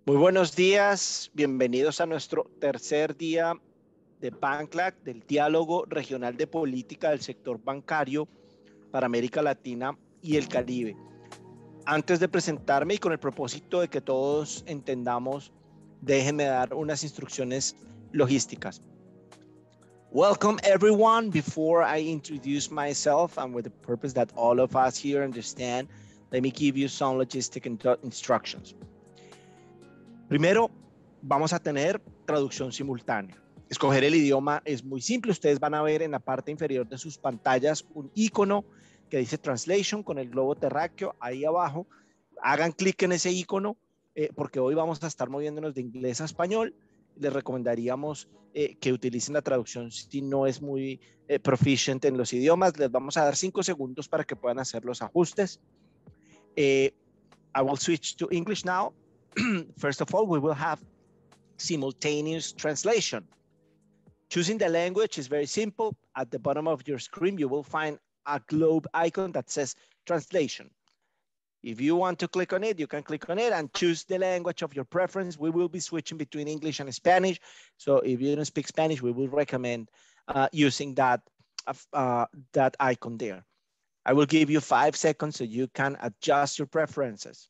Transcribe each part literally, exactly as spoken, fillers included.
Muy buenos días, bienvenidos a nuestro tercer día de BankLab, del Diálogo Regional de Política del Sector Bancario para América Latina y el Caribe. Antes de presentarme y con el propósito de que todos entendamos, déjenme dar unas instrucciones logísticas. Welcome everyone. Before I introduce myself and with the purpose that all of us here understand, let me give you some logistic instructions. Primero, vamos a tener traducción simultánea. Escoger el idioma es muy simple. Ustedes van a ver en la parte inferior de sus pantallas un icono que dice Translation con el globo terráqueo ahí abajo. Hagan clic en ese icono eh, porque hoy vamos a estar moviéndonos de inglés a español. Les recomendaríamos eh, que utilicen la traducción si no es muy eh, proficient en los idiomas. Les vamos a dar cinco segundos para que puedan hacer los ajustes. Eh, I will switch to English now. First of all, we will have simultaneous translation. Choosing the language is very simple. At the bottom of your screen, you will find a globe icon that says translation. If you want to click on it, you can click on it and choose the language of your preference. We will be switching between English and Spanish. So if you don't speak Spanish, we will recommend uh, using that, uh, that icon there. I will give you five seconds so you can adjust your preferences.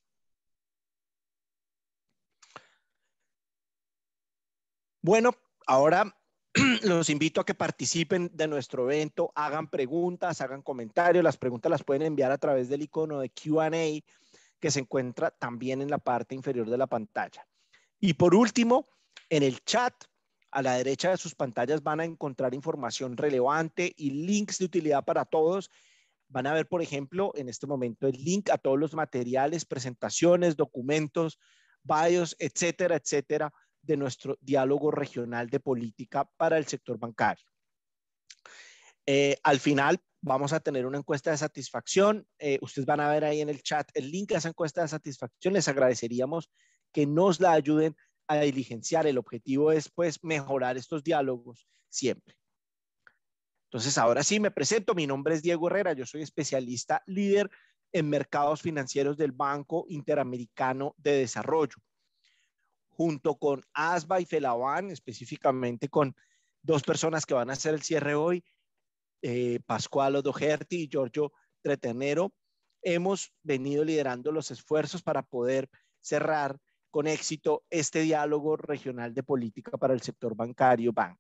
Bueno, ahora los invito a que participen de nuestro evento, hagan preguntas, hagan comentarios. Las preguntas las pueden enviar a través del icono de Q and A que se encuentra también en la parte inferior de la pantalla. Y por último, en el chat, a la derecha de sus pantallas van a encontrar información relevante y links de utilidad para todos. Van a ver, por ejemplo, en este momento el link a todos los materiales, presentaciones, documentos, bios, etcétera, etcétera, de nuestro diálogo regional de política para el sector bancario. Eh, al final vamos a tener una encuesta de satisfacción. Eh, ustedes van a ver ahí en el chat el link a esa encuesta de satisfacción. Les agradeceríamos que nos la ayuden a diligenciar. El objetivo es pues mejorar estos diálogos siempre. Entonces ahora sí me presento. Mi nombre es Diego Herrera. Yo soy especialista líder en mercados financieros del Banco Interamericano de Desarrollo. Junto con Asba y Felaban, específicamente con dos personas que van a hacer el cierre hoy, eh, Pascual O'Doherty y Giorgio Treternero, hemos venido liderando los esfuerzos para poder cerrar con éxito este diálogo regional de política para el sector bancario, BankLab.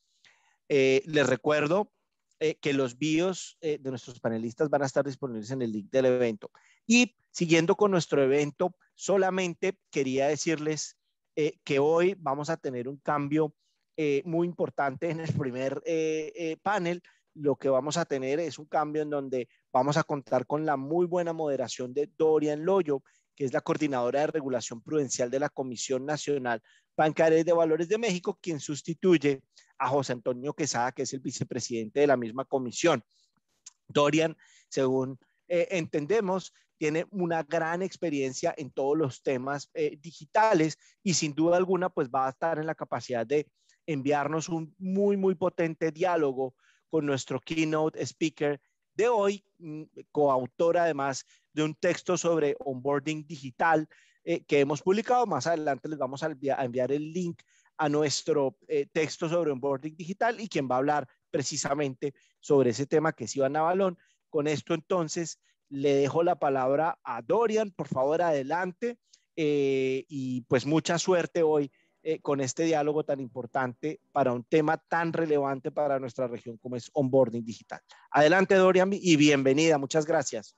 Eh, les recuerdo eh, que los bios eh, de nuestros panelistas van a estar disponibles en el link del evento. Y siguiendo con nuestro evento, solamente quería decirles Eh, que hoy vamos a tener un cambio eh, muy importante en el primer eh, eh, panel. Lo que vamos a tener es un cambio en donde vamos a contar con la muy buena moderación de Dorian Loyo, que es la coordinadora de regulación prudencial de la Comisión Nacional Bancaria y de Valores de México, quien sustituye a José Antonio Quesada, que es el vicepresidente de la misma comisión. Dorian, según eh, entendemos, tiene una gran experiencia en todos los temas eh, digitales y sin duda alguna pues va a estar en la capacidad de enviarnos un muy, muy potente diálogo con nuestro keynote speaker de hoy, coautor además de un texto sobre onboarding digital eh, que hemos publicado. Más adelante les vamos a enviar, a enviar el link a nuestro eh, texto sobre onboarding digital y quien va a hablar precisamente sobre ese tema, que es Iván Navalón. Con esto entonces le dejo la palabra a Dorian, por favor adelante eh, y pues mucha suerte hoy eh, con este diálogo tan importante para un tema tan relevante para nuestra región como es onboarding digital. Adelante Dorian y bienvenida, muchas gracias.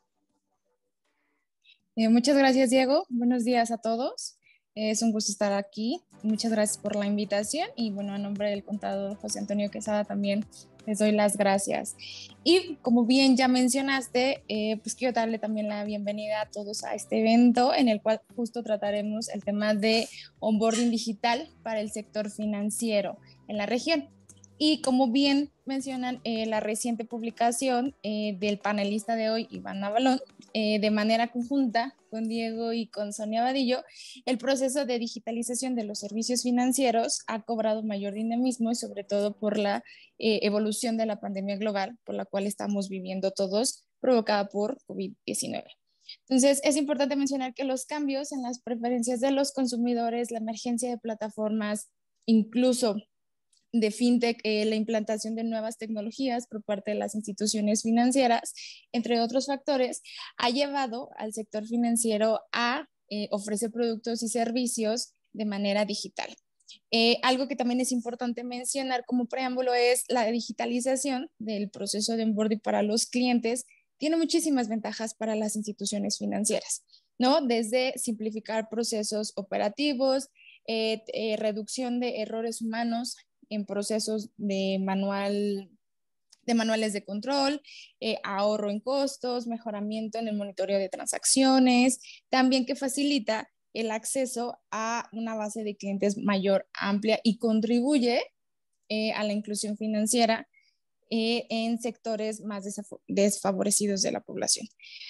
Eh, muchas gracias Diego, buenos días a todos. Es un gusto estar aquí. Muchas gracias por la invitación y bueno, a nombre del contador José Antonio Quesada también les doy las gracias. Y como bien ya mencionaste, eh, pues quiero darle también la bienvenida a todos a este evento en el cual justo trataremos el tema de onboarding digital para el sector financiero en la región. Y como bien mencionan, eh, la reciente publicación eh, del panelista de hoy, Iván Navalón, eh, de manera conjunta con Diego y con Sonia Vadillo, el proceso de digitalización de los servicios financieros ha cobrado mayor dinamismo y sobre todo por la eh, evolución de la pandemia global por la cual estamos viviendo todos, provocada por COVID diecinueve. Entonces, es importante mencionar que los cambios en las preferencias de los consumidores, la emergencia de plataformas, incluso de fintech, eh, la implantación de nuevas tecnologías por parte de las instituciones financieras, entre otros factores, ha llevado al sector financiero a eh, ofrecer productos y servicios de manera digital. Eh, algo que también es importante mencionar como preámbulo es la digitalización del proceso de onboarding para los clientes. Tiene muchísimas ventajas para las instituciones financieras, ¿no? Desde simplificar procesos operativos, eh, eh, reducción de errores humanos en procesos de manual de manuales de control, eh, ahorro en costos, mejoramiento en el monitoreo de transacciones, también que facilita el acceso a una base de clientes mayor, amplia y contribuye eh, a la inclusión financiera eh, en sectores más desfavorecidos de la población.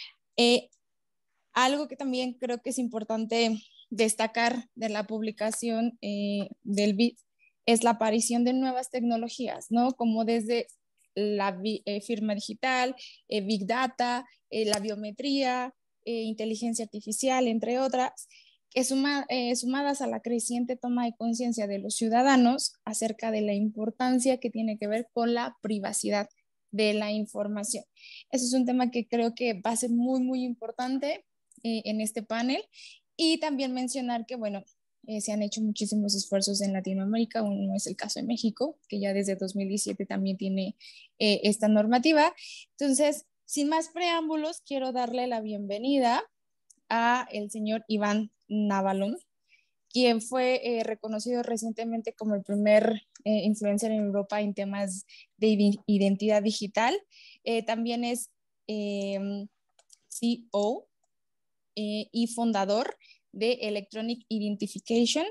Eh, algo que también creo que es importante destacar de la publicación eh, del B I D es la aparición de nuevas tecnologías, ¿no? Como desde la eh, firma digital, eh, Big Data, eh, la biometría, eh, inteligencia artificial, entre otras, que suma, eh, sumadas a la creciente toma de conciencia de los ciudadanos acerca de la importancia que tiene que ver con la privacidad de la información. Eso es un tema que creo que va a ser muy, muy importante eh, en este panel. Y también mencionar que, bueno, eh, se han hecho muchísimos esfuerzos en Latinoamérica, uno es el caso de México, que ya desde dos mil diecisiete también tiene eh, esta normativa. Entonces, sin más preámbulos, quiero darle la bienvenida a el señor Iván Navalón, quien fue eh, reconocido recientemente como el primer eh, influencer en Europa en temas de identidad digital. Eh, también es eh, C E O eh, y fundador de Electronic Identification.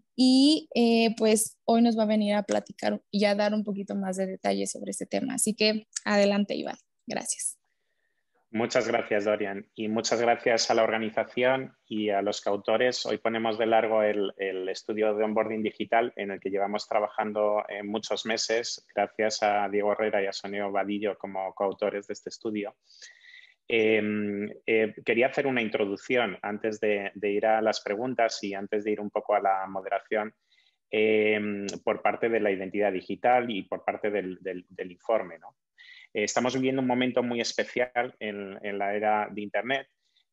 Y eh, pues hoy nos va a venir a platicar y a dar un poquito más de detalles sobre este tema. Así que adelante, Iván. Gracias. Muchas gracias, Dorian, y muchas gracias a la organización y a los coautores. Hoy ponemos de largo el, el estudio de onboarding digital en el que llevamos trabajando en muchos meses, gracias a Diego Herrera y a Sonia Vadillo como coautores de este estudio. Eh, eh, quería hacer una introducción antes de, de ir a las preguntas y antes de ir un poco a la moderación eh, por parte de la identidad digital y por parte del, del, del informe, ¿no? Estamos viviendo un momento muy especial en, en la era de Internet,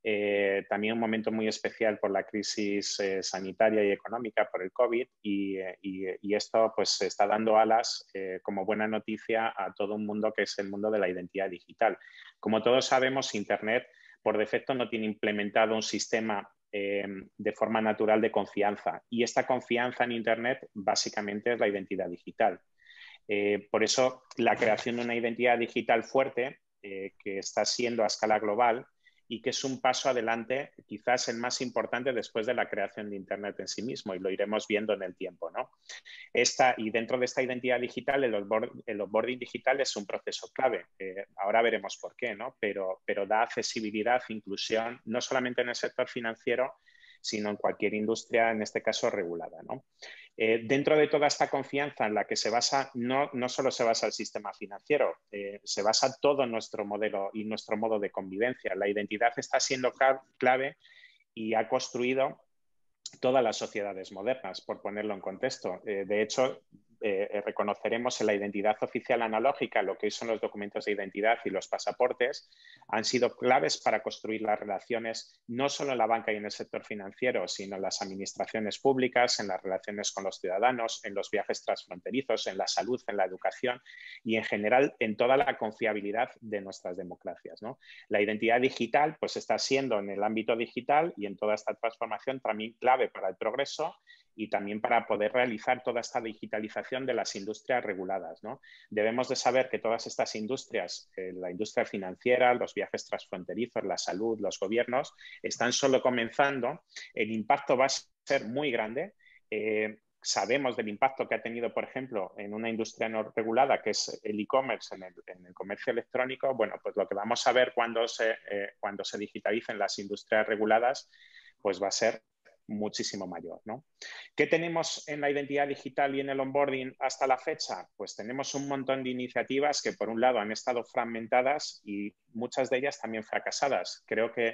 eh, también un momento muy especial por la crisis eh, sanitaria y económica, por el COVID, y, y, y esto pues está dando alas eh, como buena noticia a todo un mundo que es el mundo de la identidad digital. Como todos sabemos, Internet por defecto no tiene implementado un sistema eh, de forma natural de confianza, y esta confianza en Internet básicamente es la identidad digital. Eh, por eso, la creación de una identidad digital fuerte, eh, que está siendo a escala global y que es un paso adelante, quizás el más importante después de la creación de Internet en sí mismo, y lo iremos viendo en el tiempo, ¿no? Esta, y dentro de esta identidad digital, el, onboard, el onboarding digital es un proceso clave. Eh, ahora veremos por qué, ¿no? Pero, pero da accesibilidad, inclusión, no solamente en el sector financiero, sino en cualquier industria, en este caso regulada, ¿no? Eh, dentro de toda esta confianza en la que se basa, no, no solo se basa el sistema financiero, eh, se basa todo nuestro modelo y nuestro modo de convivencia. La identidad está siendo clave y ha construido todas las sociedades modernas, por ponerlo en contexto. Eh, de hecho, eh, reconoceremos en la identidad oficial analógica, lo que hoy son los documentos de identidad y los pasaportes, han sido claves para construir las relaciones no solo en la banca y en el sector financiero, sino en las administraciones públicas, en las relaciones con los ciudadanos, en los viajes transfronterizos, en la salud, en la educación y en general en toda la confiabilidad de nuestras democracias, ¿no? La identidad digital pues está siendo en el ámbito digital y en toda esta transformación también clave para el progreso y también para poder realizar toda esta digitalización de las industrias reguladas, ¿no? Debemos de saber que todas estas industrias, eh, la industria financiera, los viajes transfronterizos, la salud, los gobiernos, están solo comenzando. El impacto va a ser muy grande. Eh, sabemos del impacto que ha tenido, por ejemplo, en una industria no regulada, que es el e-commerce, en el, en el comercio electrónico. Bueno, pues lo que vamos a ver cuando se, eh, cuando se digitalicen las industrias reguladas, pues va a ser muchísimo mayor, ¿no? ¿Qué tenemos en la identidad digital y en el onboarding hasta la fecha? Pues tenemos un montón de iniciativas que, por un lado, han estado fragmentadas y muchas de ellas también fracasadas. Creo que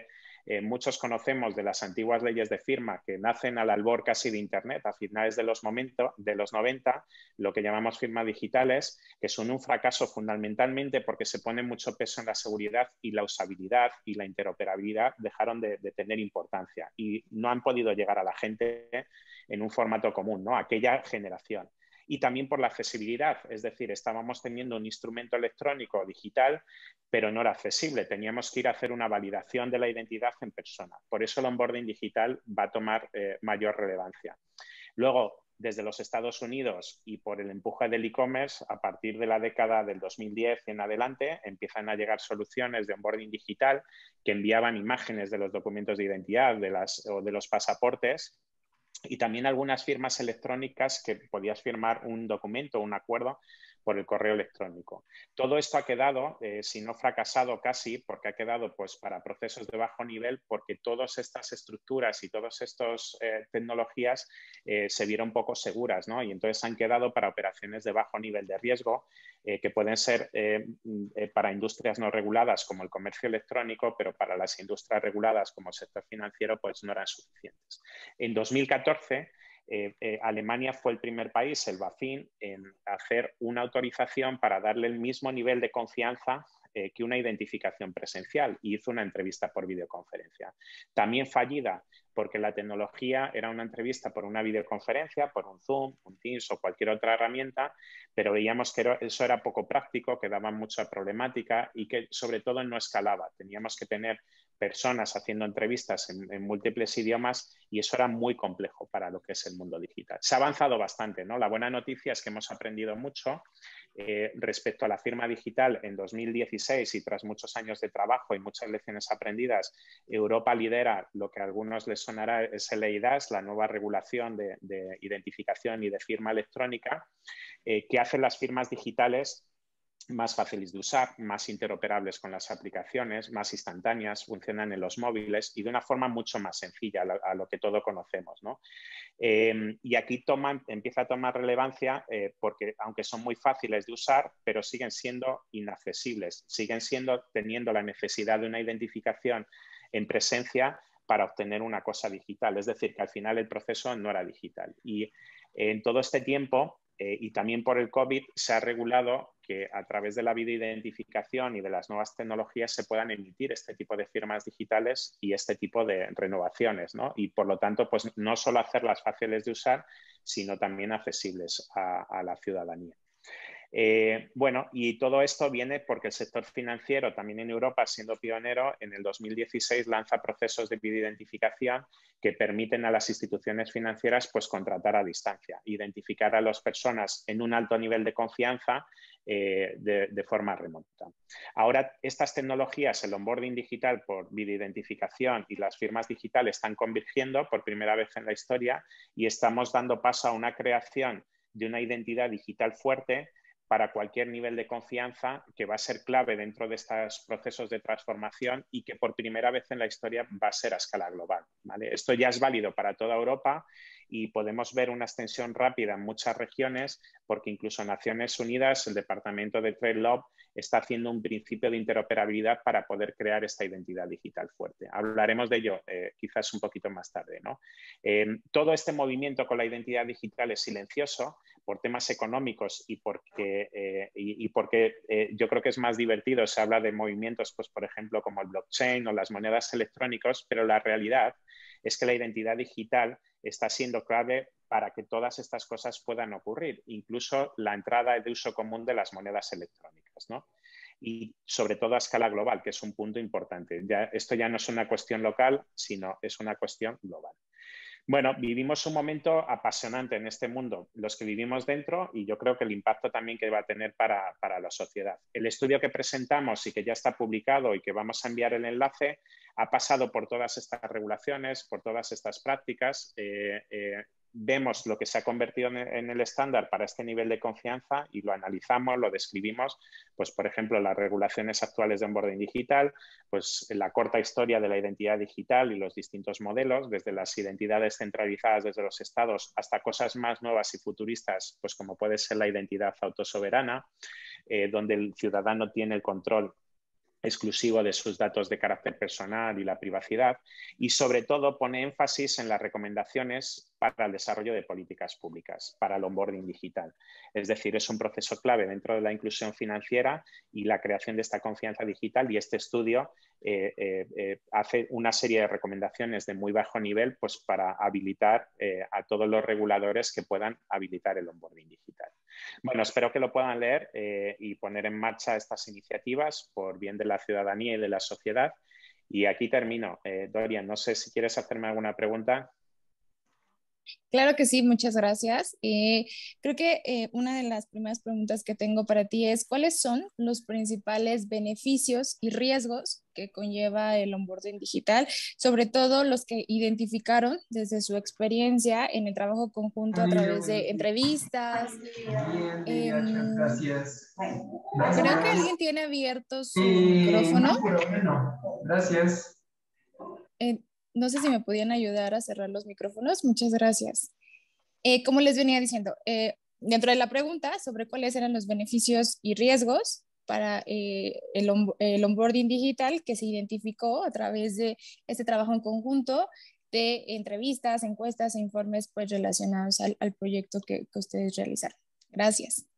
eh, muchos conocemos de las antiguas leyes de firma que nacen al albor casi de Internet, a finales de los, momento, de los noventa, lo que llamamos firmas digitales, que son un fracaso fundamentalmente porque se pone mucho peso en la seguridad y la usabilidad y la interoperabilidad dejaron de, de tener importancia y no han podido llegar a la gente en un formato común, ¿no? Aquella generación. Y también por la accesibilidad, es decir, estábamos teniendo un instrumento electrónico digital, pero no era accesible. Teníamos que ir a hacer una validación de la identidad en persona. Por eso el onboarding digital va a tomar eh, mayor relevancia. Luego, desde los Estados Unidos y por el empuje del e-commerce, a partir de la década del dos mil diez en adelante, empiezan a llegar soluciones de onboarding digital que enviaban imágenes de los documentos de identidad de las, o de los pasaportes, y también algunas firmas electrónicas que podías firmar un documento o un acuerdo por el correo electrónico. Todo esto ha quedado, eh, si no fracasado casi, porque ha quedado pues, para procesos de bajo nivel, porque todas estas estructuras y todas estas eh, tecnologías eh, se vieron poco seguras, ¿no? Y entonces han quedado para operaciones de bajo nivel de riesgo, eh, que pueden ser eh, eh, para industrias no reguladas como el comercio electrónico, pero para las industrias reguladas como el sector financiero pues no eran suficientes. En dos mil catorce, eh, eh, Alemania fue el primer país, el BaFin, en hacer una autorización para darle el mismo nivel de confianza eh, que una identificación presencial y hizo una entrevista por videoconferencia. También fallida porque la tecnología era una entrevista por una videoconferencia, por un Zoom, un Teams o cualquier otra herramienta, pero veíamos que eso era poco práctico, que daba mucha problemática y que sobre todo no escalaba. Teníamos que tener personas haciendo entrevistas en, en múltiples idiomas y eso era muy complejo para lo que es el mundo digital. Se ha avanzado bastante, ¿no? La buena noticia es que hemos aprendido mucho eh, respecto a la firma digital en dos mil dieciséis y tras muchos años de trabajo y muchas lecciones aprendidas, Europa lidera lo que a algunos les sonará es el eIDAS, la nueva regulación de, de identificación y de firma electrónica, eh, que hace las firmas digitales más fáciles de usar, más interoperables con las aplicaciones, más instantáneas, funcionan en los móviles y de una forma mucho más sencilla a lo, a lo que todos conocemos, ¿no? Eh, y aquí toman, empieza a tomar relevancia eh, porque aunque son muy fáciles de usar, pero siguen siendo inaccesibles, siguen siendo teniendo la necesidad de una identificación en presencia para obtener una cosa digital. Es decir, que al final el proceso no era digital. Y eh, en todo este tiempo, eh, y también por el COVID, se ha regulado que a través de la videoidentificación y de las nuevas tecnologías se puedan emitir este tipo de firmas digitales y este tipo de renovaciones, ¿no? Y por lo tanto, pues no solo hacerlas fáciles de usar, sino también accesibles a, a la ciudadanía. Eh, bueno, y todo esto viene porque el sector financiero, también en Europa, siendo pionero, en el dos mil dieciséis lanza procesos de videoidentificación que permiten a las instituciones financieras pues, contratar a distancia, identificar a las personas en un alto nivel de confianza eh, de, de forma remota. Ahora, estas tecnologías, el onboarding digital por videoidentificación y las firmas digitales están convergiendo por primera vez en la historia y estamos dando paso a una creación de una identidad digital fuerte para cualquier nivel de confianza que va a ser clave dentro de estos procesos de transformación y que por primera vez en la historia va a ser a escala global, ¿vale? Esto ya es válido para toda Europa y podemos ver una extensión rápida en muchas regiones porque incluso en Naciones Unidas el Departamento de Trade Law está haciendo un principio de interoperabilidad para poder crear esta identidad digital fuerte. Hablaremos de ello eh, quizás un poquito más tarde, ¿no? Eh, todo este movimiento con la identidad digital es silencioso por temas económicos y porque, eh, y, y porque eh, yo creo que es más divertido. Se habla de movimientos, pues, por ejemplo, como el blockchain o las monedas electrónicas, pero la realidad es que la identidad digital está siendo clave para que todas estas cosas puedan ocurrir, incluso la entrada de uso común de las monedas electrónicas, ¿no? Y sobre todo a escala global, que es un punto importante. Ya, esto ya no es una cuestión local, sino es una cuestión global. Bueno, vivimos un momento apasionante en este mundo, los que vivimos dentro, y yo creo que el impacto también que va a tener para, para la sociedad. El estudio que presentamos y que ya está publicado y que vamos a enviar el enlace ha pasado por todas estas regulaciones, por todas estas prácticas. Eh, eh, vemos lo que se ha convertido en, en el estándar para este nivel de confianza y lo analizamos, lo describimos, pues por ejemplo las regulaciones actuales de onboarding digital, pues la corta historia de la identidad digital y los distintos modelos, desde las identidades centralizadas desde los estados hasta cosas más nuevas y futuristas, pues como puede ser la identidad autosoberana, eh, donde el ciudadano tiene el control exclusivo de sus datos de carácter personal y la privacidad, y sobre todo pone énfasis en las recomendaciones para el desarrollo de políticas públicas, para el onboarding digital. Es decir, es un proceso clave dentro de la inclusión financiera y la creación de esta confianza digital, y este estudio eh, eh, eh, hace una serie de recomendaciones de muy bajo nivel pues, para habilitar eh, a todos los reguladores que puedan habilitar el onboarding digital. Bueno, espero que lo puedan leer eh, y poner en marcha estas iniciativas por bien de la ciudadanía y de la sociedad. Y aquí termino. Eh, Dorian, no sé si quieres hacerme alguna pregunta. Claro que sí, muchas gracias. Eh, creo que eh, una de las primeras preguntas que tengo para ti es, ¿cuáles son los principales beneficios y riesgos que conlleva el onboarding digital? Sobre todo los que identificaron desde su experiencia en el trabajo conjunto a través de entrevistas. Bien, Eh, gracias. creo que alguien tiene abierto su micrófono. Gracias. Eh, no sé si me podían ayudar a cerrar los micrófonos. Muchas gracias. Eh, como les venía diciendo, eh, dentro de la pregunta sobre cuáles eran los beneficios y riesgos para eh, el, on el onboarding digital que se identificó a través de este trabajo en conjunto de entrevistas, encuestas e informes pues, relacionados al, al proyecto que, que ustedes realizaron. Gracias.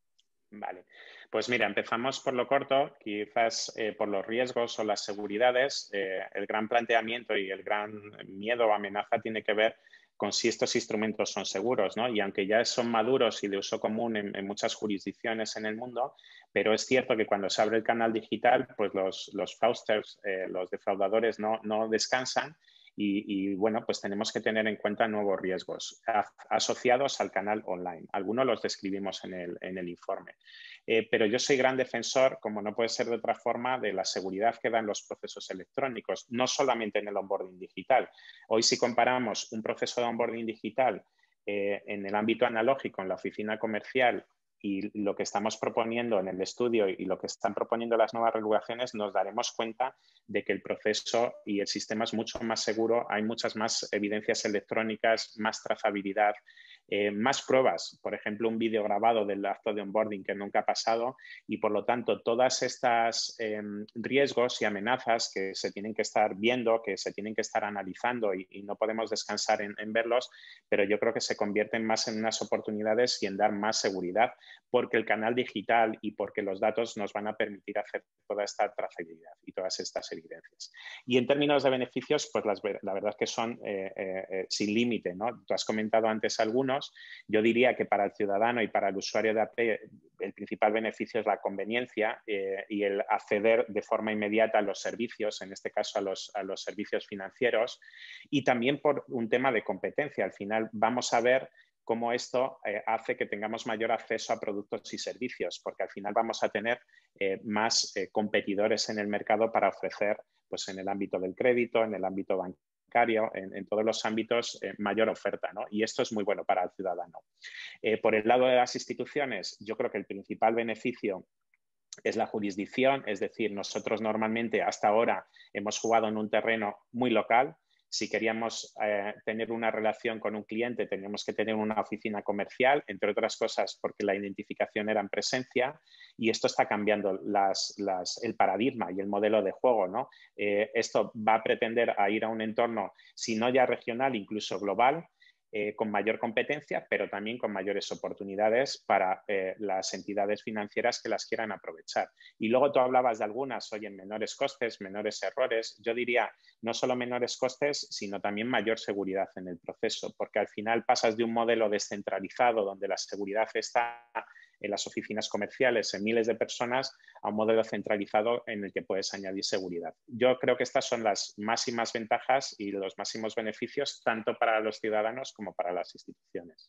Vale, pues mira, empezamos por lo corto, quizás eh, por los riesgos o las seguridades. Eh, el gran planteamiento y el gran miedo o amenaza tiene que ver con si estos instrumentos son seguros, ¿no? Y aunque ya son maduros y de uso común en, en muchas jurisdicciones en el mundo, pero es cierto que cuando se abre el canal digital, pues los, los fraudsters, eh, los defraudadores no, no descansan. Y, y, bueno, pues tenemos que tener en cuenta nuevos riesgos a, asociados al canal online. Algunos los describimos en el, en el informe. Eh, pero yo soy gran defensor, como no puede ser de otra forma, de la seguridad que dan los procesos electrónicos, no solamente en el onboarding digital. Hoy, si comparamos un proceso de onboarding digital eh, en el ámbito analógico, en la oficina comercial, y lo que estamos proponiendo en el estudio y lo que están proponiendo las nuevas regulaciones, nos daremos cuenta de que el proceso y el sistema es mucho más seguro, hay muchas más evidencias electrónicas, más trazabilidad, eh, más pruebas, por ejemplo, un vídeo grabado del acto de onboarding que nunca ha pasado, y por lo tanto todas estas eh, riesgos y amenazas que se tienen que estar viendo, que se tienen que estar analizando y, y no podemos descansar en, en verlos, pero yo creo que se convierten más en unas oportunidades y en dar más seguridad, porque el canal digital y porque los datos nos van a permitir hacer toda esta trazabilidad y todas estas evidencias. Y en términos de beneficios, pues las, la verdad es que son eh, eh, sin límite, ¿no? Tú has comentado antes algunos. Yo diría que para el ciudadano y para el usuario de A P I el principal beneficio es la conveniencia eh, y el acceder de forma inmediata a los servicios, en este caso a los, a los servicios financieros, y también por un tema de competencia. Al final vamos a ver cómo esto eh, hace que tengamos mayor acceso a productos y servicios, porque al final vamos a tener eh, más eh, competidores en el mercado para ofrecer, pues en el ámbito del crédito, en el ámbito bancario, en, en todos los ámbitos, eh, mayor oferta, ¿no? Y esto es muy bueno para el ciudadano. Eh, por el lado de las instituciones, yo creo que el principal beneficio es la jurisdicción, es decir, nosotros normalmente hasta ahora hemos jugado en un terreno muy local. Si queríamos eh, tener una relación con un cliente, teníamos que tener una oficina comercial, entre otras cosas porque la identificación era en presencia, y esto está cambiando las, las, el paradigma y el modelo de juego, ¿no? Eh, esto va a pretender a ir a un entorno, si no ya regional, incluso global, Eh, con mayor competencia, pero también con mayores oportunidades para eh, las entidades financieras que las quieran aprovechar. Y luego tú hablabas de algunas, oye, en menores costes, menores errores. Yo diría no solo menores costes, sino también mayor seguridad en el proceso, porque al final pasas de un modelo descentralizado donde la seguridad está en las oficinas comerciales, en miles de personas, a un modelo centralizado en el que puedes añadir seguridad. Yo creo que estas son las máximas ventajas y los máximos beneficios tanto para los ciudadanos como para las instituciones.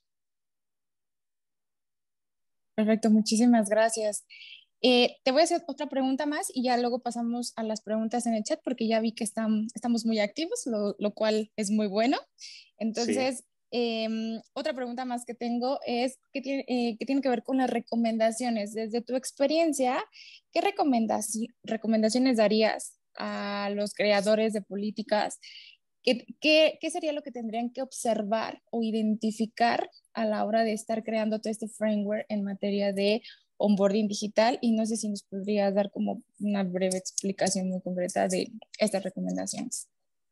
Perfecto, muchísimas gracias. Eh, te voy a hacer otra pregunta más y ya luego pasamos a las preguntas en el chat porque ya vi que están, estamos muy activos, lo, lo cual es muy bueno. Entonces, sí. Eh, otra pregunta más que tengo es que tiene, eh, que tiene que ver con las recomendaciones. Desde tu experiencia, ¿qué recomendaci recomendaciones darías a los creadores de políticas? ¿Qué, qué, ¿Qué sería lo que tendrían que observar o identificar a la hora de estar creando todo este framework en materia de onboarding digital y no sé si nos podrías dar como una breve explicación muy concreta de estas recomendaciones.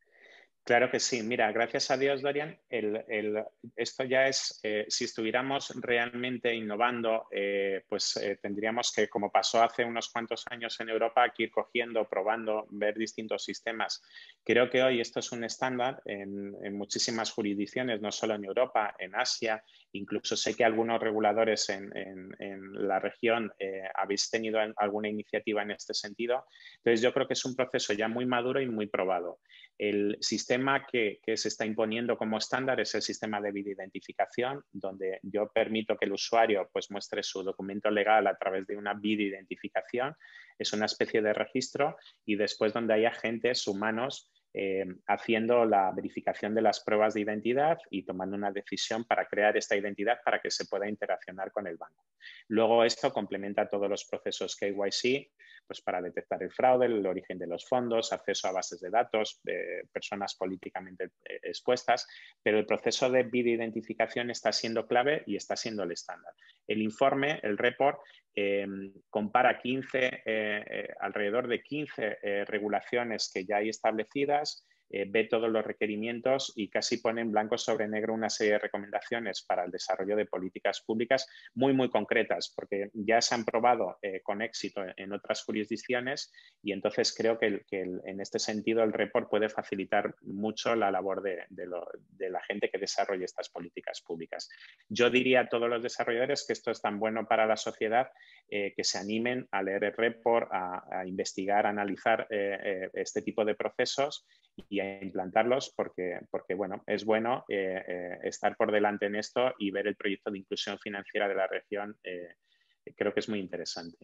Claro que sí. Mira, gracias a Dios, Dorian, el, el, esto ya es, eh, si estuviéramos realmente innovando, eh, pues eh, tendríamos que, como pasó hace unos cuantos años en Europa, que ir cogiendo, probando, ver distintos sistemas. Creo que hoy esto es un estándar en, en muchísimas jurisdicciones, no solo en Europa, en Asia. Incluso sé que algunos reguladores en, en, en la región eh, habéis tenido alguna iniciativa en este sentido. Entonces, yo creo que es un proceso ya muy maduro y muy probado. El sistema que, que se está imponiendo como estándar es el sistema de videoidentificación, donde yo permito que el usuario pues, muestre su documento legal a través de una videoidentificación. Es una especie de registro y después donde hay agentes humanos Eh, haciendo la verificación de las pruebas de identidad y tomando una decisión para crear esta identidad para que se pueda interaccionar con el banco. Luego esto complementa todos los procesos K Y C pues para detectar el fraude, el origen de los fondos, acceso a bases de datos, eh, personas políticamente eh, expuestas, pero el proceso de videoidentificación está siendo clave y está siendo el estándar. El informe, el report, eh, compara quince, eh, eh, alrededor de quince eh, regulaciones que ya hay establecidas, eh, ve todos los requerimientos y casi pone en blanco sobre negro una serie de recomendaciones para el desarrollo de políticas públicas muy, muy concretas, porque ya se han probado eh, con éxito en otras jurisdicciones y entonces creo que, el, que el, en este sentido el report puede facilitar mucho la labor de, de, lo, de la gente que desarrolle estas políticas públicas. Yo diría a todos los desarrolladores que esto es tan bueno para la sociedad eh, que se animen a leer el report, a, a investigar, a analizar eh, eh, este tipo de procesos y a implantarlos porque, porque bueno, es bueno eh, eh, estar por delante en esto y ver el proyecto de inclusión financiera de la región. Eh, creo que es muy interesante.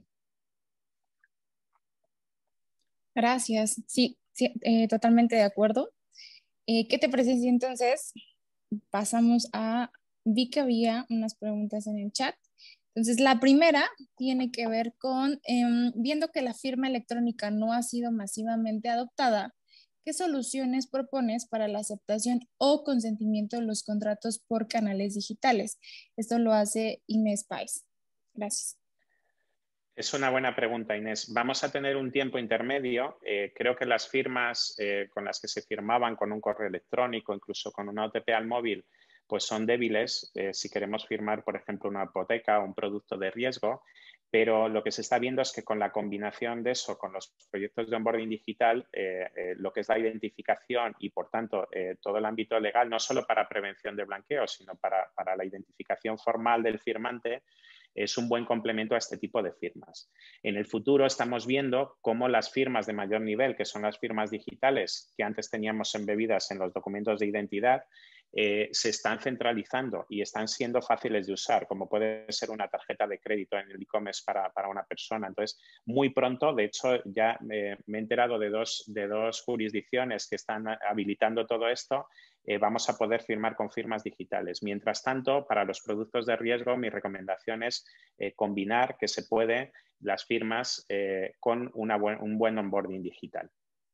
Gracias. Sí, sí eh, totalmente de acuerdo. Eh, ¿Qué te parece si entonces pasamos a... Vi que había unas preguntas en el chat. Entonces, la primera tiene que ver con, eh, viendo que la firma electrónica no ha sido masivamente adoptada, ¿qué soluciones propones para la aceptación o consentimiento de los contratos por canales digitales? Esto lo hace Inés Páez. Gracias. Es una buena pregunta, Inés. Vamos a tener un tiempo intermedio. Eh, creo que las firmas eh, con las que se firmaban con un correo electrónico, incluso con una O T P al móvil, pues son débiles eh, si queremos firmar, por ejemplo, una hipoteca o un producto de riesgo. Pero lo que se está viendo es que con la combinación de eso, con los proyectos de onboarding digital, eh, eh, lo que es la identificación y, por tanto, eh, todo el ámbito legal, no solo para prevención de blanqueo, sino para, para la identificación formal del firmante, es un buen complemento a este tipo de firmas. En el futuro estamos viendo cómo las firmas de mayor nivel, que son las firmas digitales que antes teníamos embebidas en los documentos de identidad, eh, se están centralizando y están siendo fáciles de usar, como puede ser una tarjeta de crédito en el e-commerce para, para una persona. Entonces, muy pronto, de hecho, ya eh, me he enterado de dos, de dos jurisdicciones que están habilitando todo esto. Eh, vamos a poder firmar con firmas digitales. Mientras tanto, para los productos de riesgo, mi recomendación es eh, combinar que se puede las firmas eh, con una buen, un buen onboarding digital.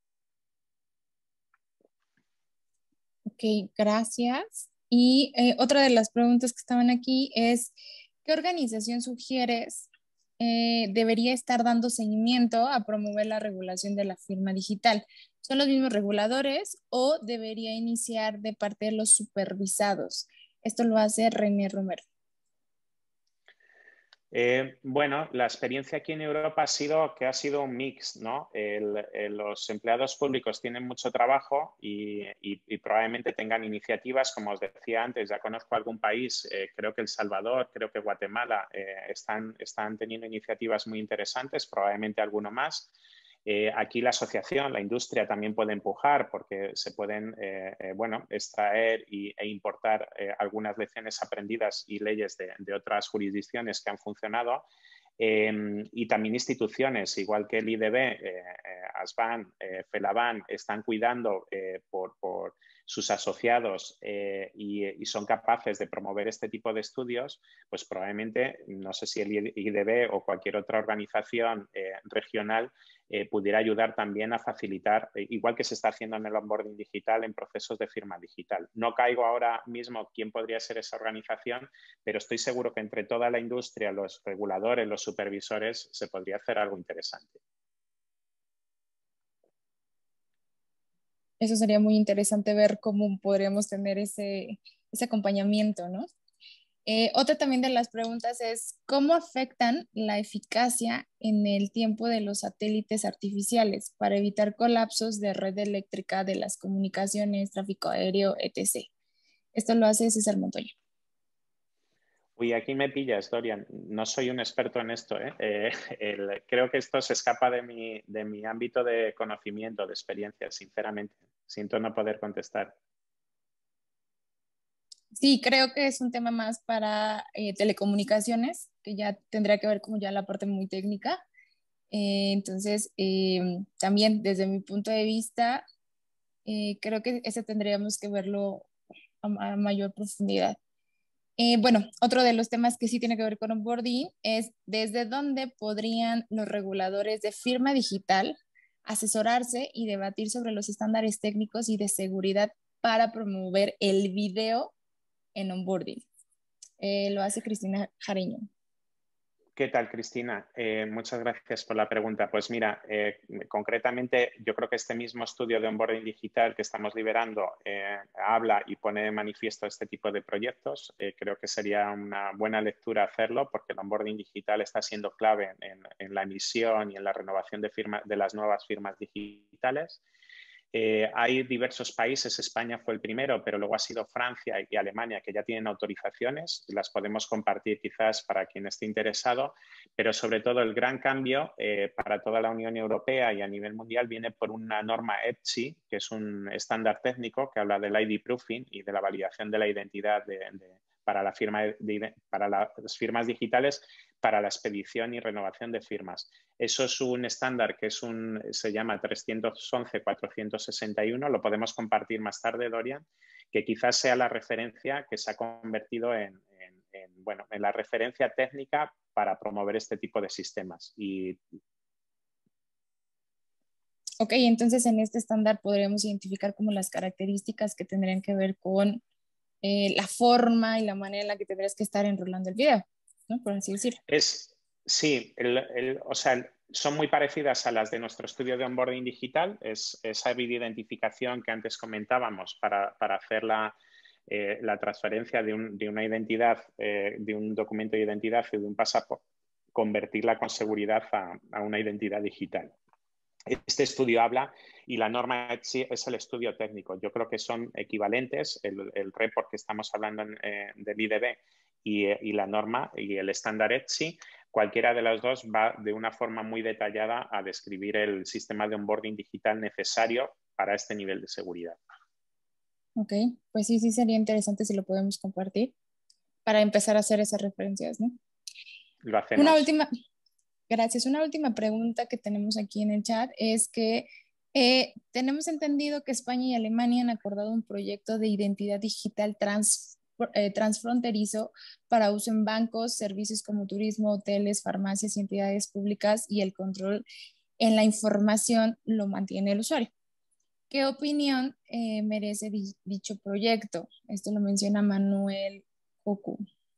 Ok, gracias. Y eh, otra de las preguntas que estaban aquí es, ¿qué organización sugieres eh, debería estar dando seguimiento a promover la regulación de la firma digital? ¿Son los mismos reguladores o debería iniciar de parte de los supervisados? Esto lo hace René Romero. Eh, bueno, la experiencia aquí en Europa ha sido que ha sido un mix, ¿no? El, el, los empleados públicos tienen mucho trabajo y, y, y probablemente tengan iniciativas, como os decía antes, ya conozco algún país, eh, creo que El Salvador, creo que Guatemala, eh, están, están teniendo iniciativas muy interesantes, probablemente alguno más. Eh, aquí la asociación, la industria también puede empujar porque se pueden eh, eh, bueno, extraer y, e importar eh, algunas lecciones aprendidas y leyes de, de otras jurisdicciones que han funcionado. Eh, y también instituciones, igual que el I D B, eh, eh, ASBAN, eh, FELABAN, están cuidando eh, por, por sus asociados eh, y, y son capaces de promover este tipo de estudios, pues probablemente, no sé si el I D B o cualquier otra organización eh, regional eh, pudiera ayudar también a facilitar, eh, igual que se está haciendo en el onboarding digital, en procesos de firma digital. No caigo ahora mismo quién podría ser esa organización, pero estoy seguro que entre toda la industria, los reguladores, los supervisores, se podría hacer algo interesante. Eso sería muy interesante ver cómo podríamos tener ese, ese acompañamiento, ¿no? Eh, otra también de las preguntas es, ¿cómo afectan la eficacia en el tiempo de los satélites artificiales para evitar colapsos de red eléctrica de las comunicaciones, tráfico aéreo, etcétera? Esto lo hace César Montoya. Uy, aquí me pillas, Dorian. No soy un experto en esto, ¿eh? Eh, el, creo que esto se escapa de mi, de mi ámbito de conocimiento, de experiencia, sinceramente. Siento no poder contestar. Sí, creo que es un tema más para eh, telecomunicaciones, que ya tendría que ver como ya la parte muy técnica. Eh, entonces, eh, también desde mi punto de vista, eh, creo que ese tendríamos que verlo a, a mayor profundidad. Eh, bueno, otro de los temas que sí tiene que ver con onboarding es desde dónde podrían los reguladores de firma digital asesorarse y debatir sobre los estándares técnicos y de seguridad para promover el video en onboarding. Eh, lo hace Cristina Jariño. ¿Qué tal, Cristina? Eh, muchas gracias por la pregunta. Pues mira, eh, concretamente yo creo que este mismo estudio de onboarding digital que estamos liberando eh, habla y pone de manifiesto este tipo de proyectos. Eh, creo que sería una buena lectura hacerlo porque el onboarding digital está siendo clave en, en la emisión y en la renovación de, firma, de las nuevas firmas digitales. Eh, hay diversos países, España fue el primero, pero luego ha sido Francia y Alemania que ya tienen autorizaciones, las podemos compartir quizás para quien esté interesado, pero sobre todo el gran cambio eh, para toda la Unión Europea y a nivel mundial viene por una norma E T S I, que es un estándar técnico que habla del I D proofing y de la validación de la identidad de, de, para, la firma de, para las firmas digitales, para la expedición y renovación de firmas. Eso es un estándar que es un, se llama trescientos once cuatrocientos sesenta y uno, lo podemos compartir más tarde, Dorian, que quizás sea la referencia que se ha convertido en, en, en, bueno, en la referencia técnica para promover este tipo de sistemas. Y... Ok, entonces en este estándar podríamos identificar como las características que tendrían que ver con eh, la forma y la manera en la que tendrías que estar enrolando el video, ¿no? Por así decirlo. Es, sí, el, el, o sea, son muy parecidas a las de nuestro estudio de onboarding digital. Es esa identificación que antes comentábamos para, para hacer la, eh, la transferencia de, un, de una identidad, eh, de un documento de identidad y de un pasaporte, convertirla con seguridad a, a una identidad digital. Este estudio habla y la norma E T S I es el estudio técnico. Yo creo que son equivalentes, el, el report que estamos hablando en, eh, del I D B y, y la norma y el estándar E T S I, cualquiera de las dos va de una forma muy detallada a describir el sistema de onboarding digital necesario para este nivel de seguridad. Ok, pues sí, sí sería interesante si lo podemos compartir para empezar a hacer esas referencias, ¿no? Lo hacemos. Una última... Gracias. Una última pregunta que tenemos aquí en el chat es que eh, tenemos entendido que España y Alemania han acordado un proyecto de identidad digital trans, eh, transfronterizo para uso en bancos, servicios como turismo, hoteles, farmacias y entidades públicas, y el control en la información lo mantiene el usuario. ¿Qué opinión eh, merece di dicho proyecto? Esto lo menciona Manuel Oku.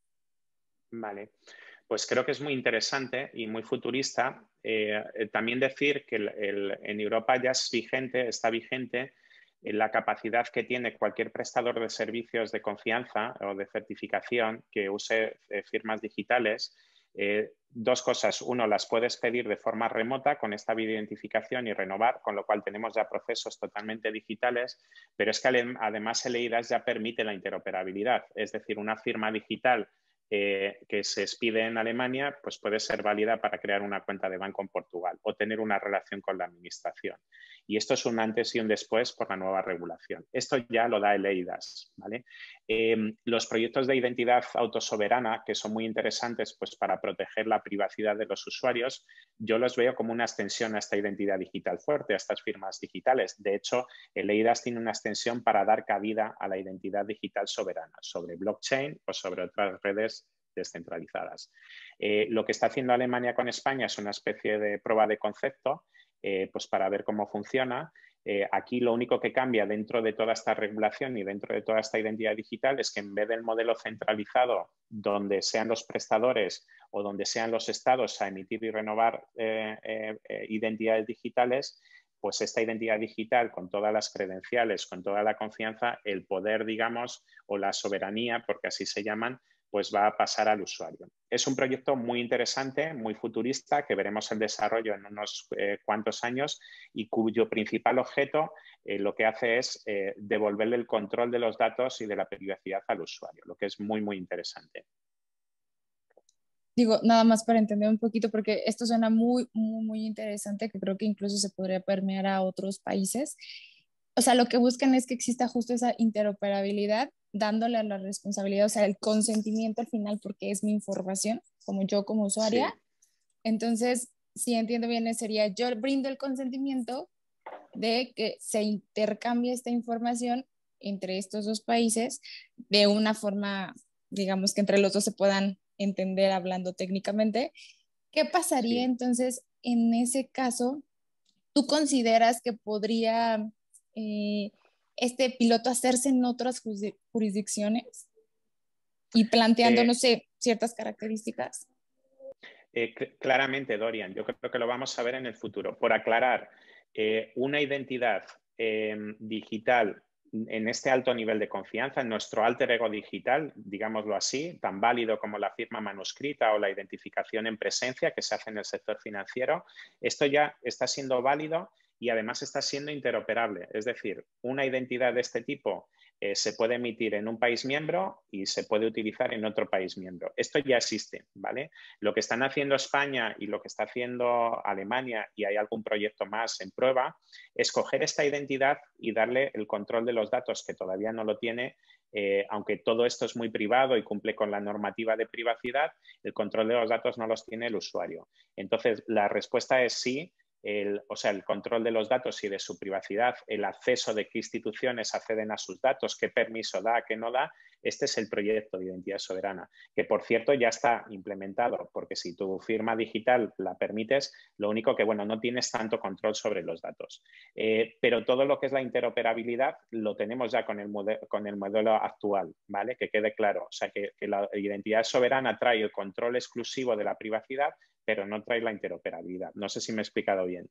Vale. Pues creo que es muy interesante y muy futurista. Eh, también decir que el, el, en Europa ya es vigente, está vigente la capacidad que tiene cualquier prestador de servicios de confianza o de certificación que use eh, firmas digitales. Eh, dos cosas. Uno, las puedes pedir de forma remota con esta videoidentificación y renovar, con lo cual tenemos ya procesos totalmente digitales, pero es que además el eIDAS ya permite la interoperabilidad. Es decir, una firma digital Eh, que se expide en Alemania, pues puede ser válida para crear una cuenta de banco en Portugal o tener una relación con la administración. Y esto es un antes y un después por la nueva regulación. Esto ya lo da el E I D A S, ¿vale? Eh, los proyectos de identidad autosoberana, que son muy interesantes pues, para proteger la privacidad de los usuarios, yo los veo como una extensión a esta identidad digital fuerte, a estas firmas digitales. De hecho, el E I D A S tiene una extensión para dar cabida a la identidad digital soberana sobre blockchain o sobre otras redes descentralizadas. Eh, lo que está haciendo Alemania con España es una especie de prueba de concepto eh, pues para ver cómo funciona. Eh, aquí lo único que cambia dentro de toda esta regulación y dentro de toda esta identidad digital es que en vez del modelo centralizado donde sean los prestadores o donde sean los estados a emitir y renovar eh, eh, eh, identidades digitales, pues esta identidad digital con todas las credenciales, con toda la confianza, el poder, digamos, o la soberanía, porque así se llaman, pues va a pasar al usuario. Es un proyecto muy interesante, muy futurista, que veremos el desarrollo en unos eh, cuantos años y cuyo principal objeto eh, lo que hace es eh, devolverle el control de los datos y de la privacidad al usuario, lo que es muy, muy interesante. Digo, nada más para entender un poquito, porque esto suena muy, muy, muy interesante, que creo que incluso se podría permear a otros países. O sea, lo que buscan es que exista justo esa interoperabilidad, dándole la responsabilidad, o sea, el consentimiento al final, porque es mi información, como yo como usuaria. Sí. Entonces, si entiendo bien, sería yo brindo el consentimiento de que se intercambie esta información entre estos dos países de una forma, digamos, que entre los dos se puedan entender hablando técnicamente. ¿Qué pasaría Sí. entonces en ese caso? ¿Tú consideras que podría eh, este piloto hacerse en otras jurisdicciones y planteando, Eh, no sé, ciertas características? Eh, cl- claramente, Dorian, yo creo que lo vamos a ver en el futuro. Por aclarar, eh, una identidad eh, digital en este alto nivel de confianza, en nuestro alter ego digital, digámoslo así, tan válido como la firma manuscrita o la identificación en presencia que se hace en el sector financiero, esto ya está siendo válido y además está siendo interoperable. Es decir, una identidad de este tipo eh, se puede emitir en un país miembro y se puede utilizar en otro país miembro. Esto ya existe, ¿vale? Lo que están haciendo España y lo que está haciendo Alemania, y hay algún proyecto más en prueba, es coger esta identidad y darle el control de los datos, que todavía no lo tiene, eh, aunque todo esto es muy privado y cumple con la normativa de privacidad, el control de los datos no los tiene el usuario. Entonces, la respuesta es sí. El, o sea, el control de los datos y de su privacidad, el acceso de qué instituciones acceden a sus datos, qué permiso da, qué no da. Este es el proyecto de identidad soberana, que por cierto ya está implementado, porque si tu firma digital la permites, lo único que, bueno, no tienes tanto control sobre los datos. Eh, pero todo lo que es la interoperabilidad lo tenemos ya con el, modelo, con el modelo actual, ¿vale? Que quede claro. O sea, que, que la identidad soberana trae el control exclusivo de la privacidad, pero no trae la interoperabilidad. No sé si me he explicado bien.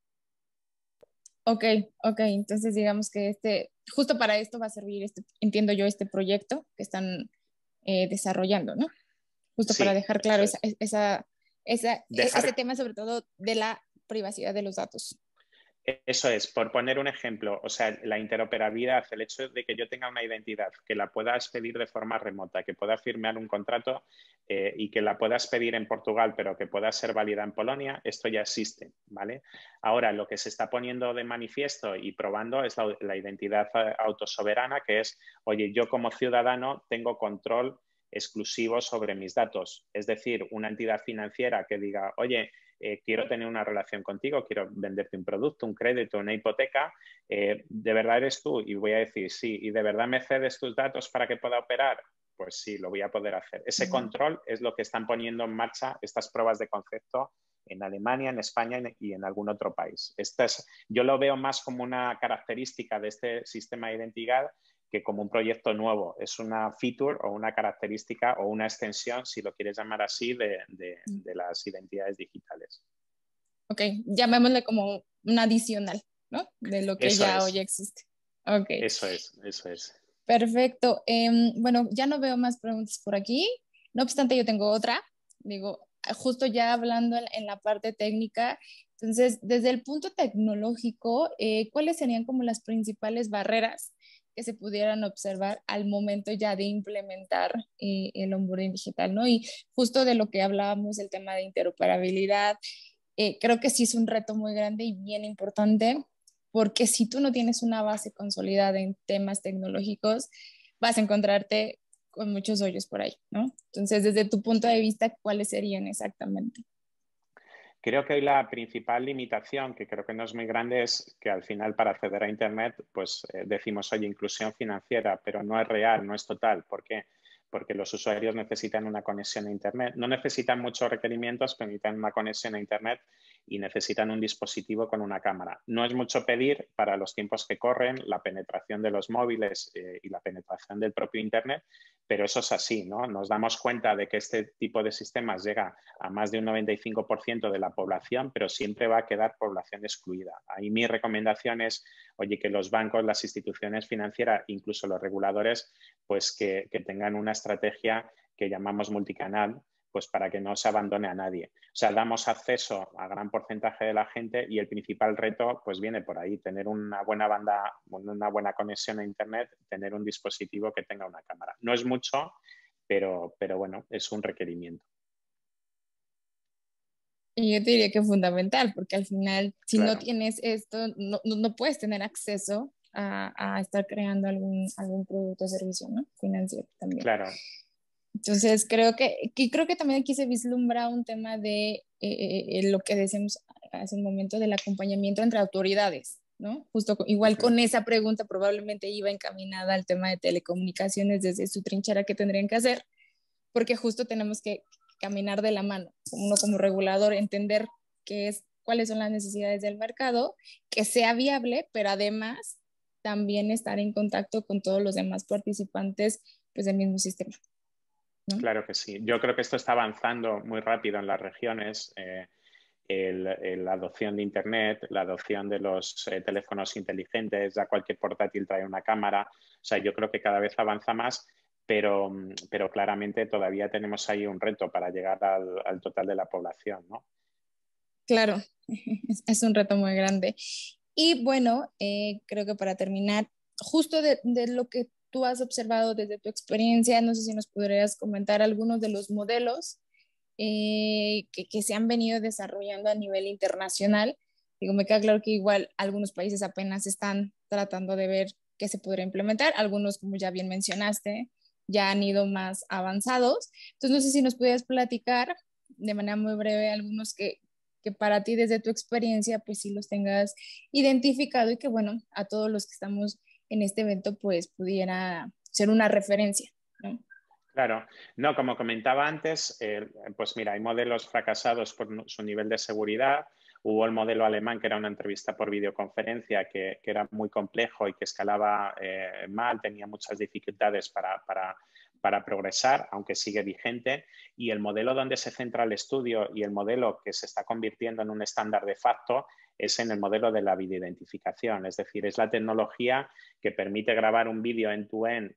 Ok, ok, entonces digamos que este, justo para esto va a servir, este, entiendo yo, este proyecto que están eh, desarrollando, ¿no? Justo para Sí, dejar claro esa, es. esa, esa, Dejar... ese tema sobre todo de la privacidad de los datos. Eso es, por poner un ejemplo, o sea, la interoperabilidad, el hecho de que yo tenga una identidad, que la puedas pedir de forma remota, que pueda firmar un contrato eh, y que la puedas pedir en Portugal, pero que pueda ser válida en Polonia, esto ya existe, ¿vale? Ahora, lo que se está poniendo de manifiesto y probando es la, la identidad autosoberana, que es, oye, yo como ciudadano tengo control exclusivo sobre mis datos. Es decir, una entidad financiera que diga, oye, Eh, quiero tener una relación contigo, quiero venderte un producto, un crédito, una hipoteca, eh, ¿de verdad eres tú? Y voy a decir sí. ¿Y de verdad me cedes tus datos para que pueda operar? Pues sí, lo voy a poder hacer. Ese control es lo que están poniendo en marcha estas pruebas de concepto en Alemania, en España y en algún otro país. Esta es, yo lo veo más como una característica de este sistema de identidad que como un proyecto nuevo. Es una feature o una característica o una extensión, si lo quieres llamar así, de, de, de las identidades digitales. Ok, llamémosle como un adicional, ¿no? De lo que Eso ya es. hoy existe. Ok. Eso es, eso es. Perfecto. Eh, bueno, ya no veo más preguntas por aquí. No obstante, yo tengo otra. Digo, justo ya hablando en, en la parte técnica. Entonces, desde el punto tecnológico, eh, ¿cuáles serían como las principales barreras que se pudieran observar al momento ya de implementar eh, el onboarding digital, ¿no? Y justo de lo que hablábamos, el tema de interoperabilidad, eh, creo que sí es un reto muy grande y bien importante, porque si tú no tienes una base consolidada en temas tecnológicos, vas a encontrarte con muchos hoyos por ahí, ¿no? Entonces, desde tu punto de vista, ¿cuáles serían exactamente? Creo que hoy la principal limitación, que creo que no es muy grande, es que al final para acceder a Internet, pues eh, decimos, oye, inclusión financiera, pero no es real, no es total. ¿Por qué? Porque los usuarios necesitan una conexión a Internet. No necesitan muchos requerimientos, pero necesitan una conexión a Internet y necesitan un dispositivo con una cámara. No es mucho pedir para los tiempos que corren, la penetración de los móviles eh, y la penetración del propio Internet, pero eso es así, ¿no? Nos damos cuenta de que este tipo de sistemas llega a más de un noventa y cinco por ciento de la población, pero siempre va a quedar población excluida. Ahí mi recomendación es, oye, que los bancos, las instituciones financieras, incluso los reguladores, pues que, que tengan una estrategia que llamamos multicanal, pues para que no se abandone a nadie. O sea, damos acceso a gran porcentaje de la gente y el principal reto pues viene por ahí, tener una buena banda, una buena conexión a Internet, tener un dispositivo que tenga una cámara. No es mucho, pero, pero bueno, es un requerimiento. Y yo te diría que es fundamental, porque al final, si Claro. no tienes esto, no, no, no puedes tener acceso a, a estar creando algún, algún producto o servicio, ¿no? Financiero también. Claro. Entonces, creo que, que, creo que también aquí se vislumbra un tema de eh, eh, lo que decíamos hace un momento del acompañamiento entre autoridades, ¿no? Justo con, igual uh-huh. con esa pregunta probablemente iba encaminada al tema de telecomunicaciones desde su trinchera que tendrían que hacer, porque justo tenemos que caminar de la mano, uno como regulador, entender qué es, cuáles son las necesidades del mercado, que sea viable, pero además también estar en contacto con todos los demás participantes pues, del mismo sistema, ¿no? Claro que sí. Yo creo que esto está avanzando muy rápido en las regiones. Eh, el, el, la adopción de Internet, la adopción de los eh, teléfonos inteligentes, ya cualquier portátil trae una cámara. O sea, yo creo que cada vez avanza más, pero, pero claramente todavía tenemos ahí un reto para llegar al, al total de la población, ¿no? Claro, es, es un reto muy grande. Y bueno, eh, creo que para terminar, justo de, de lo que tú has observado desde tu experiencia, no sé si nos podrías comentar algunos de los modelos eh, que, que se han venido desarrollando a nivel internacional. Digo, me queda claro que igual algunos países apenas están tratando de ver qué se podría implementar, algunos, como ya bien mencionaste, ya han ido más avanzados. Entonces, no sé si nos pudieras platicar de manera muy breve algunos que, que para ti desde tu experiencia, pues sí los tengas identificado y que, bueno, a todos los que estamos en este evento, pues pudiera ser una referencia, ¿no? Claro, no, como comentaba antes, eh, pues mira, hay modelos fracasados por su nivel de seguridad. Hubo el modelo alemán, que era una entrevista por videoconferencia, que, que era muy complejo y que escalaba eh, mal, tenía muchas dificultades para, para, para progresar, aunque sigue vigente. Y el modelo donde se centra el estudio y el modelo que se está convirtiendo en un estándar de facto es en el modelo de la videoidentificación. Es decir, es la tecnología que permite grabar un vídeo end-to-end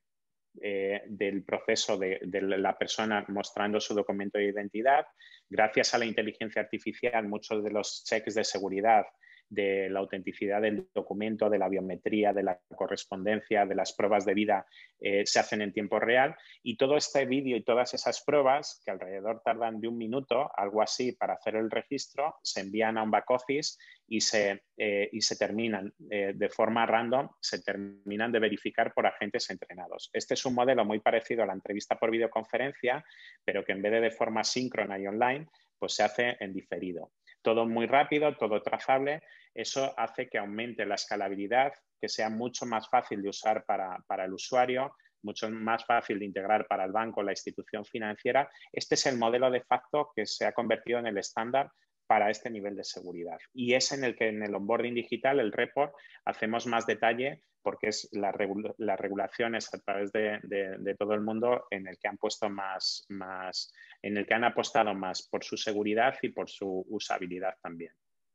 Eh, del proceso de, de la persona mostrando su documento de identidad. Gracias a la inteligencia artificial, muchos de los checks de seguridad, de la autenticidad del documento, de la biometría, de la correspondencia, de las pruebas de vida, eh, se hacen en tiempo real. Y todo este vídeo y todas esas pruebas, que alrededor tardan de un minuto, algo así, para hacer el registro, se envían a un back office y se, eh, y se terminan eh, de forma random, se terminan de verificar por agentes entrenados. Este es un modelo muy parecido a la entrevista por videoconferencia, pero que en vez de de forma síncrona y online, pues se hace en diferido. Todo muy rápido, todo trazable. Eso hace que aumente la escalabilidad, que sea mucho más fácil de usar para, para el usuario, mucho más fácil de integrar para el banco, la institución financiera. Este es el modelo de facto que se ha convertido en el estándar para este nivel de seguridad. Y es en el que en el onboarding digital, el report, hacemos más detalle porque es la regula las regulaciones a través de, de, de todo el mundo en el que han puesto más, más, en el que han apostado más por su seguridad y por su usabilidad también.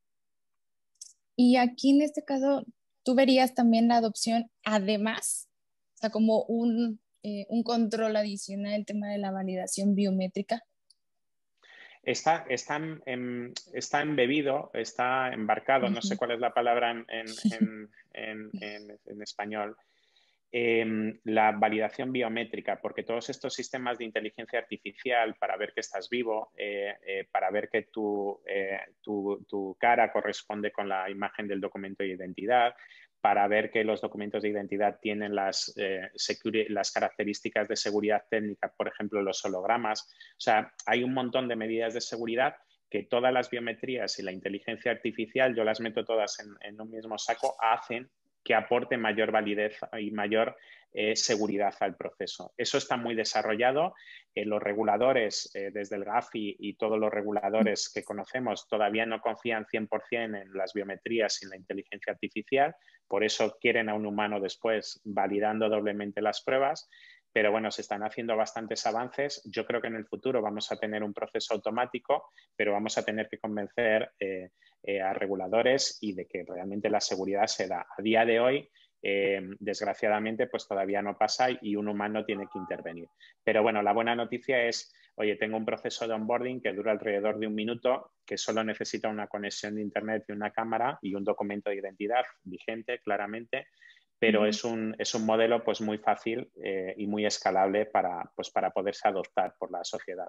Y aquí en este caso, ¿tú verías también la adopción además, o sea, como un, eh, un control adicional, el tema de la validación biométrica? Está, está, en, está embebido, está embarcado, uh-huh. No sé cuál es la palabra en, en, en, en, en, en español. eh, la validación biométrica, porque todos estos sistemas de inteligencia artificial para ver que estás vivo, eh, eh, para ver que tu, eh, tu, tu cara corresponde con la imagen del documento de identidad, para ver que los documentos de identidad tienen las, eh, las características de seguridad técnica, por ejemplo, los hologramas. O sea, hay un montón de medidas de seguridad que todas las biometrías y la inteligencia artificial, yo las meto todas en, en un mismo saco, hacen que aporte mayor validez y mayor eh, seguridad al proceso. Eso está muy desarrollado. Eh, los reguladores, eh, desde el GAFI y todos los reguladores que conocemos, todavía no confían cien por cien en las biometrías y en la inteligencia artificial. Por eso quieren a un humano después validando doblemente las pruebas. Pero bueno, se están haciendo bastantes avances. Yo creo que en el futuro vamos a tener un proceso automático, pero vamos a tener que convencer eh, eh, a reguladores y de que realmente la seguridad se da. A día de hoy, eh, desgraciadamente, pues todavía no pasa y un humano tiene que intervenir. Pero bueno, la buena noticia es, oye, tengo un proceso de onboarding que dura alrededor de un minuto, que solo necesita una conexión de internet y una cámara y un documento de identidad vigente, claramente. Pero uh-huh. es, un, es un modelo pues, muy fácil eh, y muy escalable para, pues, para poderse adoptar por la sociedad.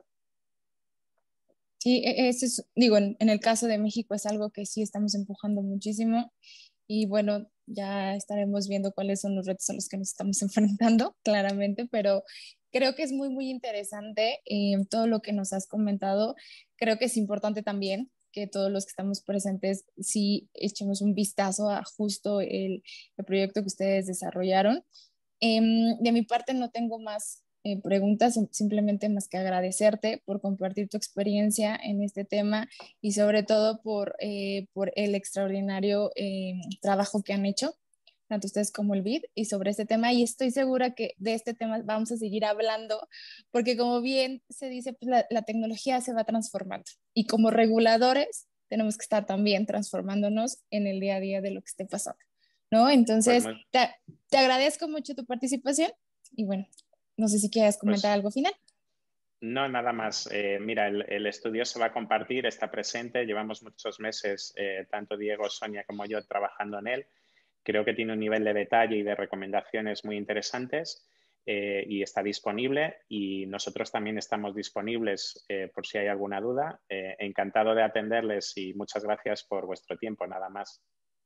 Sí, eso es, digo, en, en el caso de México es algo que sí estamos empujando muchísimo y bueno, ya estaremos viendo cuáles son los retos a los que nos estamos enfrentando, claramente, pero creo que es muy, muy interesante eh, todo lo que nos has comentado. Creo que es importante también que todos los que estamos presentes sí echemos un vistazo a justo el, el proyecto que ustedes desarrollaron. Eh, de mi parte no tengo más eh, preguntas, simplemente más que agradecerte por compartir tu experiencia en este tema y sobre todo por, eh, por el extraordinario eh, trabajo que han hecho, tanto ustedes como el B I D, y sobre este tema. Y estoy segura que de este tema vamos a seguir hablando, porque como bien se dice, pues la, la tecnología se va transformando. Y como reguladores tenemos que estar también transformándonos en el día a día de lo que esté pasando, ¿no? Entonces, pues muy... te, te agradezco mucho tu participación y bueno, no sé si quieres comentar pues... algo final. No, nada más. Eh, mira, el, el estudio se va a compartir, está presente. Llevamos muchos meses, eh, tanto Diego, Sonia como yo, trabajando en él. Creo que tiene un nivel de detalle y de recomendaciones muy interesantes eh, y está disponible. Y nosotros también estamos disponibles eh, por si hay alguna duda. Eh, encantado de atenderles y muchas gracias por vuestro tiempo. Nada más.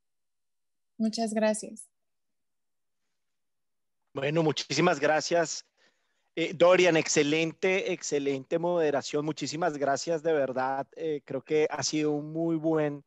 Muchas gracias. Bueno, muchísimas gracias. Eh, Dorian, excelente, excelente moderación. Muchísimas gracias, de verdad. Eh, creo que ha sido un muy buen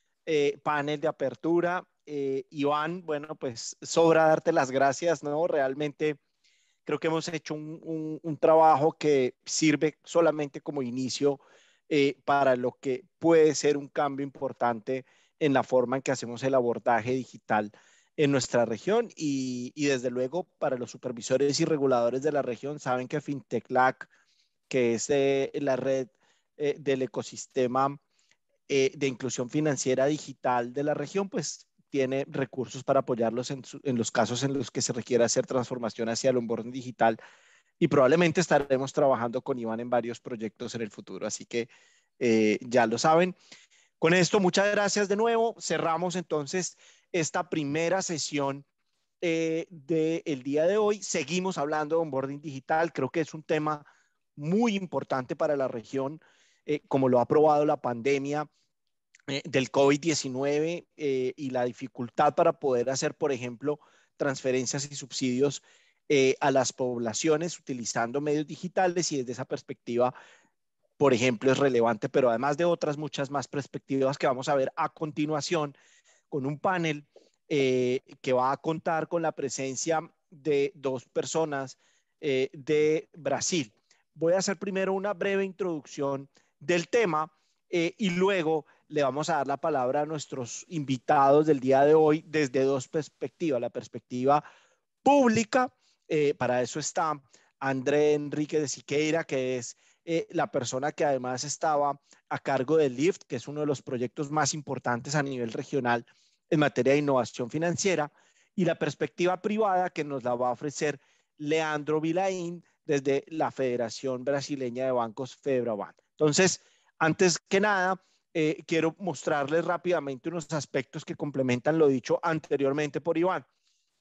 eh, panel de apertura. Eh, Iván, bueno, pues sobra darte las gracias, ¿no? Realmente creo que hemos hecho un, un, un trabajo que sirve solamente como inicio eh, para lo que puede ser un cambio importante en la forma en que hacemos el abordaje digital en nuestra región y, y desde luego para los supervisores y reguladores de la región saben que FinTechLAC, que es eh, la red eh, del ecosistema eh, de inclusión financiera digital de la región, pues tiene recursos para apoyarlos en, su, en los casos en los que se requiera hacer transformación hacia el onboarding digital y probablemente estaremos trabajando con Iván en varios proyectos en el futuro, así que eh, ya lo saben. Con esto, muchas gracias de nuevo. Cerramos entonces esta primera sesión eh, del día de hoy. Seguimos hablando de onboarding digital. Creo que es un tema muy importante para la región, eh, como lo ha probado la pandemia eh, del COVID diecinueve eh, y la dificultad para poder hacer, por ejemplo, transferencias y subsidios eh, a las poblaciones utilizando medios digitales, y desde esa perspectiva, por ejemplo, es relevante, pero además de otras muchas más perspectivas que vamos a ver a continuación con un panel eh, que va a contar con la presencia de dos personas eh, de Brasil. Voy a hacer primero una breve introducción del tema eh, y luego le vamos a dar la palabra a nuestros invitados del día de hoy desde dos perspectivas. La perspectiva pública, eh, para eso está André Enrique de Siqueira, que es eh, la persona que además estaba a cargo del LIFT, que es uno de los proyectos más importantes a nivel regional en materia de innovación financiera, y la perspectiva privada que nos la va a ofrecer Leandro Vilaín desde la Federación Brasileña de Bancos, FEBRABAN. Entonces, antes que nada, eh, quiero mostrarles rápidamente unos aspectos que complementan lo dicho anteriormente por Iván.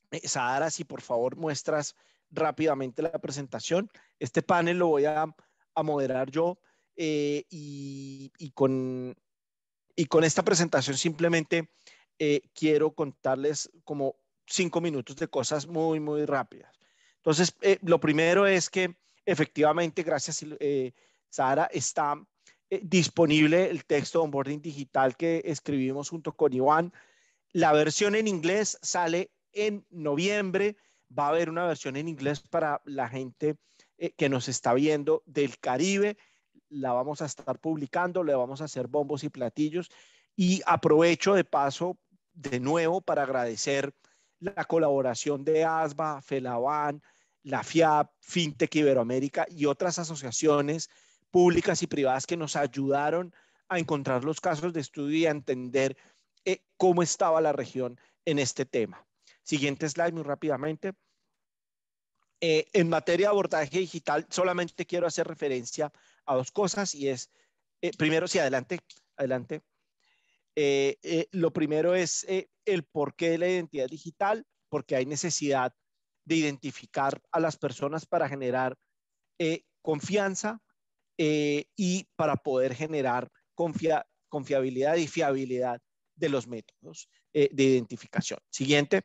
Eh, Sahara, si por favor muestras rápidamente la presentación. Este panel lo voy a, a moderar yo eh, y, y, con, y con esta presentación simplemente eh, quiero contarles como cinco minutos de cosas muy, muy rápidas. Entonces, eh, lo primero es que efectivamente, gracias, eh, Sara, está eh, disponible el texto de onboarding digital que escribimos junto con Iván. La versión en inglés sale en noviembre. Va a haber una versión en inglés para la gente eh, que nos está viendo del Caribe. La vamos a estar publicando, le vamos a hacer bombos y platillos. Y aprovecho de paso de nuevo para agradecer la colaboración de ASBA, FELABAN, la FIAP, FinTech Iberoamérica y otras asociaciones públicas y privadas que nos ayudaron a encontrar los casos de estudio y a entender eh, cómo estaba la región en este tema. Siguiente slide muy rápidamente. Eh, en materia de abordaje digital, solamente quiero hacer referencia a dos cosas y es, eh, primero, sí, adelante, adelante. Eh, eh, lo primero es eh, el porqué de la identidad digital, porque hay necesidad de identificar a las personas para generar eh, confianza eh, y para poder generar confia confiabilidad y fiabilidad de los métodos eh, de identificación. Siguiente.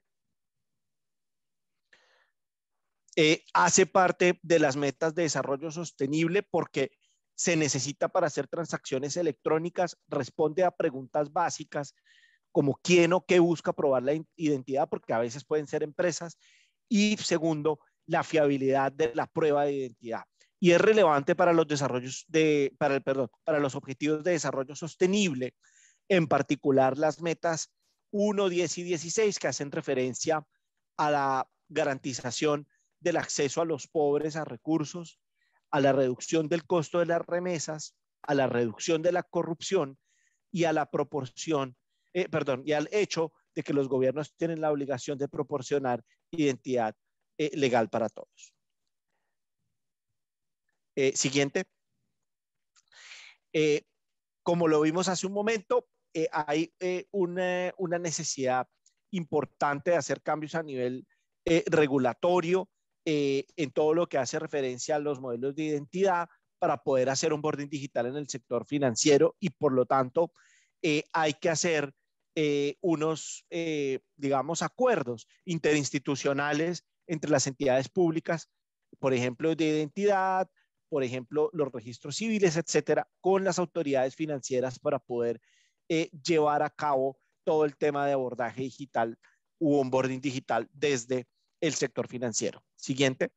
Eh, hace parte de las metas de desarrollo sostenible porque se necesita para hacer transacciones electrónicas, responde a preguntas básicas como quién o qué busca probar la identidad, porque a veces pueden ser empresas, y segundo, la fiabilidad de la prueba de identidad. Y es relevante para los desarrollos de, para el, perdón, para los objetivos de desarrollo sostenible, en particular las metas uno, diez y dieciséis, que hacen referencia a la garantización del acceso a los pobres a recursos, a la reducción del costo de las remesas, a la reducción de la corrupción y a la proporción, eh, perdón, y al hecho de que los gobiernos tienen la obligación de proporcionar identidad eh, legal para todos. Eh, siguiente. Eh, como lo vimos hace un momento, eh, hay eh, una, una necesidad importante de hacer cambios a nivel eh, regulatorio eh, en todo lo que hace referencia a los modelos de identidad para poder hacer onboarding digital en el sector financiero y por lo tanto eh, hay que hacer eh, unos, eh, digamos, acuerdos interinstitucionales entre las entidades públicas, por ejemplo, de identidad, por ejemplo, los registros civiles, etcétera, con las autoridades financieras para poder eh, llevar a cabo todo el tema de abordaje digital u onboarding digital desde el sector financiero. Siguiente.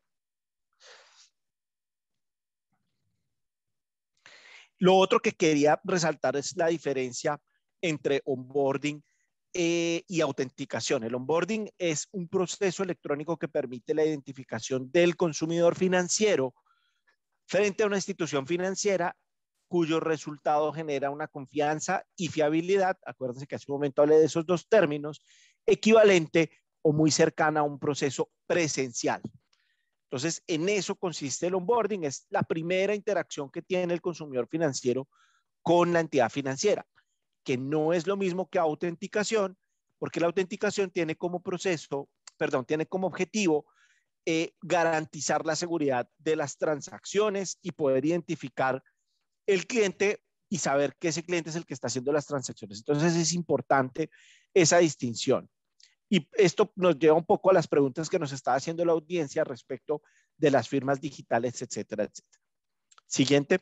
Lo otro que quería resaltar es la diferencia entre onboarding eh, y autenticación. El onboarding es un proceso electrónico que permite la identificación del consumidor financiero frente a una institución financiera cuyo resultado genera una confianza y fiabilidad, acuérdense que hace un momento hablé de esos dos términos, equivalente o muy cercana a un proceso presencial. Entonces, en eso consiste el onboarding, es la primera interacción que tiene el consumidor financiero con la entidad financiera, que no es lo mismo que autenticación, porque la autenticación tiene como proceso, perdón, tiene como objetivo eh, garantizar la seguridad de las transacciones y poder identificar el cliente y saber que ese cliente es el que está haciendo las transacciones. Entonces es importante esa distinción. Y esto nos lleva un poco a las preguntas que nos está haciendo la audiencia respecto de las firmas digitales, etcétera, etcétera. Siguiente.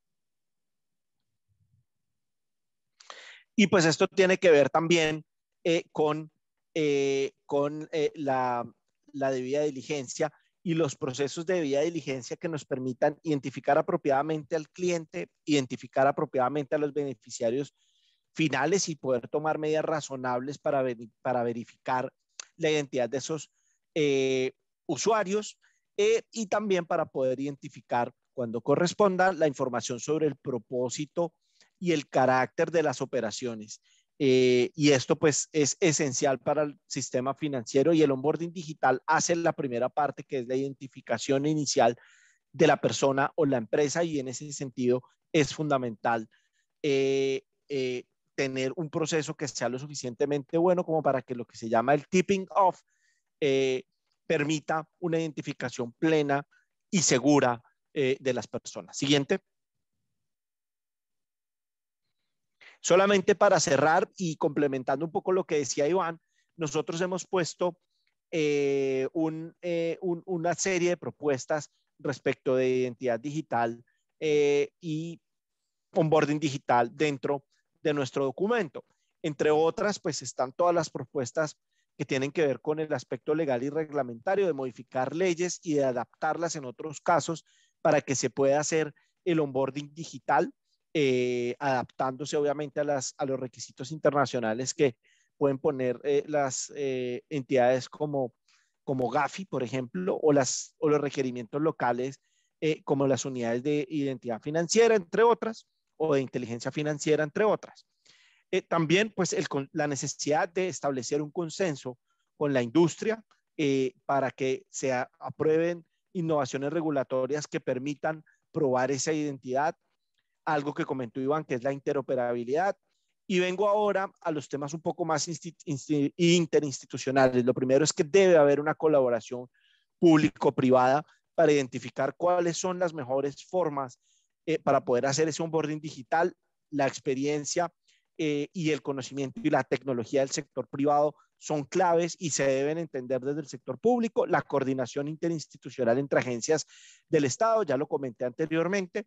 Y pues esto tiene que ver también eh, con, eh, con eh, la, la debida diligencia y los procesos de debida diligencia que nos permitan identificar apropiadamente al cliente, identificar apropiadamente a los beneficiarios finales y poder tomar medidas razonables para, ver, para verificar la identidad de esos eh, usuarios eh, y también para poder identificar cuando corresponda la información sobre el propósito y el carácter de las operaciones. Eh, y esto pues es esencial para el sistema financiero y el onboarding digital hace la primera parte que es la identificación inicial de la persona o la empresa y en ese sentido es fundamental eh, eh, tener un proceso que sea lo suficientemente bueno como para que lo que se llama el tipping off eh, permita una identificación plena y segura eh, de las personas. Siguiente. Solamente para cerrar y complementando un poco lo que decía Iván, nosotros hemos puesto eh, un, eh, un, una serie de propuestas respecto de identidad digital eh, y onboarding digital dentro de nuestro documento. Entre otras, pues están todas las propuestas que tienen que ver con el aspecto legal y reglamentario de modificar leyes y de adaptarlas en otros casos para que se pueda hacer el onboarding digital, eh, adaptándose obviamente a, las, a los requisitos internacionales que pueden poner eh, las eh, entidades como, como Gafi, por ejemplo, o, las, o los requerimientos locales eh, como las unidades de identidad financiera, entre otras, o de inteligencia financiera, entre otras. Eh, también, pues, el, la necesidad de establecer un consenso con la industria eh, para que se aprueben innovaciones regulatorias que permitan probar esa identidad, algo que comentó Iván, que es la interoperabilidad. Y vengo ahora a los temas un poco más interinstitucionales. Lo primero es que debe haber una colaboración público-privada para identificar cuáles son las mejores formas eh, para poder hacer ese onboarding digital. La experiencia eh, y el conocimiento y la tecnología del sector privado son claves y se deben entender desde el sector público. La coordinación interinstitucional entre agencias del Estado, ya lo comenté anteriormente.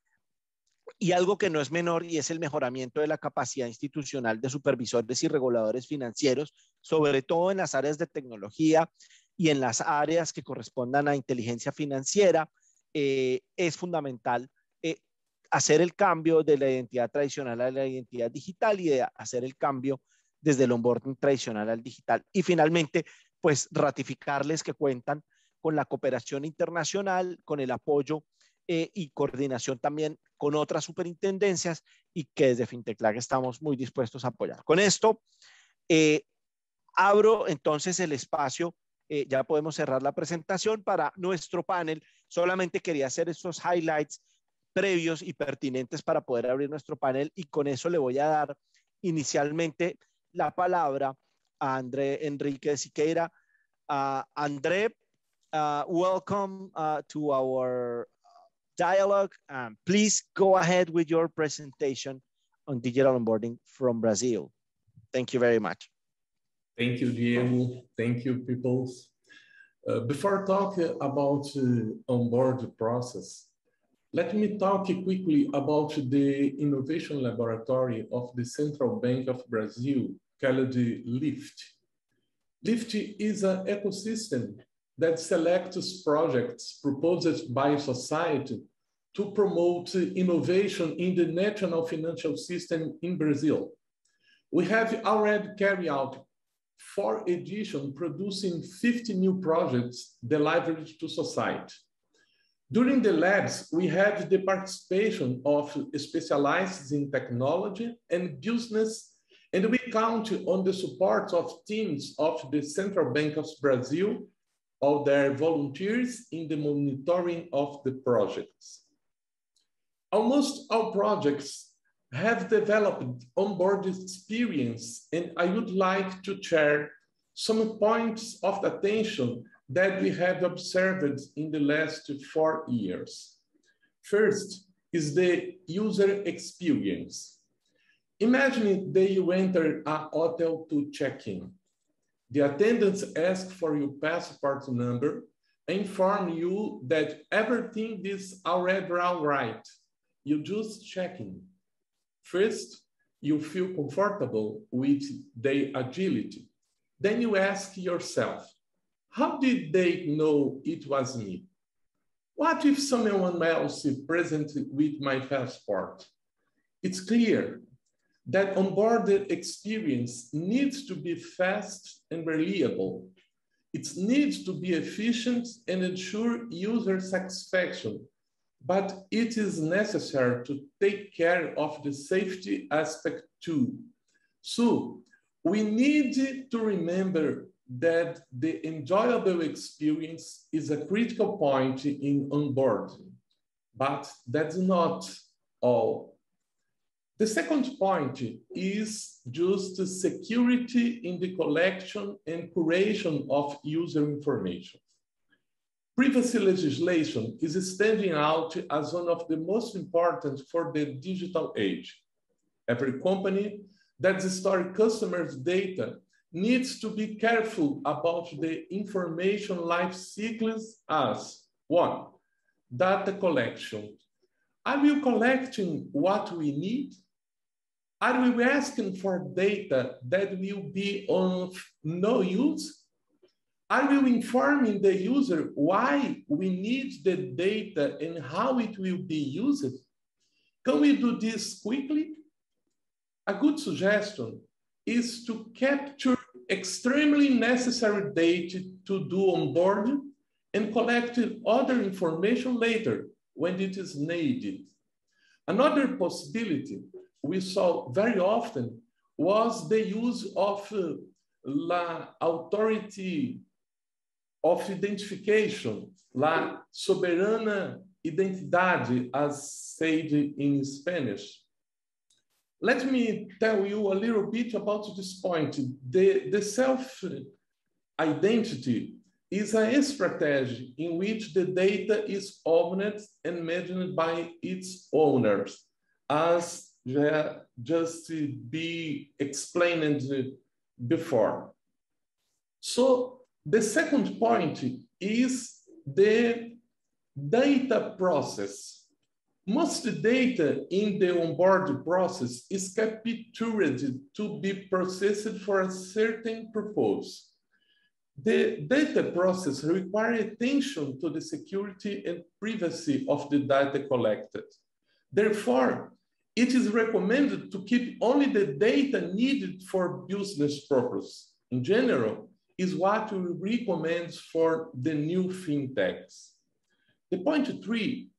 Y algo que no es menor y es el mejoramiento de la capacidad institucional de supervisores y reguladores financieros, sobre todo en las áreas de tecnología y en las áreas que correspondan a inteligencia financiera. Eh, es fundamental eh, hacer el cambio de la identidad tradicional a la identidad digital y de hacer el cambio desde el onboarding tradicional al digital. Y finalmente, pues ratificarles que cuentan con la cooperación internacional, con el apoyo Eh, y coordinación también con otras superintendencias y que desde FinTechLab estamos muy dispuestos a apoyar. Con esto, eh, abro entonces el espacio, eh, ya podemos cerrar la presentación para nuestro panel. Solamente quería hacer estos highlights previos y pertinentes para poder abrir nuestro panel y con eso le voy a dar inicialmente la palabra a André Enrique de Siqueira. Uh, André, uh, welcome uh, to our dialogue. Um, please go ahead with your presentation on digital onboarding from Brazil. Thank you very much. Thank you, Diego. Thank you, peoples. Uh, before talking about uh, onboard process, let me talk quickly about the innovation laboratory of the Central Bank of Brazil, called LIFT. LIFT is an ecosystem that selects projects proposed by society to promote innovation in the national financial system in Brazil. We have already carried out four editions producing fifty new projects delivered to society. During the labs, we have the participation of specialists in technology and business, and we count on the support of teams of the Central Bank of Brazil, all their volunteers in the monitoring of the projects. Almost all projects have developed onboard experience, and I would like to share some points of attention that we have observed in the last four years. First is the user experience. Imagine that you enter a hotel to check in. The attendants ask for your passport number, inform you that everything is already all right. You just check in. First, you feel comfortable with their agility. Then you ask yourself, how did they know it was me? What if someone else is present with my passport? It's clear that onboarded experience needs to be fast and reliable. It needs to be efficient and ensure user satisfaction, but it is necessary to take care of the safety aspect too. So we need to remember that the enjoyable experience is a critical point in onboarding, but that's not all. The second point is just security in the collection and curation of user information. Privacy legislation is standing out as one of the most important for the digital age. Every company that stores customers' data needs to be careful about the information life cycles as one, data collection. Are we collecting what we need? Are we asking for data that will be of no use? Are we informing the user why we need the data and how it will be used? Can we do this quickly? A good suggestion is to capture extremely necessary data to do onboarding and collect other information later when it is needed. Another possibility we saw very often was the use of uh, la authority of identification, la soberana identidade, as said in Spanish. Let me tell you a little bit about this point. The, the self-identity is a strategy in which the data is owned and managed by its owners, as just be explained before. So the second point is the data process. Most data in the onboard process is captured to be processed for a certain purpose. The data process requires attention to the security and privacy of the data collected. Therefore, it is recommended to keep only the data needed for business purpose. In general, is what we recommend for the new fintechs. The point three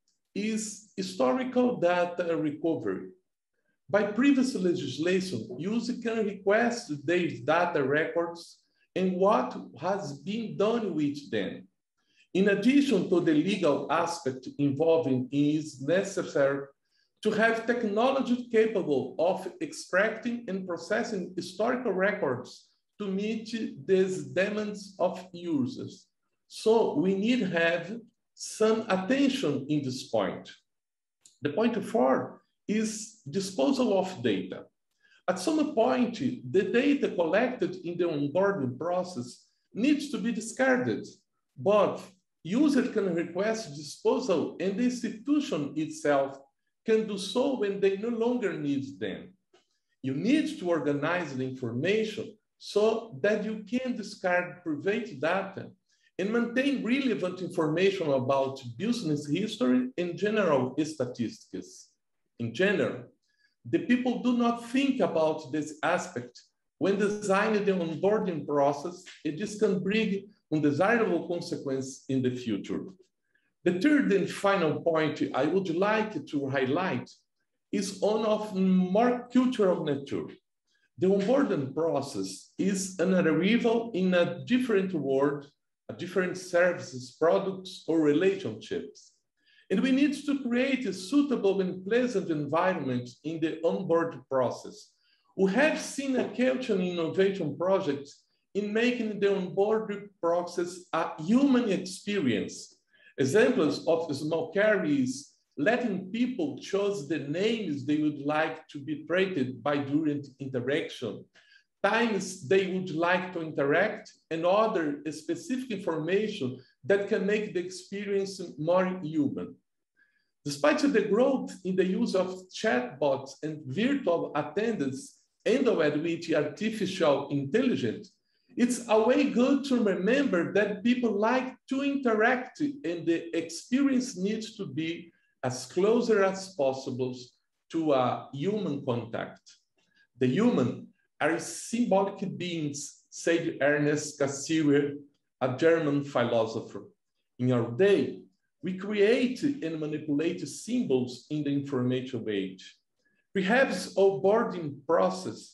is historical data recovery. By previous legislation, users can request their data records and what has been done with them. In addition to the legal aspect involving, it is necessary to have technology capable of extracting and processing historical records to meet these demands of users. So we need to have some attention in this point. The point four is disposal of data. At some point, the data collected in the onboarding process needs to be discarded, but users can request disposal and the institution itself can do so when they no longer need them. You need to organize the information so that you can discard private data and maintain relevant information about business history and general statistics. In general, the people do not think about this aspect when designing the onboarding process, and this can bring undesirable consequences in the future. The third and final point I would like to highlight is one of more cultural nature. The onboarding process is an arrival in a different world, a different services, products, or relationships. And we need to create a suitable and pleasant environment in the onboard process. We have seen a culture and innovation project in making the onboard process a human experience. Examples of small carries letting people choose the names they would like to be treated by during interaction, times they would like to interact, and other specific information that can make the experience more human. Despite the growth in the use of chatbots and virtual attendants endowed with artificial intelligence, it's always good to remember that people like to interact and the experience needs to be as closer as possible to a human contact. The human are symbolic beings, said Ernest Cassirer, a German philosopher. In our day, we create and manipulate symbols in the information age. Perhaps onboarding process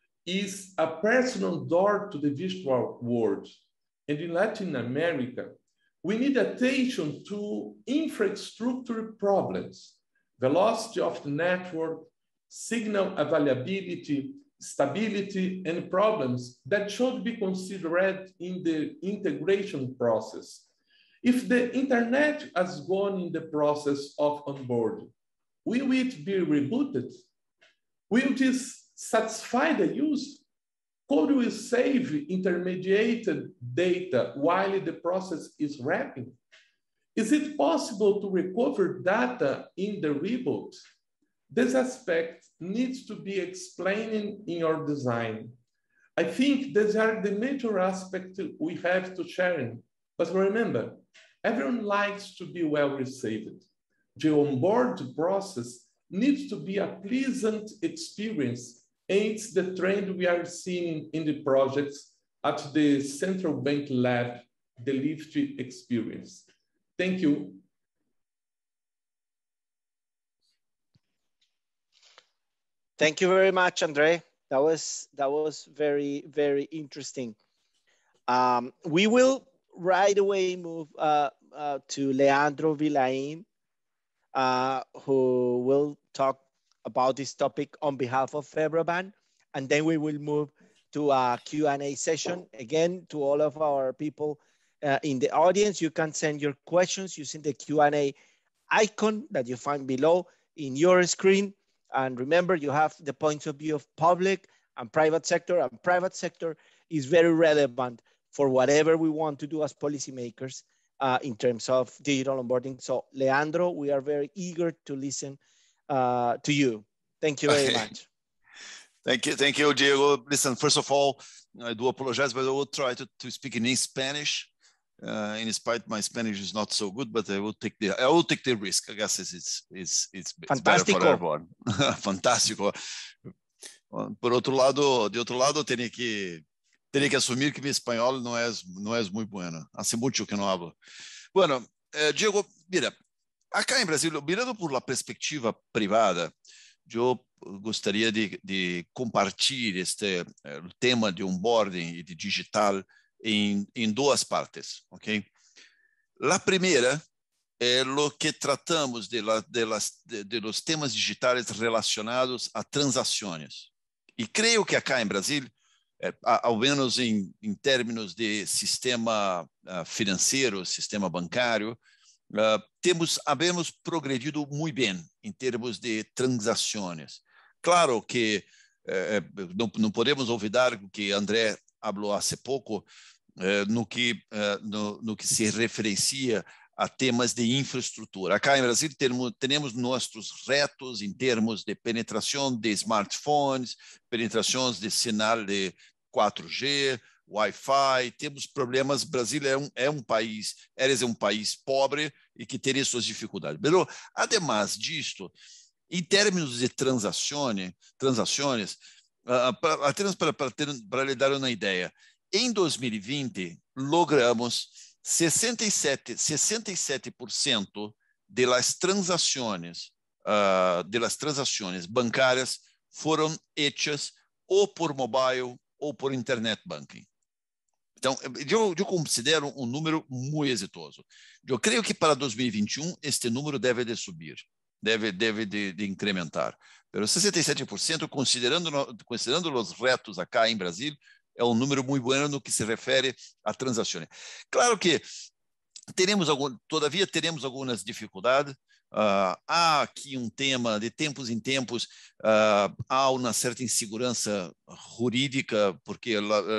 is a personal door to the virtual world. And in Latin America, we need attention to infrastructure problems, velocity of the network, signal availability, stability, and problems that should be considered in the integration process. If the internet has gone in the process of onboarding, will it be rebooted? Will this satisfy the user? Could we save intermediated data while the process is wrapping? Is it possible to recover data in the reboot? This aspect needs to be explained in your design. I think these are the major aspects we have to sharing. But remember, everyone likes to be well received. The onboard process needs to be a pleasant experience, and it's the trend we are seeing in the projects at the Central Bank Lab, the Lift experience. Thank you. Thank you very much, Andre. That was that was very, very interesting. Um, we will right away move uh, uh, to Leandro Villain, uh, who will talk about this topic on behalf of FEBRABAN, and then we will move to a Q and A session. Again, to all of our people uh, in the audience, you can send your questions using the Q and A icon that you find below in your screen. And remember, you have the points of view of public and private sector, and private sector is very relevant for whatever we want to do as policymakers uh, in terms of digital onboarding. So Leandro, we are very eager to listen uh, to you. Thank you very okay. much. Thank you, thank you, Diego. Listen, first of all, I do apologize, but I will try to, to speak in Spanish. Uh, in spite, my Spanish is not so good, but I will take the I will take the risk. I guess it's it's it's, it's, it's better for everyone. Fantástico. Por outro lado, de outro lado, tenho que teria que assumir que meu espanhol não é não é muito bueno. Hace mucho que não hablo. Bueno, eh, Diego, mira, acá em Brasil, mirando por la perspectiva privada, eu gostaria de, de compartilhar este eh, tema de onboarding e de digital em, em duas partes, ok? La primeira é o que tratamos de, la, de, las, de, de los temas digitais relacionados a transações. E creio que acá em Brasil, é, ao menos em, em termos de sistema uh, financeiro, sistema bancário, uh, temos, havemos progredido muito bem em termos de transações. Claro que eh, não, não podemos olvidar que André falou há pouco eh, no, que, eh, no, no que se referencia a temas de infraestrutura. Acá em Brasil temos, temos nossos retos em termos de penetração de smartphones, penetrações de sinal de quatro G, Wi-Fi, temos problemas. Brasil é um, é um país, eles é um país pobre e que teria suas dificuldades. Mas, ademais disto, em termos de transações, transações uh, para, apenas para, para, ter, para lhe dar uma ideia, em dois mil e vinte, logramos sessenta e sete por cento de las transações, uh, de las transações bancárias foram hechas ou por mobile ou por internet banking. Então, eu, eu considero um número muito exitoso. Eu creio que para dois mil e vinte e um, este número deve de subir. deve, deve de, de incrementar. Pero sessenta e sete por cento, considerando, considerando os retos acá em Brasil, é um número muito bom no que se refere a transações. Claro que teremos algum, todavia teremos algumas dificuldades. Uh, há aqui um tema, de tempos em tempos, uh, há uma certa insegurança jurídica, porque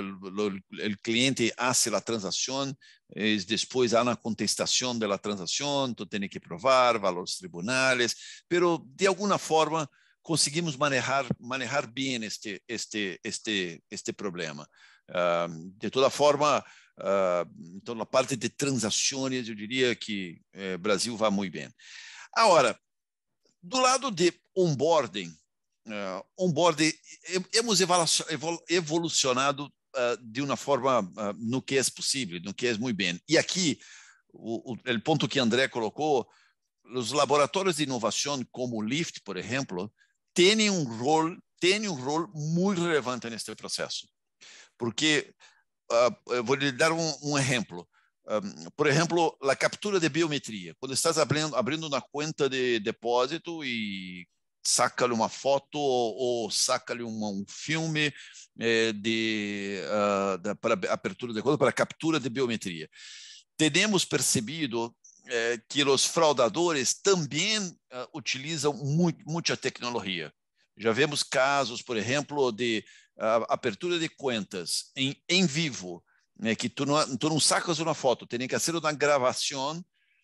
o cliente faz a transação, e depois há uma contestação da transação, então tem que provar, valores tribunais, mas de alguma forma conseguimos manejar, manejar bem este, este, este, este problema. Uh, de toda forma, uh, então, na parte de transações, eu diria que o uh, Brasil vai muito bem. Agora, do lado de onboarding, uh, onboarding, hemos evolucionado uh, de uma forma uh, no que é possível, no que é muito bem. E aqui, o, o, o ponto que André colocou, os laboratórios de inovação como o Lift, por exemplo, têm um rol, têm um rol muito relevante neste processo. Porque, uh, eu vou lhe dar um, um exemplo. Um, por exemplo, a captura de biometria. Quando estás abrindo, abrindo uma conta de depósito e saca-lhe uma foto ou, ou saca-lhe um, um filme eh, de, uh, da, para apertura de conta, para captura de biometria. Temos percebido eh, que os fraudadores também uh, utilizam muito, muita tecnologia. Já vemos casos, por exemplo, de uh, apertura de contas em, em vivo, né, que tu não, tu não sacas uma foto, tem que ser uma gravação.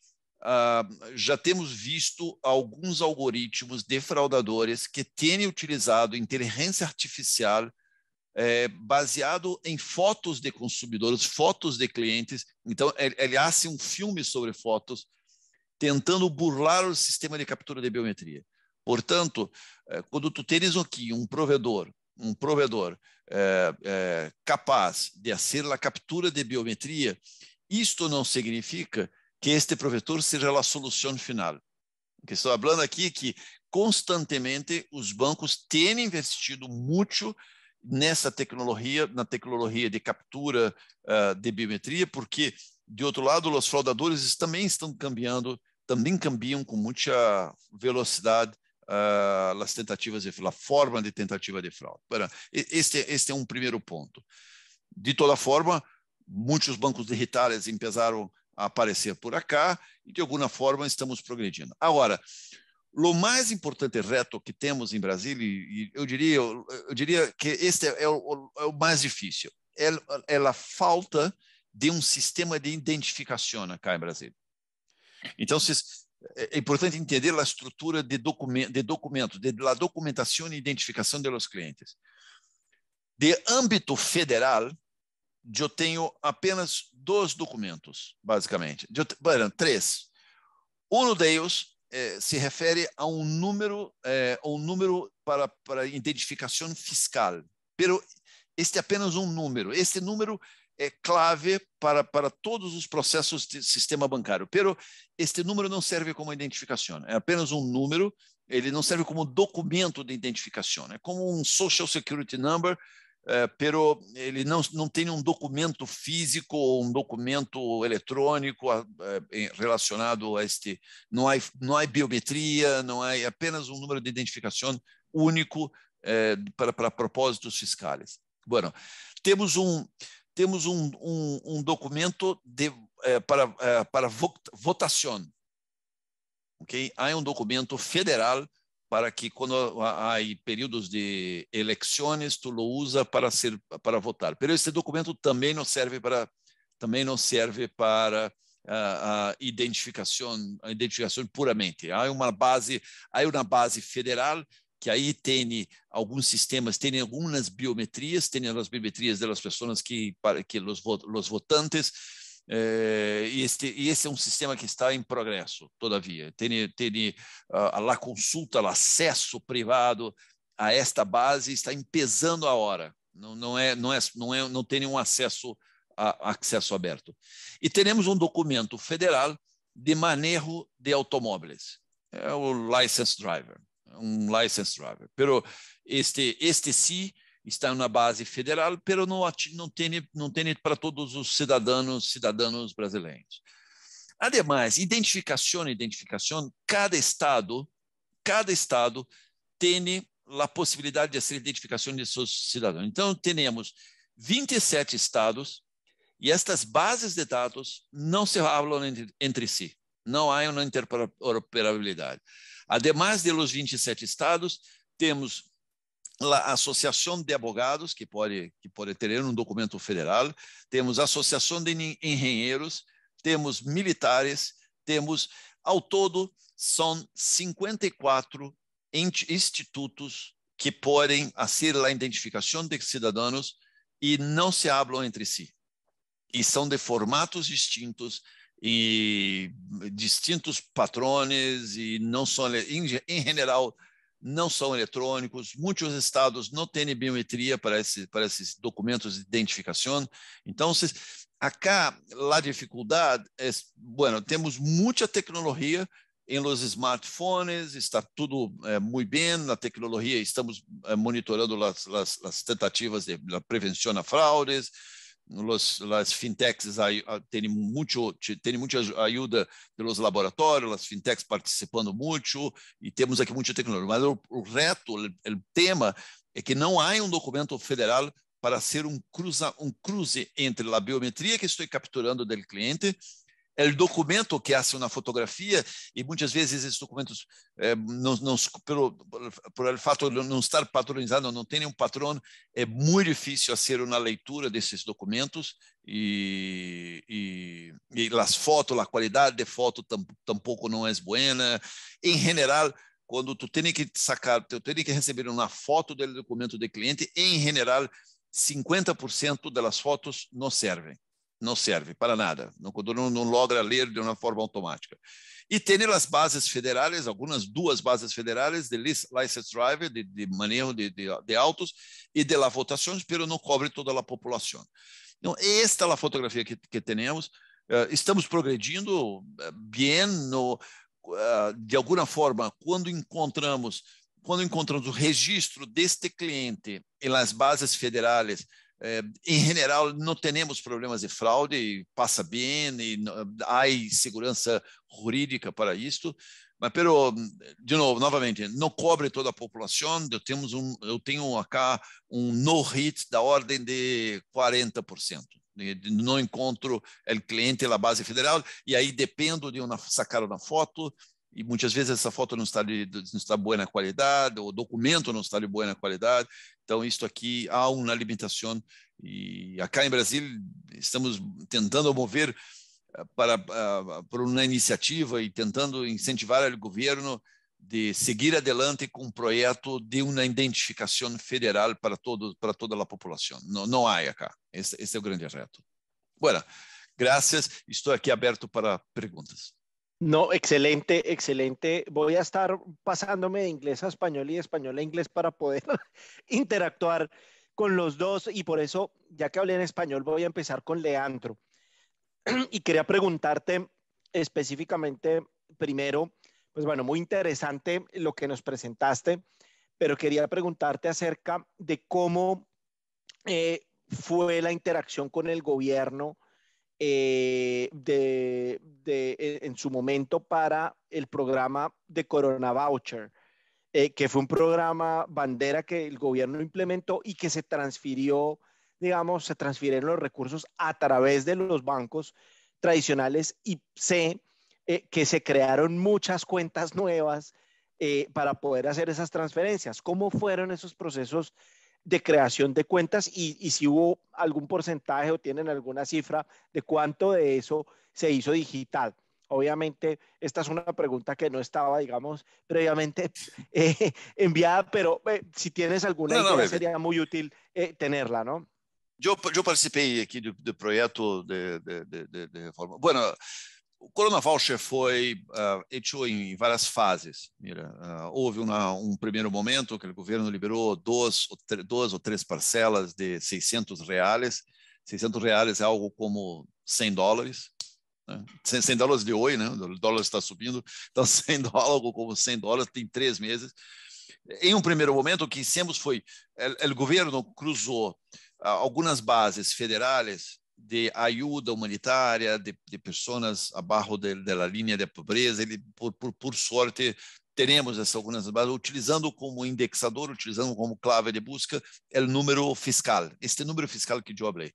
Uh, já temos visto alguns algoritmos defraudadores que têm utilizado inteligência artificial é, baseado em fotos de consumidores, fotos de clientes. Então, ele, ele faz um filme sobre fotos, tentando burlar o sistema de captura de biometria. Portanto, é, quando tu tens aqui um provedor, um provedor é, é, capaz de fazer a captura de biometria, isto não significa que este provedor seja a solução final. O que estou falando aqui é que constantemente os bancos têm investido muito nessa tecnologia, na tecnologia de captura uh, de biometria, porque, de outro lado, os fraudadores também estão cambiando, também cambiam com muita velocidade uh, as tentativas de a forma de tentativa de fraude. Este, este é um primeiro ponto. De toda forma, muitos bancos digitais começaram a aparecer por acá e, de alguma forma, estamos progredindo. Agora, o mais importante reto que temos em Brasília, e eu diria, eu, eu diria que este é o, é o mais difícil, é, é a falta de um sistema de identificação acá em Brasília. Então, é importante entender a estrutura de documento, de documento, de la documentação e identificação dos clientes. De âmbito federal, eu tenho apenas dois documentos, basicamente. Eu, bueno, três. Um deles eh, se refere a um número, eh, um número para, para identificação fiscal. Pero este é apenas um número. Este número é clave para, para todos os processos do sistema bancário. Pero este número não serve como identificação. É apenas um número. Ele não serve como documento de identificação. É como um Social Security Number, Uh, pero ele não, não tem um documento físico ou um documento eletrônico uh, relacionado a este. Não há, não há biometria, não há apenas um número de identificação único uh, para, para propósitos fiscais. Bueno, temos um, temos um, um, um documento de, uh, para, uh, para votação. Okay? Há um documento federal para que quando há períodos de eleições tu lo usa para ser para votar. Pero esse documento também não serve para também não serve para a, a identificação, a identificação puramente. Há uma base, há uma base federal que aí tem alguns sistemas, tem algumas biometrias, tem as biometrias das pessoas que para que os, os votantes. Eh, e, este, e esse é um sistema que está em progresso, todavia. Tem, tem uh, a consulta, o acesso privado a esta base está empezando a hora. Não, não, é, não, é, não, é, não tem nenhum acesso, a, acesso aberto. E temos um documento federal de manejo de automóveis. É o License Driver. Um License Driver. Pero este, este sim está na base federal, pero não, não, tem, não tem para todos os cidadãos, cidadãos brasileiros. Ademais, identificação e identificação, cada estado, cada estado tem a possibilidade de fazer identificação de seus cidadãos. Então, temos vinte e sete estados e estas bases de dados não se falam entre, entre si. Não há uma interoperabilidade. Ademais de los vinte e sete estados, temos a Associação de Advogados, que pode, que pode ter um documento federal, temos a Associação de Engenheiros, temos militares, temos, ao todo, são cinquenta e quatro institutos que podem fazer a identificação de cidadãos e não se falam entre si. E são de formatos distintos e distintos patrões e não são, em, em geral, não são eletrônicos. Muitos estados não têm biometria para, esse, para esses documentos de identificação. Então, acá a dificuldade é, bueno, temos muita tecnologia em los smartphones, está tudo é, muito bem na tecnologia, estamos é, monitorando as, as, as tentativas de prevenção a fraudes, Los, las fintechs têm muito, têm muita ajuda pelos laboratórios, as fintechs participando muito, e temos aqui muita tecnologia. Mas o, o reto, o, o tema é que não há um documento federal para ser um, cruza, um cruze entre a biometria que estou capturando do cliente, o documento que hace uma fotografia, e muitas vezes esses documentos, eh, não, não, pelo, por el fato de não estar padronizado, não tem nenhum patrão, é muito difícil fazer uma leitura desses documentos, e, e, e as fotos, a qualidade de foto tam, tampouco não é boa. Em geral, quando tu tem que sacar, tu tem que receber uma foto do documento do cliente, em geral, cinquenta por cento das fotos não servem. Não serve para nada, não, não, não logra ler de uma forma automática. E tem as bases federais, algumas duas bases federais de license driver, de, de manejo de, de, de autos e de las votações, mas não cobre toda a população. Então, esta é a fotografia que, que temos. Uh, estamos progredindo bem, no, uh, de alguma forma, quando encontramos, quando encontramos o registro deste cliente em las bases federais. Eh, em geral, não temos problemas de fraude, passa bem, e há segurança jurídica para isto, mas, pero, de novo, novamente, não cobre toda a população. Eu, temos um, eu tenho acá um no-hit da ordem de quarenta por cento. Não encontro o cliente na base federal, e aí dependo de uma, sacar uma foto, e muitas vezes essa foto não está de, não está boa na qualidade, o documento não está de boa na qualidade. Então, isto aqui há uma limitação, e acá em Brasil estamos tentando mover para, uh, por uma iniciativa e tentando incentivar o governo de seguir adelante com um projeto de uma identificação federal para, todo, para toda a população. Não, não há acá. Esse, esse é o grande reto. Bueno, graças. Estou aqui aberto para perguntas. No, excelente, excelente. Voy a estar pasándome de inglés a español y de español a inglés para poder interactuar con los dos, y por eso, ya que hablé en español, voy a empezar con Leandro. Y quería preguntarte específicamente, primero, pues bueno, muy interesante lo que nos presentaste, pero quería preguntarte acerca de cómo eh, fue la interacción con el gobierno Eh, de, de, en su momento para el programa de Corona Voucher, eh, que fue un programa bandera que el gobierno implementó y que se transfirió, digamos, se transfirieron los recursos a través de los bancos tradicionales, y sé eh, que se crearon muchas cuentas nuevas eh, para poder hacer esas transferencias. ¿Cómo fueron esos procesos de creación de cuentas, y, y si hubo algún porcentaje o tienen alguna cifra de cuánto de eso se hizo digital? Obviamente, esta es una pregunta que no estaba, digamos, previamente eh, enviada, pero eh, si tienes alguna no, idea, no, sería muy útil eh, tenerla, ¿no? Eu, eu participei aqui do, do projeto de, de, de, de reforma. Bueno, o Corona Voucher foi uh, feito em várias fases. Mira, uh, houve uma, um primeiro momento que o governo liberou duas ou, duas ou três parcelas de seiscentos reais. seiscentos reais é algo como cem dólares. Né? cem dólares de hoje, né? O dólar está subindo. Então, cem dólares, algo como cem dólares, tem três meses. Em um primeiro momento, o que hicimos foi, o governo cruzou uh, algumas bases federais de ajuda humanitária, de, de pessoas abaixo da linha de pobreza. Ele, por, por, por sorte, teremos essas algumas bases, utilizando como indexador, utilizando como clave de busca, o número fiscal, este número fiscal que eu falei.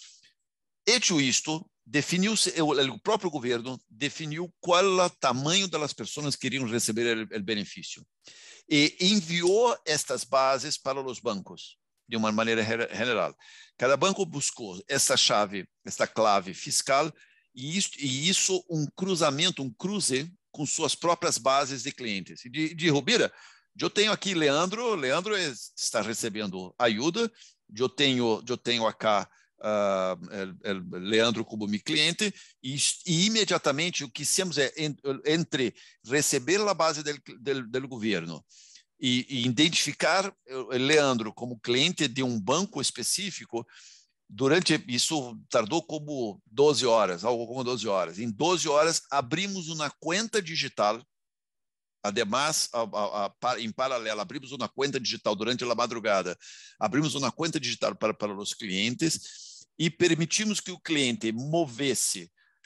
Hecho isto, definiu-se, o próprio governo definiu qual o tamanho das pessoas que iriam receber o, o benefício, e enviou estas bases para os bancos de uma maneira general. Cada banco buscou essa chave, essa clave fiscal, e isso, e isso um cruzamento, um cruze com suas próprias bases de clientes. De, de Rubira, eu tenho aqui Leandro, Leandro está recebendo ajuda, eu tenho, eu tenho acá uh, el, el Leandro como meu cliente, e, e imediatamente o que fizemos é, entre receber a base do, do, do governo E, e identificar o Leandro como cliente de um banco específico, durante isso tardou como doze horas, algo como doze horas. Em doze horas, abrimos uma conta digital. Además, a, a, a, em paralelo, abrimos uma conta digital durante a madrugada. Abrimos uma conta digital para, para os clientes, e permitimos que o cliente movesse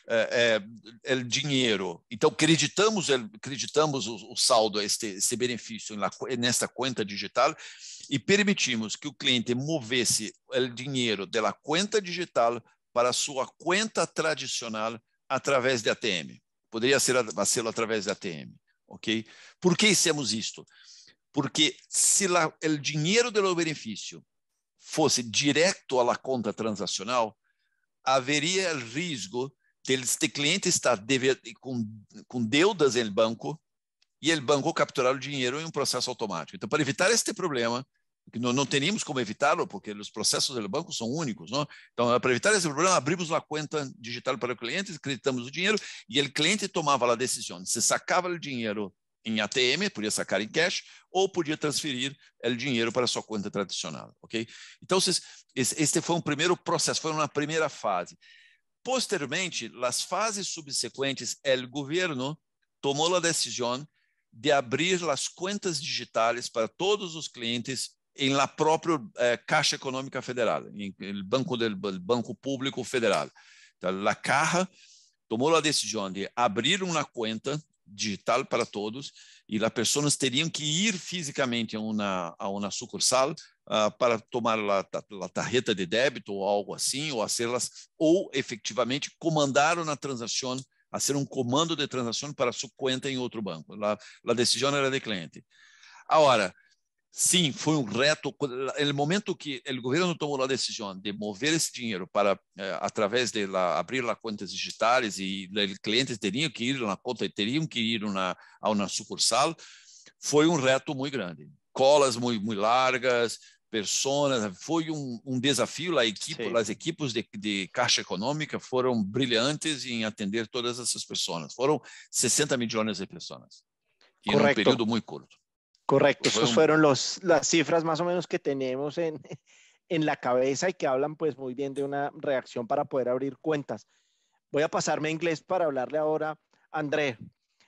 é, é, o dinheiro. Então, acreditamos, acreditamos o, o saldo, este, este benefício na, nesta conta digital e permitimos que o cliente movesse o dinheiro da conta digital para a sua conta tradicional através de A T M. Poderia ser ser através de A T M. Ok? Por que hicimos isto? Porque se la, o dinheiro do benefício fosse direto à conta transacional, haveria o risco de este cliente estar dever, com, com deudas no banco e o banco capturar o dinheiro em um processo automático. Então, para evitar este problema, que não, não teríamos como evitá-lo, porque os processos do banco são únicos, não? Então, para evitar esse problema, abrimos uma conta digital para o cliente, acreditamos o dinheiro e o cliente tomava a decisão se sacava o dinheiro em A T M, podia sacar em cash, ou podia transferir o dinheiro para a sua conta tradicional, ok? Então, este foi um primeiro processo, foi uma primeira fase. Posteriormente, as fases subsequentes, o governo tomou a decisão de abrir as contas digitais para todos os clientes em la própria eh, Caixa Econômica Federal, em el Banco del Banco Público Federal. Então, a Caja tomou a decisão de abrir uma conta digital para todos e as pessoas teriam que ir fisicamente a uma, a uma sucursal uh, para tomar a, a tarjeta de débito ou algo assim, ou hacerlas, ou efetivamente comandar uma transação, fazer um comando de transação para sua conta em outro banco. A, a decisão era de cliente. Agora, sim, foi um reto. No momento que o governo tomou a decisão de mover esse dinheiro para, eh, através de la, abrir as contas digitais e os clientes teriam que ir na conta, teriam que ir una, a uma sucursal, foi um reto muito grande. Colas muito, muito largas, pessoas, foi um, um desafio. A equipe, as equipes de, de Caixa Econômica foram brilhantes em atender todas essas pessoas. Foram sessenta milhões de pessoas, em um período muito curto. Correcto, esas fueron los, las cifras más o menos que tenemos en, en la cabeza y que hablan pues muy bien de una reacción para poder abrir cuentas. Voy a pasarme a inglés para hablarle ahora a André.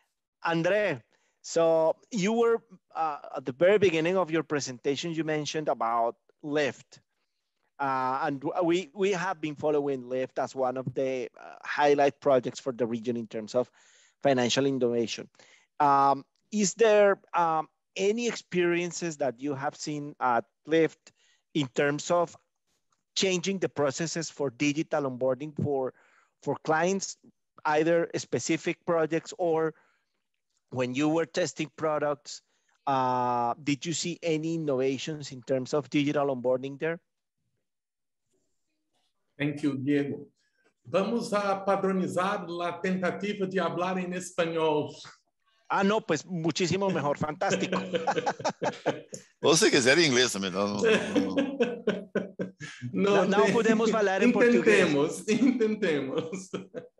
André, so you were uh, at the very beginning of your presentation, you mentioned about Lyft. Uh, and we, we have been following Lyft as one of the uh, highlight projects for the region in terms of financial innovation. Um, is there... Um, any experiences that you have seen at Lyft in terms of changing the processes for digital onboarding for, for clients, either specific projects or when you were testing products, uh, did you see any innovations in terms of digital onboarding there? Thank you, Diego. Vamos a padronizar la tentativa de hablar en español. Ah, no, pues muchísimo mejor, fantástico. Ou se quiser em inglês também. Não, não, não. não, não podemos falar em intentemos, português. Intentemos.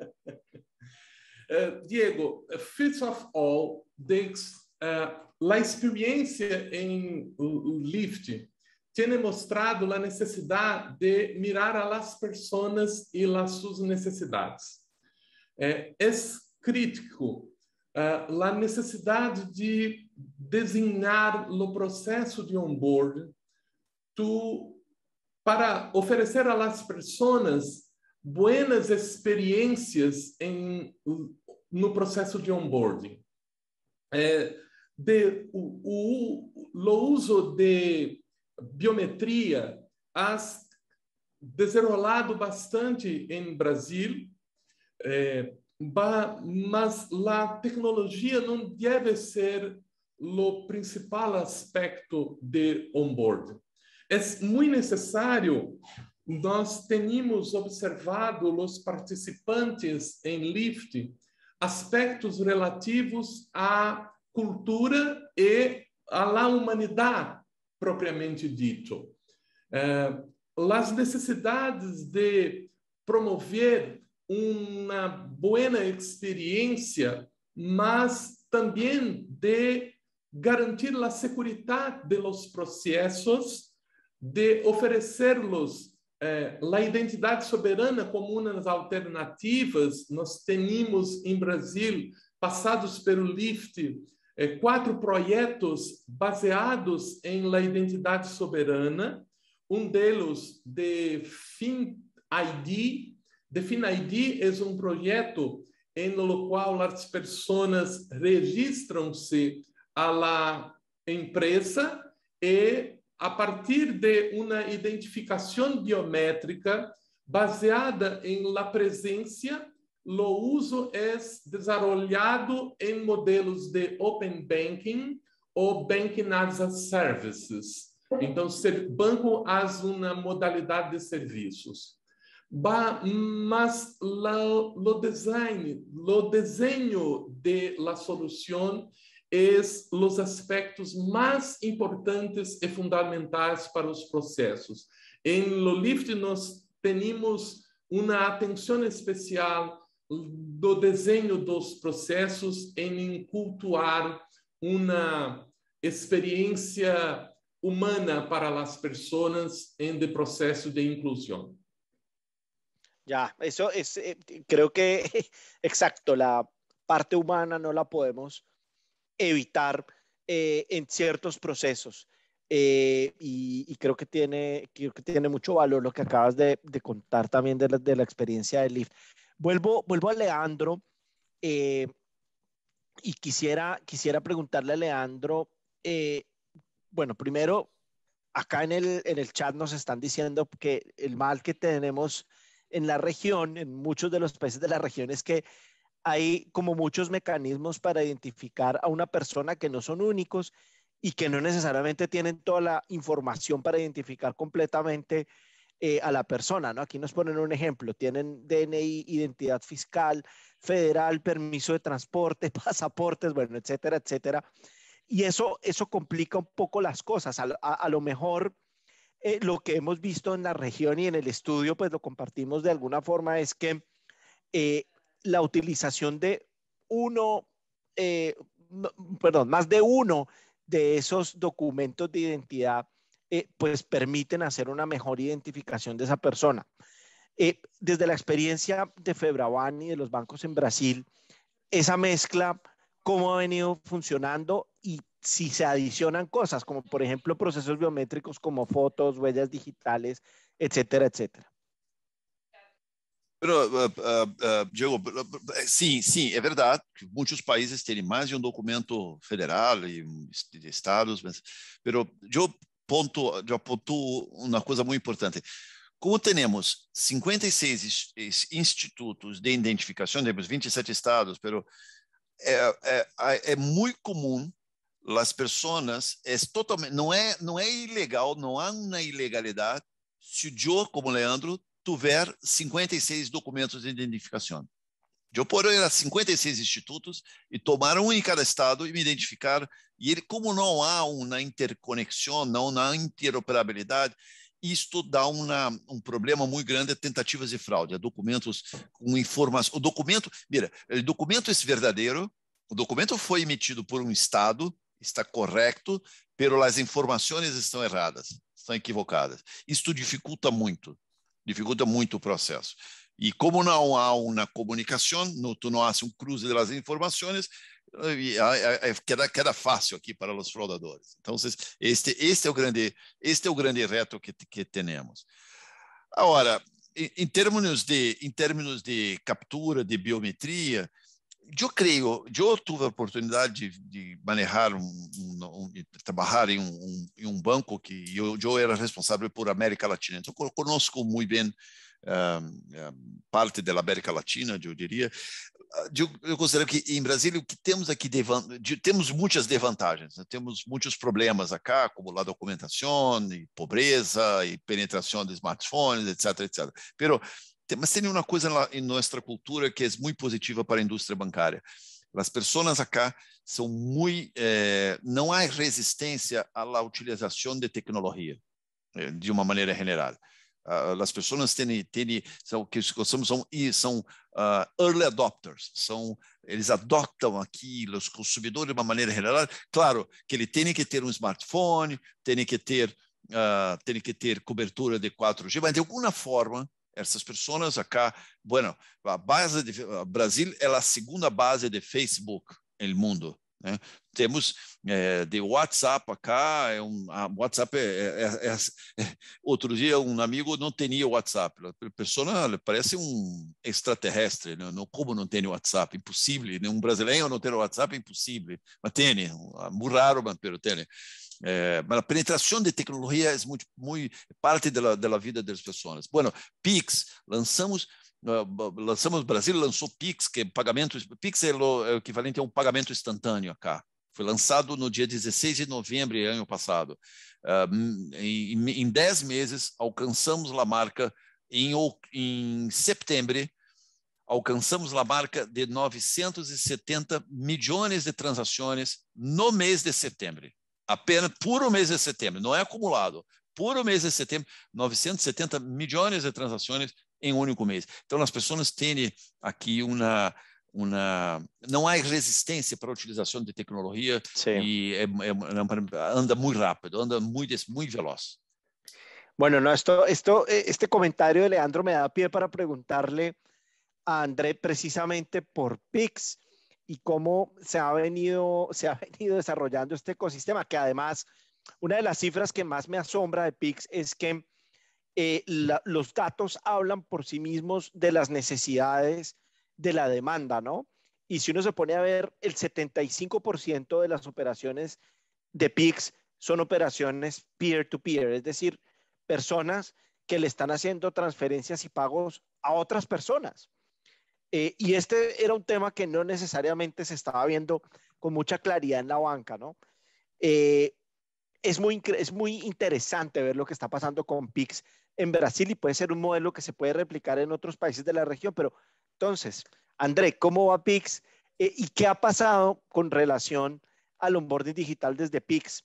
Uh, Diego, first of all, the, uh, a experiência em Lyft tem mostrado a necessidade de mirar a las personas e las suas necessidades. É, é crítico Uh, a necessidade de desenhar o processo de onboard tu, para oferecer às pessoas boas experiências em, no processo de onboarding. É, de, o, o, o uso de biometria ha desenrolado bastante em Brasil, é, mas a tecnologia não deve ser o principal aspecto de onboard. É muito necessário, nós temos observado os participantes em Lyft aspectos relativos à cultura e à humanidade propriamente dito. Eh, as necessidades de promover uma boa experiência, mas também de garantir a segurança de los processos, de oferecer-los eh, a identidade soberana como uma das alternativas. Nós temos em Brasil, passados pelo Lyft, eh, quatro projetos baseados em la identidade soberana, um deles de fim I D. Define I D é um projeto em lo qual as pessoas registram-se a la empresa e, a partir de uma identificação biométrica baseada em la presença, o uso é desenvolvido em modelos de Open Banking ou Banking as a Services. Então, o banco as uma modalidade de serviços. Ba, mas lo, lo design, lo desenho de la solução é os aspectos mais importantes e fundamentais para os processos. Em lo Lift nós temos uma atenção especial do desenho dos processos em incultuar uma experiência humana para as pessoas em de processo de inclusão. Ya, eso es, eh, creo que, exacto, la parte humana no la podemos evitar eh, en ciertos procesos. Eh, y, y creo que tiene, creo que tiene mucho valor lo que acabas de, de contar también de la, de la experiencia de Lyft. Vuelvo, vuelvo a Leandro eh, y quisiera, quisiera preguntarle a Leandro, eh, bueno, primero, acá en el, en el chat nos están diciendo que el mal que tenemos en la región, en muchos de los países de la región, es que hay como muchos mecanismos para identificar a una persona que no son únicos y que no necesariamente tienen toda la información para identificar completamente eh, a la persona, ¿no? Aquí nos ponen un ejemplo, tienen D N I, identidad fiscal, federal, permiso de transporte, pasaportes, bueno, etcétera, etcétera. Y eso, eso complica un poco las cosas. A, a, a lo mejor eh, lo que hemos visto en la región y en el estudio, pues lo compartimos de alguna forma, es que eh, la utilización de uno, eh, no, perdón, más de uno de esos documentos de identidad, eh, pues permiten hacer una mejor identificación de esa persona. Eh, desde la experiencia de Febraban y de los bancos en Brasil, esa mezcla, ¿cómo ha venido funcionando? Y si se adicionan cosas, como por ejemplo procesos biométricos como fotos, huellas digitales, etcétera, etcétera. Pero, uh, uh, uh, Diego, sim, sim, é verdade que muitos países têm mais de um documento federal e de estados, mas pero eu ponto, eu pontuo uma coisa muito importante. Como temos cinquenta e seis institutos de identificação, temos vinte e sete estados, pero é, é, é muito comum as pessoas, é totalmente, não é, não é ilegal, não há uma ilegalidade se eu, como Leandro, tiver cinquenta e seis documentos de identificação. Eu posso ir a cinquenta e seis institutos e tomar um em cada estado e me identificar. E ele, como não há uma interconexão, não há interoperabilidade, isto dá uma, um problema muito grande de tentativas de fraude, a documentos com informação. O documento, mira, o documento é verdadeiro, o documento foi emitido por um estado, está correto, pero as informações estão erradas, estão equivocadas. Isto dificulta muito. dificulta muito o processo. E como não há uma comunicação, não, tu não há um cruze das informações, queda, queda fácil aqui para os fraudadores. Então, este, este, é o grande, este é o grande reto que, que temos. Agora, em, em, termos de, em termos de captura, de biometria, eu creio, eu tive a oportunidade de, de manejar, um, um, um, de trabalhar em um, em um banco que eu, eu era responsável por América Latina. Então, eu conosco muito bem uh, uh, parte da América Latina, eu diria. Eu, eu considero que em Brasília o que temos aqui de, de, temos muitas desvantagens, né? Temos muitos problemas acá, como a documentação, e pobreza, e penetração de smartphones, etc, etcétera. Pero mas tem uma coisa em nossa cultura que é muito positiva para a indústria bancária. As pessoas acá são muito... Eh, não há resistência à utilização de tecnologia, eh, de uma maneira general. Uh, as pessoas têm, têm, são, que são, são, são uh, early adopters, são, eles adotam aqui os consumidores de uma maneira general. Claro que ele tem que ter um smartphone, tem que ter, uh, tem que ter cobertura de quatro G, mas de alguma forma, essas pessoas acá, bueno, a base de a Brasil é a segunda base de Facebook no mundo. né? Temos é, de WhatsApp acá, é um, a WhatsApp é, é, é, é, outro dia um amigo não tinha WhatsApp, a pessoa parece um extraterrestre, né? Não, como não tem WhatsApp? Impossível, né? Um brasileiro não ter WhatsApp é impossível, mas tem, muito raro, mas tem. É, mas a penetração de tecnologia é muito, muito parte da, da vida das pessoas. Bueno, Pix, lançamos Uh, lançamos, o Brasil lançou Pix, que é pagamento, Pix é o, é o equivalente a um pagamento instantâneo acá. Foi lançado no dia dezesseis de novembro do ano passado. Uh, em, em dez meses, alcançamos a marca, em, em setembro, alcançamos a marca de novecentos e setenta milhões de transações no mês de setembro. Apenas puro mês de setembro, não é acumulado. Puro mês de setembro, novecentos e setenta milhões de transações em um único mês. Então, as pessoas têm aqui uma, uma... não há resistência para a utilização de tecnologia. Sim. E é, é, anda muito rápido, anda muito, muito veloz. Bueno, no, esto, esto, este comentario de Leandro me da pie para preguntarle a André precisamente por Pix y cómo se ha venido, se ha venido desarrollando este ecosistema, que además, una de las cifras que más me asombra de Pix es que Eh, la, los datos hablan por sí mismos de las necesidades de la demanda, ¿no? Y si uno se pone a ver, el setenta y cinco por ciento de las operaciones de Pix son operaciones peer-to-peer, es decir, personas que le están haciendo transferencias y pagos a otras personas. Eh, y este era un tema que no necesariamente se estaba viendo con mucha claridad en la banca, ¿no? Eh, es muy, es muy interesante ver lo que está pasando con Pix en Brasil y puede ser un modelo que se puede replicar en otros países de la región. Pero entonces, André, ¿cómo va Pix eh, y qué ha pasado con relación al onboarding digital desde Pix?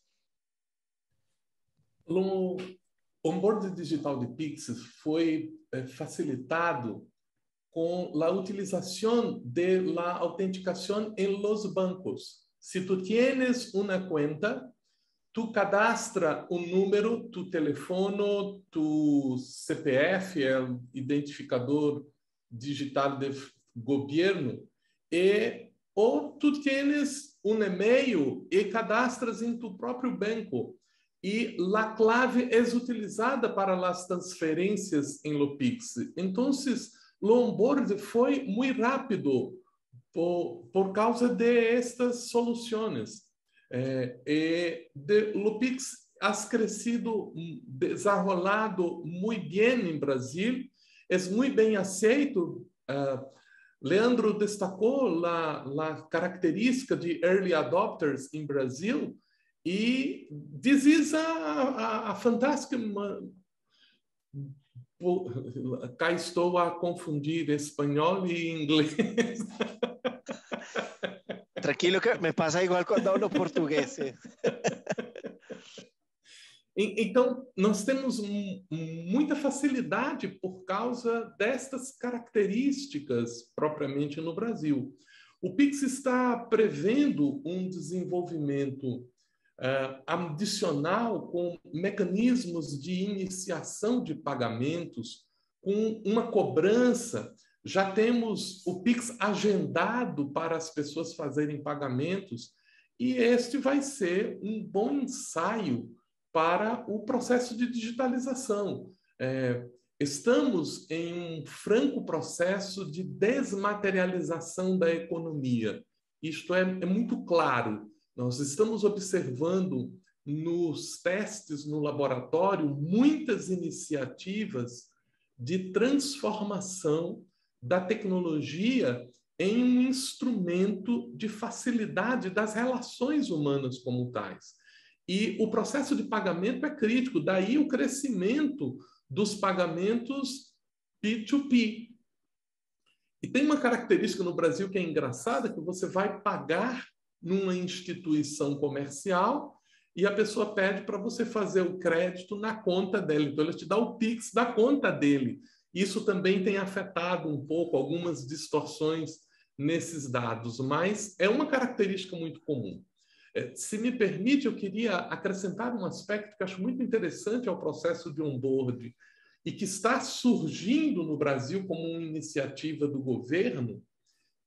O onboarding digital de Pix foi facilitado com a utilização de la autenticação em los bancos. Se tu tienes uma conta, tu cadastra o número, tu telefone, tu C P F, é o identificador digital de governo, e ou tu tienes um e-mail e cadastras em tu próprio banco. E a clave é utilizada para as transferências em lo Pix. Então, o onboard foi muito rápido por, por causa de estas soluções. Eh, eh, de, o Pix ha crescido, desenrolado muito bem em Brasil, é muito bem aceito. Uh, Leandro destacou a, a característica de early adopters em Brasil, e this is a, a, a fantástica... Cá estou a confundir espanhol e inglês. Tranquilo que me passa igual quando hablo português. Então, nós temos muita facilidade por causa destas características propriamente no Brasil. O Pix está prevendo um desenvolvimento uh, adicional com mecanismos de iniciação de pagamentos, com uma cobrança. Já temos o Pix agendado para as pessoas fazerem pagamentos, e este vai ser um bom ensaio para o processo de digitalização. É, estamos em um franco processo de desmaterialização da economia. Isto é, é muito claro. Nós estamos observando nos testes no laboratório muitas iniciativas de transformação da tecnologia em um instrumento de facilidade das relações humanas como tais. E o processo de pagamento é crítico, daí o crescimento dos pagamentos P dois P. E tem uma característica no Brasil que é engraçada, que você vai pagar numa instituição comercial e a pessoa pede para você fazer o crédito na conta dele. Então, ele te dá o Pix da conta dele. Isso também tem afetado um pouco algumas distorções nesses dados, mas é uma característica muito comum. Se me permite, eu queria acrescentar um aspecto que acho muito interessante ao processo de onboard e que está surgindo no Brasil como uma iniciativa do governo,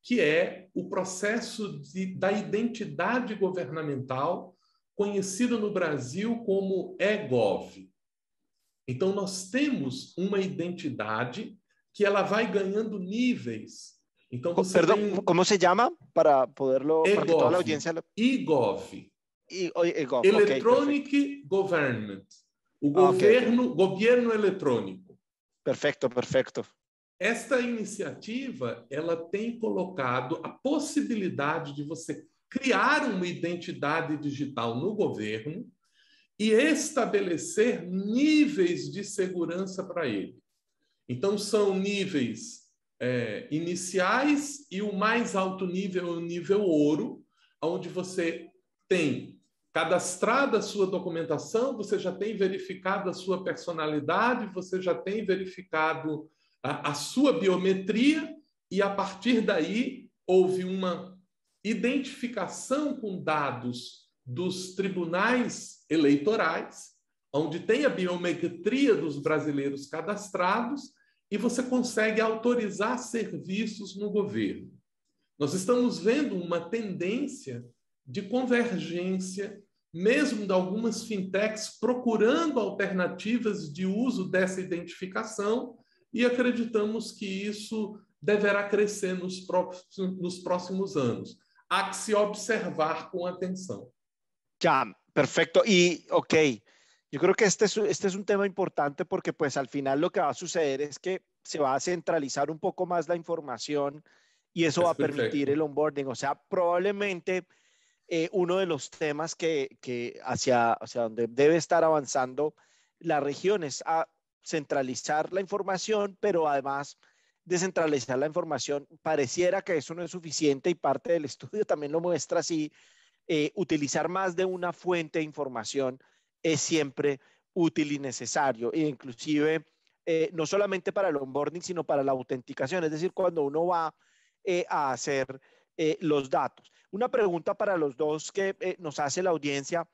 que é o processo de, da identidade governamental, conhecido no Brasil como e-gov. Então, nós temos uma identidade que ela vai ganhando níveis. Então, você Perdão, tem... como se chama? Para poderlo... Para que toda a e-gov. audiência... Lo... e-gov. E-gov, Electronic okay, Government. O ah, governo, okay, okay. governo eletrônico. Perfeito, perfeito. Esta iniciativa, ela tem colocado a possibilidade de você criar uma identidade digital no governo e estabelecer níveis de segurança para ele. Então, são níveis é, iniciais e o mais alto nível é o nível ouro, onde você tem cadastrado a sua documentação, você já tem verificado a sua personalidade, você já tem verificado a, a sua biometria e, a partir daí, houve uma identificação com dados dos tribunais eleitorais, onde tem a biometria dos brasileiros cadastrados e você consegue autorizar serviços no governo. Nós estamos vendo uma tendência de convergência, mesmo de algumas fintechs procurando alternativas de uso dessa identificação, e acreditamos que isso deverá crescer nos próximos, nos próximos anos. Há que se observar com atenção. Ya, perfecto. Y, ok, yo creo que este es, este es un tema importante porque pues al final lo que va a suceder es que se va a centralizar un poco más la información y eso Es va a perfecto. permitir el onboarding. O sea, probablemente eh, uno de los temas que, que hacia, hacia donde debe estar avanzando la región es a centralizar la información, pero además descentralizar la información. Pareciera que eso no es suficiente y parte del estudio también lo muestra así. Eh, utilizar más de una fuente de información es siempre útil y necesario, e inclusive eh, no solamente para el onboarding, sino para la autenticación, es decir, cuando uno va eh, a hacer eh, los datos. Una pregunta para los dos que eh, nos hace la audiencia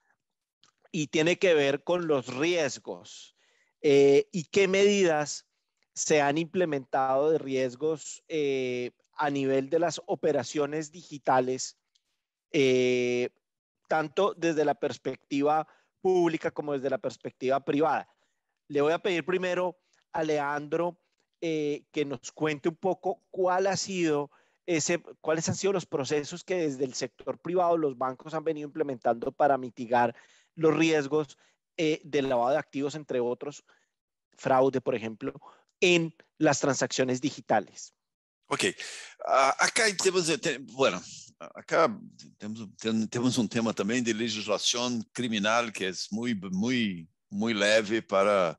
y tiene que ver con los riesgos eh, y qué medidas se han implementado de riesgos eh, a nivel de las operaciones digitales, Eh, tanto desde la perspectiva pública como desde la perspectiva privada. Le voy a pedir primero a Leandro eh, que nos cuente un poco cuál ha sido ese, cuáles han sido los procesos que desde el sector privado los bancos han venido implementando para mitigar los riesgos eh, del lavado de activos, entre otros, fraude, por ejemplo, en las transacciones digitales. Ok, uh, acá temos, bueno, acá temos, temos um tema também de legislação criminal que é muito, muito, muito leve para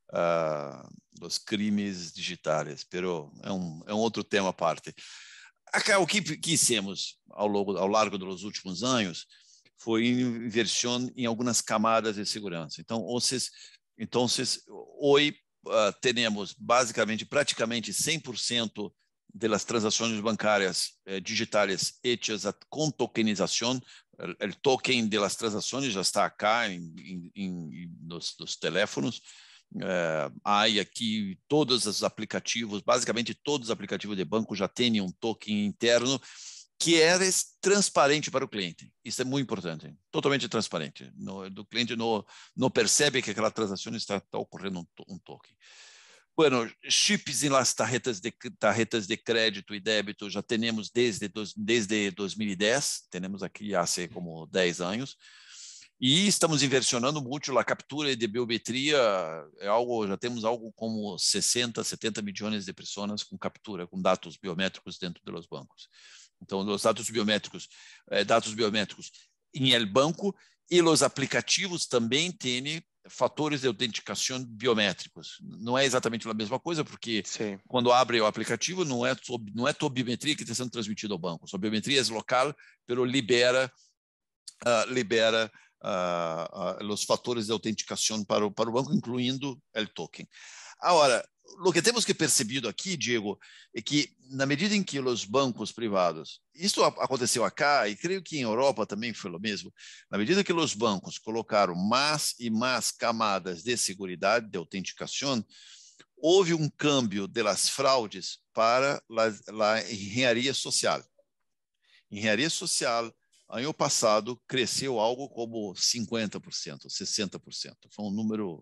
uh, os crimes digitais, pero é um, é um outro tema à parte. Acá o que fizemos ao longo, ao largo dos últimos anos foi inversão em algumas camadas de segurança. Então, vocês, então hoje uh, temos basicamente, praticamente cem por cento de las transações bancárias eh, digitais hechas a, com tokenização. O token de las transações já está acá em, em, em, nos, nos teléfonos. Eh, há aqui todos os aplicativos, basicamente todos os aplicativos de banco já têm um token interno que é transparente para o cliente. Isso é muito importante, totalmente transparente. No, o cliente não, não percebe que aquela transação está, está ocorrendo um, um token. Bueno, chips em las tarjetas de, tarjetas de crédito e débito já temos desde, desde dois mil e dez, temos aqui há como dez anos, e estamos inversionando muito a captura de biometria, é algo, já temos algo como sessenta, setenta milhões de pessoas com captura, com dados biométricos dentro dos bancos. Então, os dados biométricos, eh, dados biométricos em el banco e os aplicativos também têm fatores de autenticação biométricos. Não é exatamente a mesma coisa, porque Sim. quando abre o aplicativo, não é, não é tua biometria que está sendo transmitida ao banco. Sua biometria é local, pero libera, uh, libera uh, uh, os fatores de autenticação para o, para o banco, incluindo o token. Agora, o que temos que percebido aqui, Diego, é que na medida em que os bancos privados, isso aconteceu acá e creio que em Europa também foi o mesmo, na medida que os bancos colocaram mais e mais camadas de segurança, de autenticação, houve um câmbio das fraudes para a engenharia social. Engenharia social, ano passado, cresceu algo como cinquenta por cento, sessenta por cento. Foi um número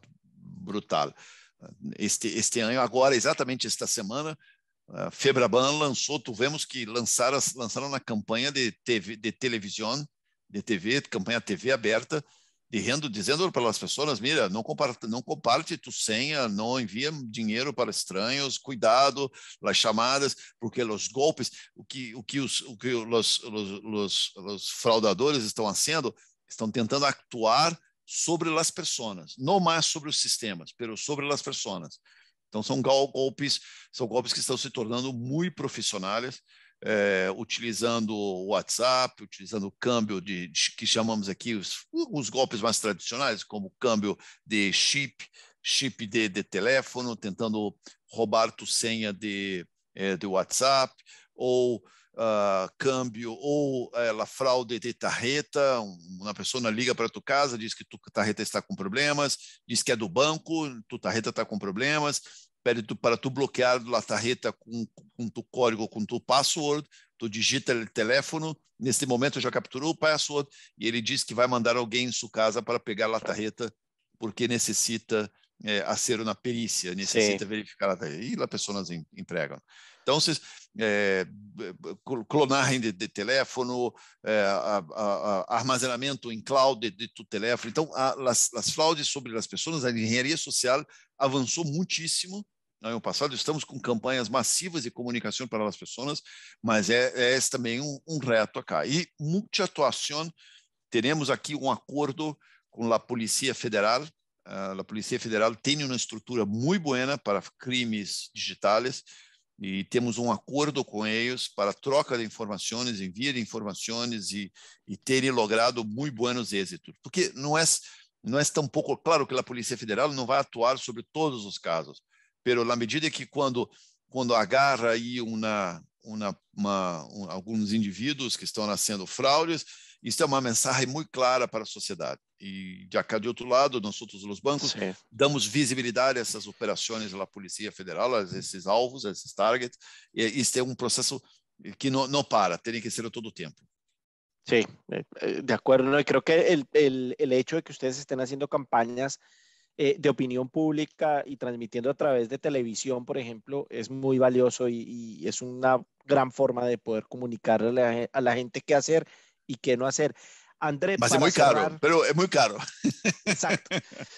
brutal. Este, este ano, agora, exatamente esta semana, a Febraban lançou, tivemos que lançar, lançaram na campanha de, T V, de televisão, de T V, campanha T V aberta, dizendo, dizendo para as pessoas, mira, não comparte, não comparte tu senha, não envia dinheiro para estranhos, cuidado, as chamadas, porque os golpes, o que, o que, os, o que os, os, os, os fraudadores estão fazendo, estão tentando actuar sobre as pessoas, não mais sobre os sistemas, mas sobre as pessoas. Então são golpes, são golpes que estão se tornando muito profissionais, É, utilizando o WhatsApp, utilizando o câmbio de, de que chamamos aqui os, os golpes mais tradicionais, como câmbio de chip, chip de, de telefone, tentando roubar tua senha de, é, de WhatsApp, ou uh, câmbio, ou é, a fraude de tarjeta, uma pessoa liga para tua casa, diz que tua tarjeta está com problemas, diz que é do banco, tua tarjeta está com problemas, pede tu, para tu bloquear a tarjeta com, com tu código, com tu password, tu digita o telefone, neste momento já capturou o password, e ele diz que vai mandar alguém em sua casa para pegar a tarjeta, porque necessita é, fazer uma perícia, necessita Sim. verificar a tarjeta, e as pessoas empregam. Então, vocês, é, clonagem de, de telefone, é, a, a, a armazenamento em cloud de, de tu telefone. Então, a, as, as fraudes sobre as pessoas, a engenharia social avançou muitíssimo. No ano passado, estamos com campanhas massivas de comunicação para as pessoas, mas é, é também um, um reto acá. E muita atuação, teremos aqui um acordo com a Polícia Federal. Uh, a Polícia Federal tem uma estrutura muito boa para crimes digitais e temos um acordo com eles para troca de informações, envio de informações e, e terem logrado muito bons êxitos. Porque não é, não é tão pouco claro que a Polícia Federal não vai atuar sobre todos os casos, pero na medida que quando quando agarra aí uma, uma, uma um, alguns indivíduos que estão nascendo fraudes, isso é uma mensagem muito clara para a sociedade. E de cá de outro lado, nós outros os bancos Sim. damos visibilidade a essas operações da Polícia Federal, a esses alvos, a esses targets. E isso é um processo que não, não para, tem que ser a todo tempo. Sí, de acuerdo. No, y creo que el, el, el hecho de que ustedes estén haciendo campañas eh, de opinión pública y transmitiendo a través de televisión, por ejemplo, es muy valioso y, y es una gran forma de poder comunicarle a la, a la gente qué hacer y qué no hacer. André, Mas para es muy cerrar, caro, pero es muy caro. Exacto.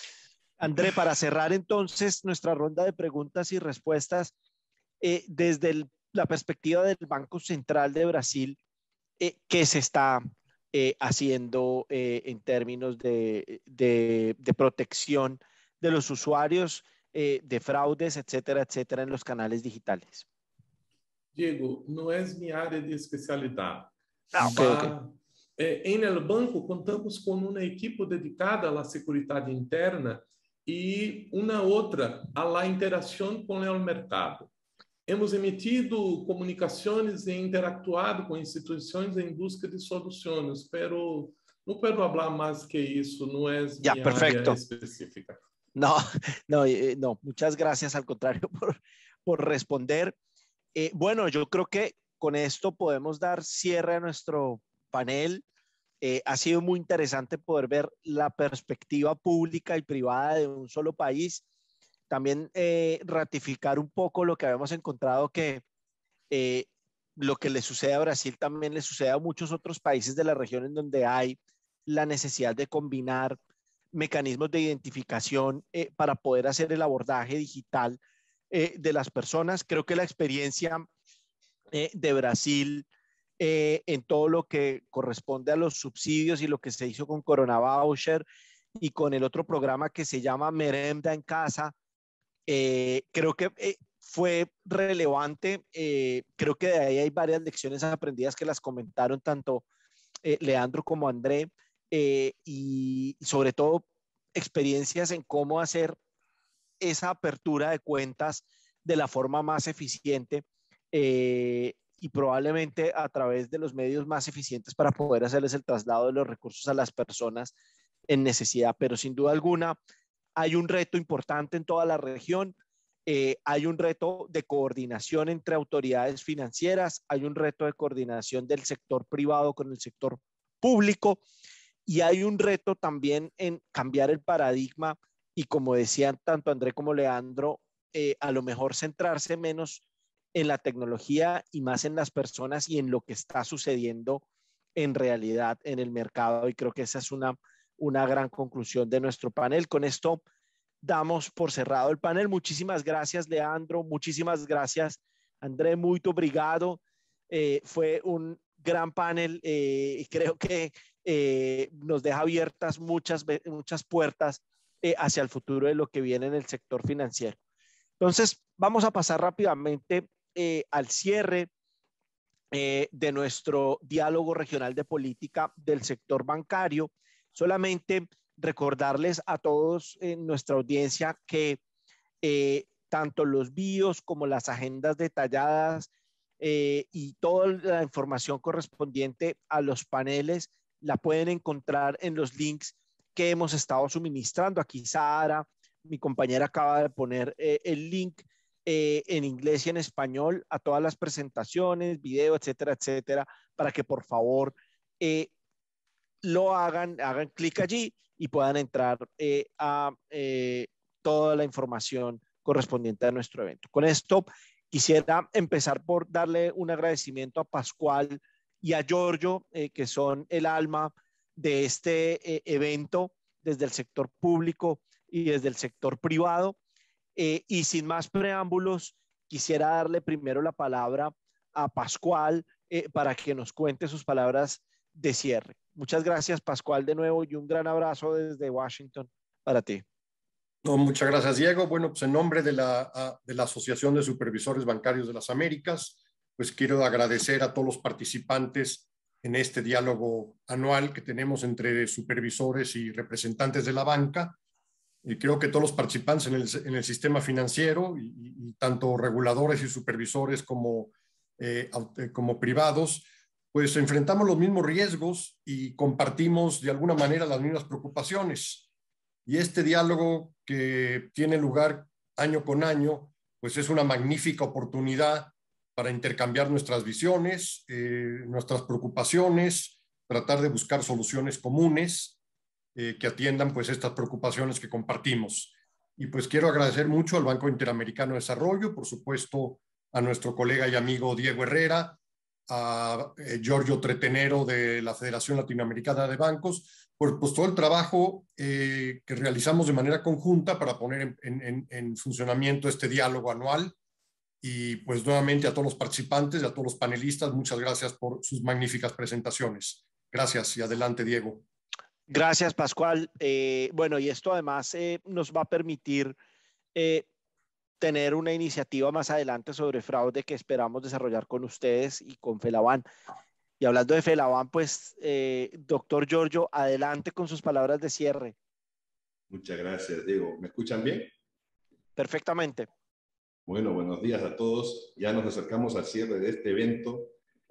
André, para cerrar entonces nuestra ronda de preguntas y respuestas, eh, desde el, la perspectiva del Banco Central de Brasil, eh, ¿qué se está eh, haciendo eh, en términos de, de, de protección de los usuarios, eh, de fraudes, etcétera, etcétera, en los canales digitales? Diego, não é minha área de especialidade. Ah, ok, Mas, ok. eh, em el banco, contamos com uma equipe dedicada à segurança interna e uma outra à interação com o mercado. Hemos emitido comunicações e interactuado com instituições em busca de soluções, pero não posso falar mais que isso, não é Ya, minha perfecto. área específica. No, no, eh, no, muchas gracias, al contrario, por, por responder. Eh, bueno, yo creo que con esto podemos dar cierre a nuestro panel. Eh, ha sido muy interesante poder ver la perspectiva pública y privada de un solo país. También eh, ratificar un poco lo que habíamos encontrado, que eh, lo que le sucede a Brasil también le sucede a muchos otros países de la región en donde hay la necesidad de combinar mecanismos de identificación eh, para poder hacer el abordaje digital eh, de las personas. Creo que la experiencia eh, de Brasil eh, en todo lo que corresponde a los subsidios y lo que se hizo con Corona Voucher y con el otro programa que se llama Merenda en Casa, eh, creo que eh, fue relevante. Eh, creo que de ahí hay varias lecciones aprendidas que las comentaron tanto eh, Leandro como André. Eh, y sobre todo experiencias en cómo hacer esa apertura de cuentas de la forma más eficiente eh, y probablemente a través de los medios más eficientes para poder hacerles el traslado de los recursos a las personas en necesidad. Pero sin duda alguna hay un reto importante en toda la región. Eh, hay un reto de coordinación entre autoridades financieras, hay un reto de coordinación del sector privado con el sector público y hay un reto también en cambiar el paradigma y, como decían tanto André como Leandro, eh, a lo mejor centrarse menos en la tecnología y más en las personas y en lo que está sucediendo en realidad en el mercado. Y creo que esa es una, una gran conclusión de nuestro panel. Con esto damos por cerrado el panel. Muchísimas gracias, Leandro. Muchísimas gracias, André. Muy obrigado. Eh, fue un gran panel eh, y creo que eh, nos deja abiertas muchas, muchas puertas eh, hacia el futuro de lo que viene en el sector financiero. Entonces, vamos a pasar rápidamente eh, al cierre eh, de nuestro diálogo regional de política del sector bancario. Solamente recordarles a todos en nuestra audiencia que eh, tanto los bios como las agendas detalladas eh, y toda la información correspondiente a los paneles la pueden encontrar en los links que hemos estado suministrando. Aquí Sara, mi compañera, acaba de poner eh, el link eh, en inglés y en español a todas las presentaciones, video, etcétera, etcétera, para que por favor eh, lo hagan, hagan clic allí y puedan entrar eh, a eh, toda la información correspondiente a nuestro evento. Con esto quisiera empezar por darle un agradecimiento a Pascual y a Giorgio, eh, que son el alma de este eh, evento desde el sector público y desde el sector privado. Eh, y sin más preámbulos, quisiera darle primero la palabra a Pascual eh, para que nos cuente sus palabras de cierre. Muchas gracias, Pascual, de nuevo, y un gran abrazo desde Washington para ti. No, muchas gracias, Diego. Bueno, pues en nombre de la, de la Asociación de Supervisores Bancarios de las Américas, pues quiero agradecer a todos los participantes en este diálogo anual que tenemos entre supervisores y representantes de la banca. Y creo que todos los participantes en el, en el sistema financiero, y, y, y tanto reguladores y supervisores como, eh, como privados, pues enfrentamos los mismos riesgos y compartimos de alguna manera las mismas preocupaciones. Y este diálogo que tiene lugar año con año, pues es una magnífica oportunidad para intercambiar nuestras visiones, eh, nuestras preocupaciones, tratar de buscar soluciones comunes eh, que atiendan pues estas preocupaciones que compartimos. Y pues quiero agradecer mucho al Banco Interamericano de Desarrollo, por supuesto a nuestro colega y amigo Diego Herrera, a eh, Giorgio Tretenero de la Federación Latinoamericana de Bancos, por pues, todo el trabajo eh, que realizamos de manera conjunta para poner en, en, en funcionamiento este diálogo anual. Y pues nuevamente a todos los participantes y a todos los panelistas, muchas gracias por sus magníficas presentaciones. Gracias y adelante, Diego. Gracias, Pascual. Eh, bueno, y esto además eh, nos va a permitir eh, tener una iniciativa más adelante sobre fraude que esperamos desarrollar con ustedes y con FELABAN. Y hablando de FELABAN, pues, eh, doctor Giorgio, adelante con sus palabras de cierre. Muchas gracias, Diego. ¿Me escuchan bien? Perfectamente. Bueno, buenos días a todos. Ya nos acercamos al cierre de este evento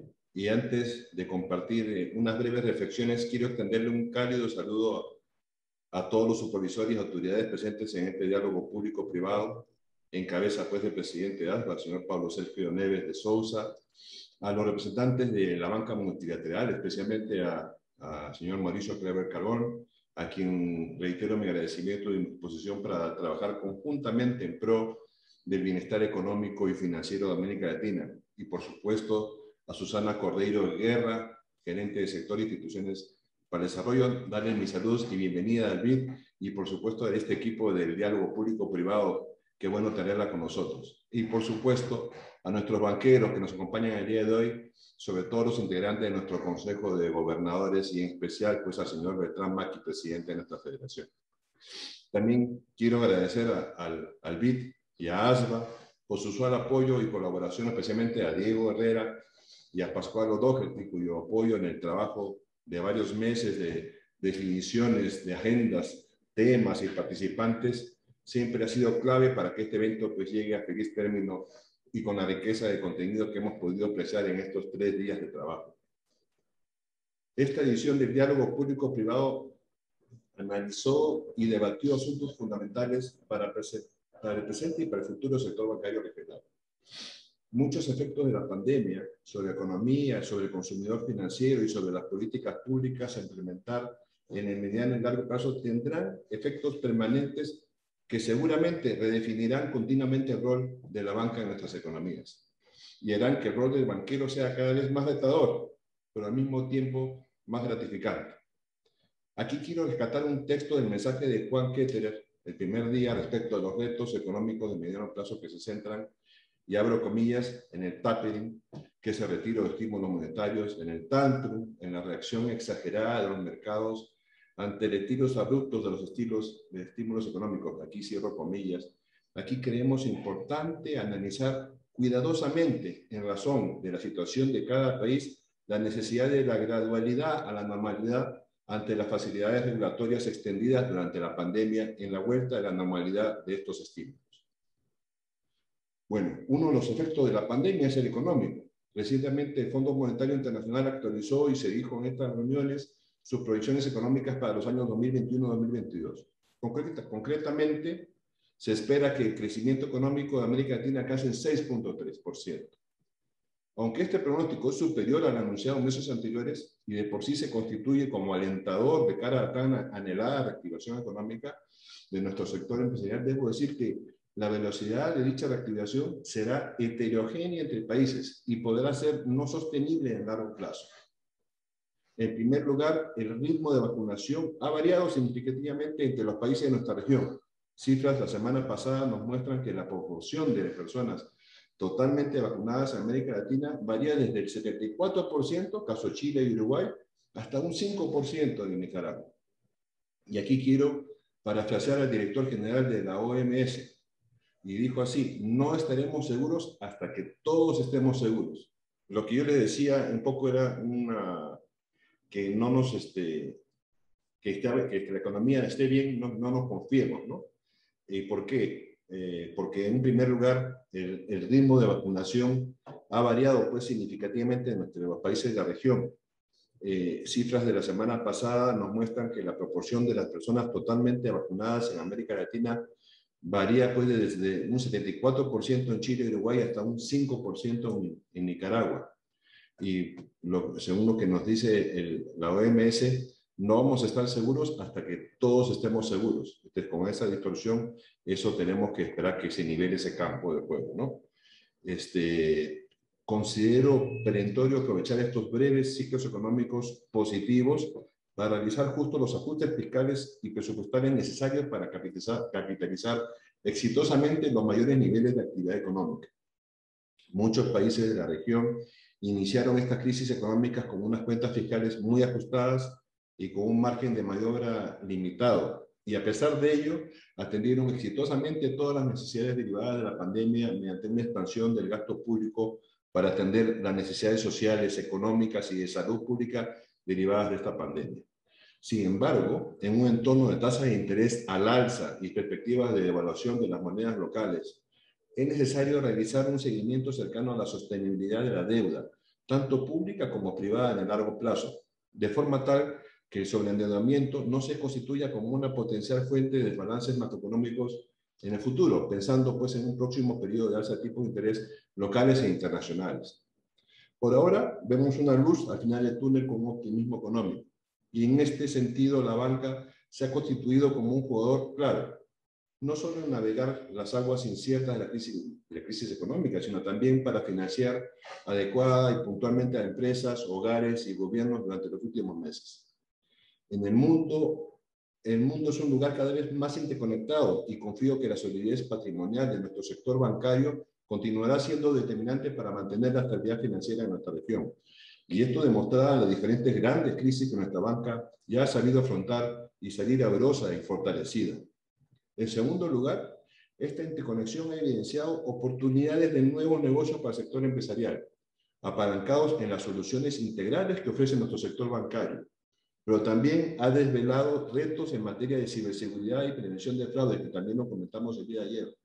y antes de compartir unas breves reflexiones, quiero extenderle un cálido saludo a, a todos los supervisores y autoridades presentes en este diálogo público-privado, en cabeza pues del presidente de A S B A, el señor Pablo Sergio Neves de Sousa, a los representantes de la banca multilateral, especialmente a, a señor Mauricio Kleber Carbón, a quien reitero mi agradecimiento y mi disposición para trabajar conjuntamente en pro del bienestar económico y financiero de América Latina. Y por supuesto a Susana Cordeiro Guerra, gerente del sector instituciones para el desarrollo, darle mis saludos y bienvenida al B I D y por supuesto a este equipo del diálogo público-privado. Qué bueno tenerla con nosotros. Y por supuesto a nuestros banqueros que nos acompañan el día de hoy, sobre todo los integrantes de nuestro Consejo de Gobernadores y en especial pues al señor Bertrand Maki, presidente de nuestra federación. También quiero agradecer a, al, al B I D y a A S B A por su usual apoyo y colaboración, especialmente a Diego Herrera y a Pascual O'Doherty, cuyo apoyo en el trabajo de varios meses de definiciones de agendas, temas y participantes siempre ha sido clave para que este evento pues llegue a feliz término y con la riqueza de contenido que hemos podido apreciar en estos tres días de trabajo. Esta edición del diálogo público-privado analizó y debatió asuntos fundamentales para preservar para el presente y para el futuro del sector bancario regional. Muchos efectos de la pandemia sobre la economía, sobre el consumidor financiero y sobre las políticas públicas a implementar en el mediano y largo plazo tendrán efectos permanentes que seguramente redefinirán continuamente el rol de la banca en nuestras economías y harán que el rol del banquero sea cada vez más retador, pero al mismo tiempo más gratificante. Aquí quiero rescatar un texto del mensaje de Juan Ketterer el primer día respecto a los retos económicos de mediano plazo que se centran, y abro comillas, en el tapering, que es el retiro de estímulos monetarios, en el tantrum, en la reacción exagerada de los mercados ante retiros abruptos de los estilos, de estímulos económicos. Aquí cierro comillas. Aquí creemos importante analizar cuidadosamente, en razón de la situación de cada país, la necesidad de la gradualidad a la normalidad ante las facilidades regulatorias extendidas durante la pandemia en la vuelta de la normalidad de estos estímulos. Bueno, uno de los efectos de la pandemia es el económico. Recientemente el Fondo Monetario Internacional actualizó y se dijo en estas reuniones sus proyecciones económicas para los años dos mil veintiuno a dos mil veintidós. Concreta, concretamente, se espera que el crecimiento económico de América Latina alcance el seis punto tres por ciento. Aunque este pronóstico es superior al anunciado en meses anteriores y de por sí se constituye como alentador de cara a la tan anhelada reactivación económica de nuestro sector empresarial, debo decir que la velocidad de dicha reactivación será heterogénea entre países y podrá ser no sostenible en largo plazo. En primer lugar, el ritmo de vacunación ha variado significativamente entre los países de nuestra región. Cifras la semana pasada nos muestran que la proporción de personas totalmente vacunadas en América Latina varía desde el setenta y cuatro por ciento, caso Chile y Uruguay, hasta un cinco por ciento en Nicaragua. Y aquí quiero parafrasear al director general de la O M S, y dijo así: no estaremos seguros hasta que todos estemos seguros. Lo que yo le decía un poco era una, que no nos, este, que, esté, que la economía esté bien, no, no nos confiemos, ¿no? ¿Y por qué? Eh, porque en primer lugar el, el ritmo de vacunación ha variado pues significativamente en nuestros países de la región. Eh, cifras de la semana pasada nos muestran que la proporción de las personas totalmente vacunadas en América Latina varía pues desde un setenta y cuatro por ciento en Chile y Uruguay hasta un cinco por ciento en, en Nicaragua. Y lo, según lo que nos dice el, la O M S, no vamos a estar seguros hasta que todos estemos seguros. Entonces, con esa distorsión, eso tenemos que esperar que se nivele ese campo de juego, ¿no? Este, considero perentorio aprovechar estos breves ciclos económicos positivos para realizar justo los ajustes fiscales y presupuestarios necesarios para capitalizar, capitalizar exitosamente los mayores niveles de actividad económica. Muchos países de la región iniciaron estas crisis económicas con unas cuentas fiscales muy ajustadas y con un margen de maniobra limitado. Y a pesar de ello, atendieron exitosamente todas las necesidades derivadas de la pandemia mediante una expansión del gasto público para atender las necesidades sociales, económicas y de salud pública derivadas de esta pandemia. Sin embargo, en un entorno de tasas de interés al alza y perspectivas de devaluación de las monedas locales, es necesario realizar un seguimiento cercano a la sostenibilidad de la deuda, tanto pública como privada en el largo plazo, de forma tal que el sobreendeudamiento no se constituya como una potencial fuente de desbalances macroeconómicos en el futuro, pensando pues en un próximo periodo de alza de tipos de interés locales e internacionales. Por ahora, vemos una luz al final del túnel con optimismo económico. Y en este sentido, la banca se ha constituido como un jugador clave, no solo en navegar las aguas inciertas de la crisis, de la crisis económica, sino también para financiar adecuada y puntualmente a empresas, hogares y gobiernos durante los últimos meses. En el mundo, el mundo es un lugar cada vez más interconectado y confío que la solidez patrimonial de nuestro sector bancario continuará siendo determinante para mantener la estabilidad financiera en nuestra región. Y esto demostrará las diferentes grandes crisis que nuestra banca ya ha sabido afrontar y salir airosa y fortalecida. En segundo lugar, esta interconexión ha evidenciado oportunidades de nuevos negocios para el sector empresarial, apalancados en las soluciones integrales que ofrece nuestro sector bancario, pero también ha desvelado retos en materia de ciberseguridad y prevención de fraude, que también lo comentamos el día de ayer.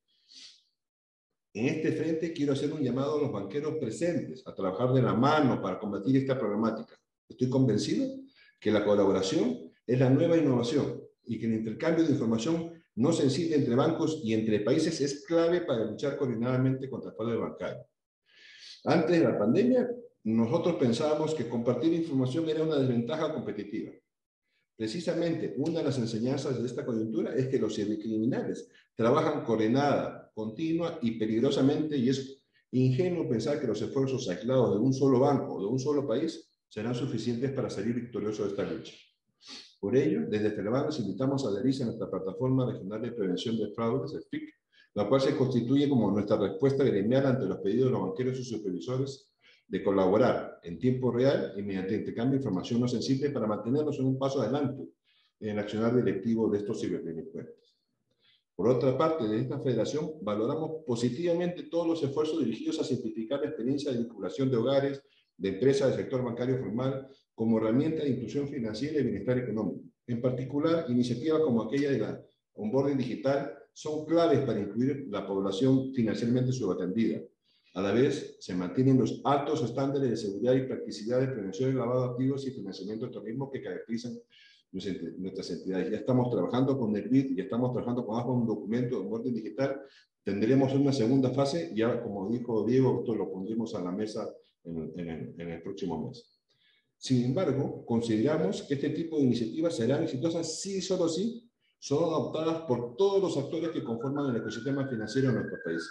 En este frente quiero hacer un llamado a los banqueros presentes a trabajar de la mano para combatir esta problemática. Estoy convencido que la colaboración es la nueva innovación y que el intercambio de información no sensible entre bancos y entre países es clave para luchar coordinadamente contra el fraude bancario. Antes de la pandemia, nosotros pensábamos que compartir información era una desventaja competitiva. Precisamente, una de las enseñanzas de esta coyuntura es que los cibercriminales trabajan coordinada, continua y peligrosamente, y es ingenuo pensar que los esfuerzos aislados de un solo banco o de un solo país serán suficientes para salir victoriosos de esta lucha. Por ello, desde FEDERBANK les invitamos a adherirse a nuestra plataforma regional de prevención de fraudes, el F I C, la cual se constituye como nuestra respuesta gremial ante los pedidos de los banqueros y supervisores de colaborar en tiempo real y mediante intercambio de información no sensible para mantenernos en un paso adelante en el accionar directivo de estos ciberdelincuentes. Por otra parte, de esta federación valoramos positivamente todos los esfuerzos dirigidos a simplificar la experiencia de vinculación de hogares, de empresas del sector bancario formal, como herramienta de inclusión financiera y bienestar económico. En particular, iniciativas como aquella de la onboarding digital son claves para incluir la población financieramente subatendida. A la vez, se mantienen los altos estándares de seguridad y practicidad de prevención de lavado de activos y financiamiento del terrorismo que caracterizan nuestras entidades. Ya estamos trabajando con el B I D, ya estamos trabajando con un documento de onboarding digital. Tendremos una segunda fase, ya como dijo Diego, esto lo pondremos a la mesa en, en, el, en el próximo mes. Sin embargo, consideramos que este tipo de iniciativas serán exitosas si solo si son adoptadas por todos los actores que conforman el ecosistema financiero de nuestros países,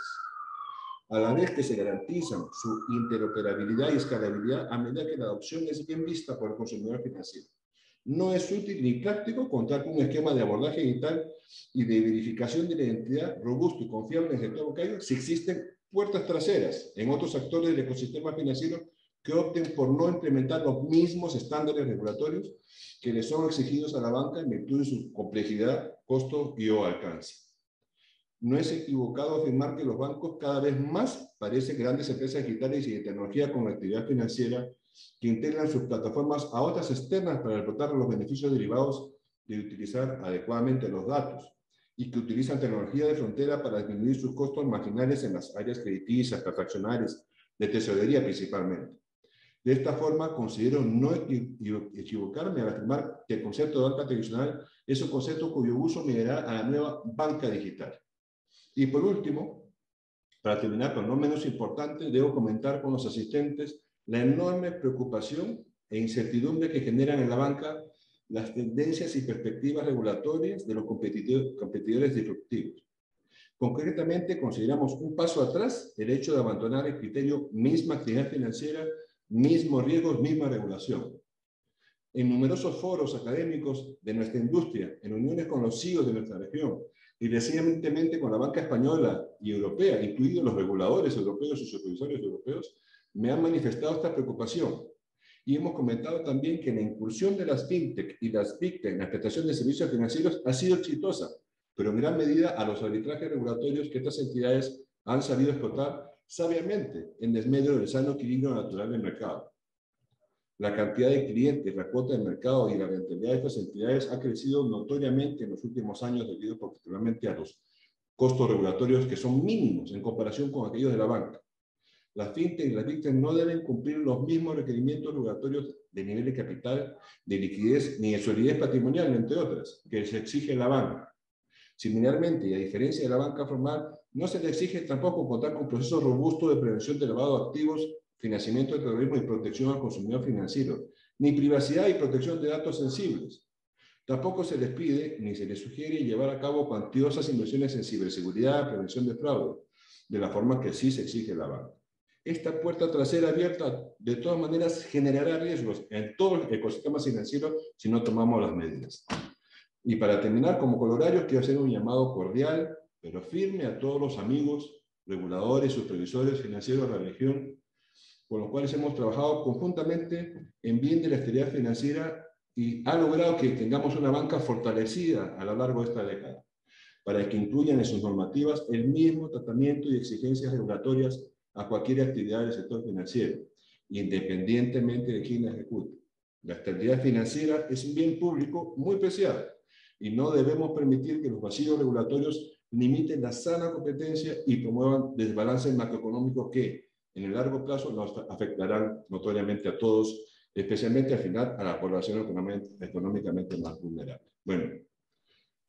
a la vez que se garantizan su interoperabilidad y escalabilidad a medida que la adopción es bien vista por el consumidor financiero. No es útil ni práctico contar con un esquema de abordaje digital y de verificación de la identidad robusto y confiable en el sector bancario si existen puertas traseras en otros actores del ecosistema financiero que opten por no implementar los mismos estándares regulatorios que les son exigidos a la banca en virtud de su complejidad, costo y o alcance. No es equivocado afirmar que los bancos cada vez más parecen grandes empresas digitales y de tecnología con actividad financiera que integran sus plataformas a otras externas para explotar los beneficios derivados de utilizar adecuadamente los datos y que utilizan tecnología de frontera para disminuir sus costos marginales en las áreas crediticias, transaccionales, de tesorería principalmente. De esta forma, considero no equivocarme al afirmar que el concepto de banca tradicional es un concepto cuyo uso mediará a la nueva banca digital. Y por último, para terminar, pero no menos importante, debo comentar con los asistentes la enorme preocupación e incertidumbre que generan en la banca las tendencias y perspectivas regulatorias de los competidores, competidores disruptivos. Concretamente, consideramos un paso atrás el hecho de abandonar el criterio misma actividad financiera, mismos riesgos, misma regulación. En numerosos foros académicos de nuestra industria, en uniones con los C E Os de nuestra región, y recientemente con la banca española y europea, incluidos los reguladores europeos y supervisores europeos, me han manifestado esta preocupación. Y hemos comentado también que la incursión de las fintech y las big tech en la prestación de servicios financieros ha sido exitosa, pero en gran medida a los arbitrajes regulatorios que estas entidades han sabido explotar sabiamente en desmedro del sano equilibrio natural del mercado. La cantidad de clientes, la cuota de mercado y la rentabilidad de estas entidades ha crecido notoriamente en los últimos años debido particularmente a los costos regulatorios que son mínimos en comparación con aquellos de la banca. Las fintech y las big tech no deben cumplir los mismos requerimientos regulatorios de nivel de capital, de liquidez ni de solidez patrimonial, entre otras, que se exige la banca. Similarmente, y a diferencia de la banca formal, no se le exige tampoco contar con procesos robustos de prevención de lavado de activos, financiamiento del terrorismo y protección al consumidor financiero, ni privacidad y protección de datos sensibles. Tampoco se les pide ni se les sugiere llevar a cabo cuantiosas inversiones en ciberseguridad, prevención de fraude, de la forma que sí se exige la banca. Esta puerta trasera abierta, de todas maneras, generará riesgos en todo el ecosistema financiero si no tomamos las medidas. Y para terminar, como colorario, quiero hacer un llamado cordial, pero firme a todos los amigos, reguladores, supervisores financieros de la región, con los cuales hemos trabajado conjuntamente en bien de la estabilidad financiera y ha logrado que tengamos una banca fortalecida a lo largo de esta década, para que incluyan en sus normativas el mismo tratamiento y exigencias regulatorias a cualquier actividad del sector financiero, independientemente de quién la ejecute. La estabilidad financiera es un bien público muy preciado y no debemos permitir que los vacíos regulatorios limiten la sana competencia y promuevan desbalances macroeconómicos que, en el largo plazo, nos afectarán notoriamente a todos, especialmente al final a la población económicamente más vulnerable. Bueno,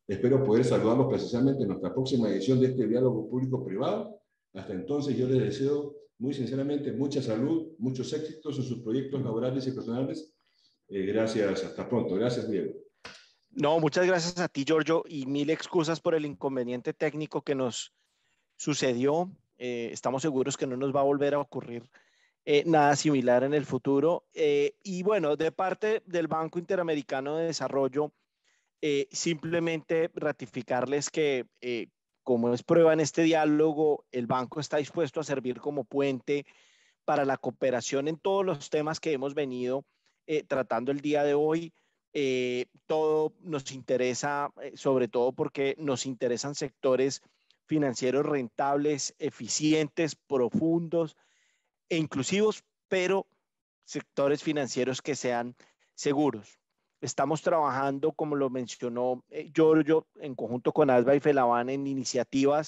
Espero poder saludarlos precisamente en nuestra próxima edición de este diálogo público-privado. Hasta entonces yo les deseo muy sinceramente mucha salud, muchos éxitos en sus proyectos laborales y personales. Eh, gracias, hasta pronto. Gracias, Diego. No, muchas gracias a ti, Giorgio, y mil excusas por el inconveniente técnico que nos sucedió. Eh, estamos seguros que no nos va a volver a ocurrir eh, nada similar en el futuro. Eh, y bueno, de parte del Banco Interamericano de Desarrollo, eh, simplemente ratificarles que, eh, como es prueba en este diálogo, el banco está dispuesto a servir como puente para la cooperación en todos los temas que hemos venido eh, tratando el día de hoy. Eh, todo nos interesa, eh, sobre todo porque nos interesan sectores financieros rentables, eficientes, profundos e inclusivos, pero sectores financieros que sean seguros. Estamos trabajando, como lo mencionó eh, Giorgio, en conjunto con ASBA y Felaban en iniciativas,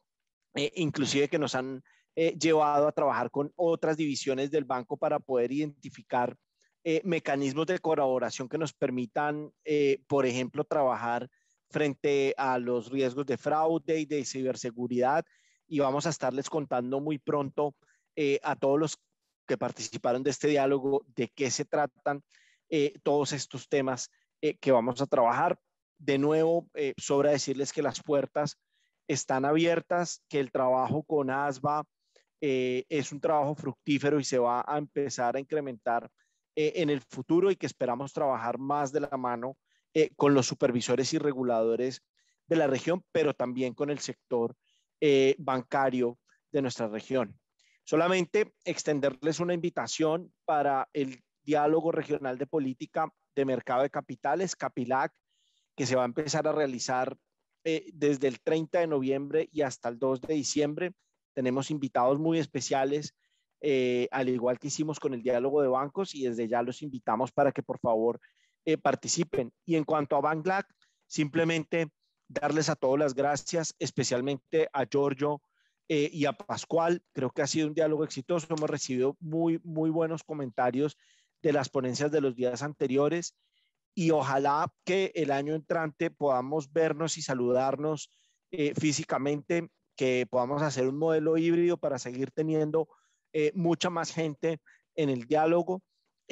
eh, inclusive que nos han eh, llevado a trabajar con otras divisiones del banco para poder identificar eh, mecanismos de colaboración que nos permitan, eh, por ejemplo, trabajar frente a los riesgos de fraude y de ciberseguridad. Y vamos a estarles contando muy pronto eh, a todos los que participaron de este diálogo de qué se tratan eh, todos estos temas eh, que vamos a trabajar. De nuevo, eh, sobra decirles que las puertas están abiertas, que el trabajo con ASBA eh, es un trabajo fructífero y se va a empezar a incrementar eh, en el futuro, y que esperamos trabajar más de la mano eh, con los supervisores y reguladores de la región, pero también con el sector eh, bancario de nuestra región. Solamente extenderles una invitación para el diálogo regional de política de mercado de capitales, CAPILAC, que se va a empezar a realizar eh, desde el treinta de noviembre y hasta el dos de diciembre. Tenemos invitados muy especiales, eh, al igual que hicimos con el diálogo de bancos, y desde ya los invitamos para que por favor eh, participen. Y en cuanto a BankLac, simplemente darles a todos las gracias, especialmente a Giorgio eh, y a Pascual. Creo que ha sido un diálogo exitoso. Hemos recibido muy, muy buenos comentarios de las ponencias de los días anteriores, y ojalá que el año entrante podamos vernos y saludarnos eh, físicamente, que podamos hacer un modelo híbrido para seguir teniendo eh, mucha más gente en el diálogo,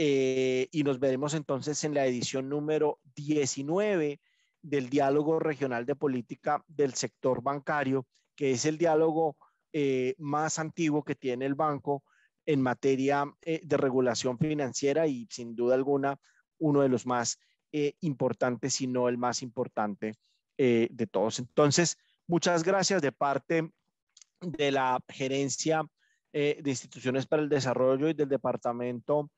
eh, y nos veremos entonces en la edición número diecinueve del diálogo regional de política del sector bancario, que es el diálogo eh, más antiguo que tiene el banco en materia eh, de regulación financiera, y sin duda alguna uno de los más eh, importantes, si no el más importante eh, de todos. Entonces, muchas gracias de parte de la gerencia eh, de instituciones para el desarrollo y del departamento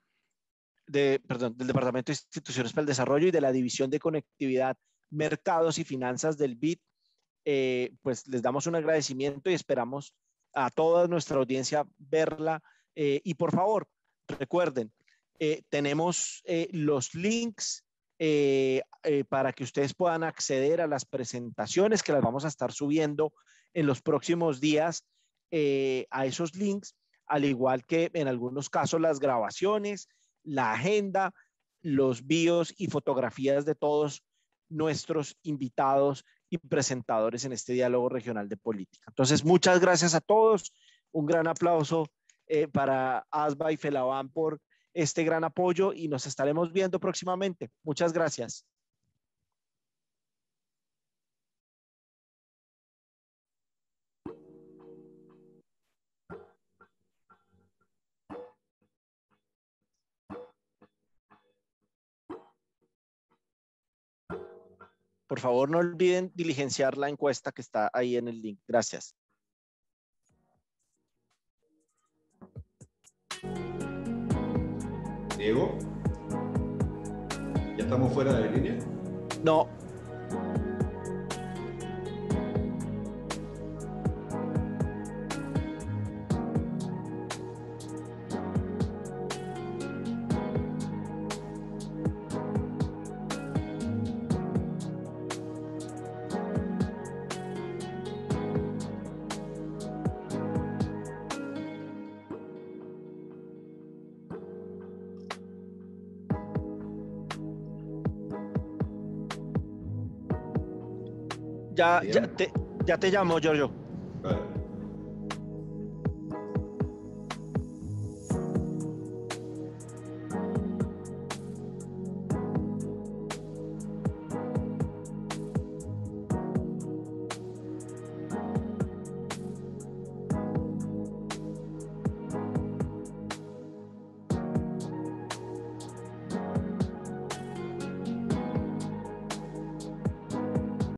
de, perdón, del departamento de instituciones para el desarrollo y de la división de conectividad, mercados y finanzas del B I D. Eh, pues les damos un agradecimiento y esperamos a toda nuestra audiencia verla. Eh, y por favor, recuerden, eh, tenemos eh, los links eh, eh, para que ustedes puedan acceder a las presentaciones que las vamos a estar subiendo en los próximos días, eh, a esos links, al igual que en algunos casos las grabaciones, la agenda, los bios y fotografías de todos nuestros invitados y presentadores en este diálogo regional de política. Entonces, muchas gracias a todos. Un gran aplauso eh, para ASBA y Felaban por este gran apoyo, y nos estaremos viendo próximamente. Muchas gracias. Por favor, no olviden diligenciar la encuesta que está ahí en el link. Gracias. Diego, ¿ya estamos fuera de línea? No. Ya, ¿Bien? ya, te, ya te llamo, Giorgio. Vale.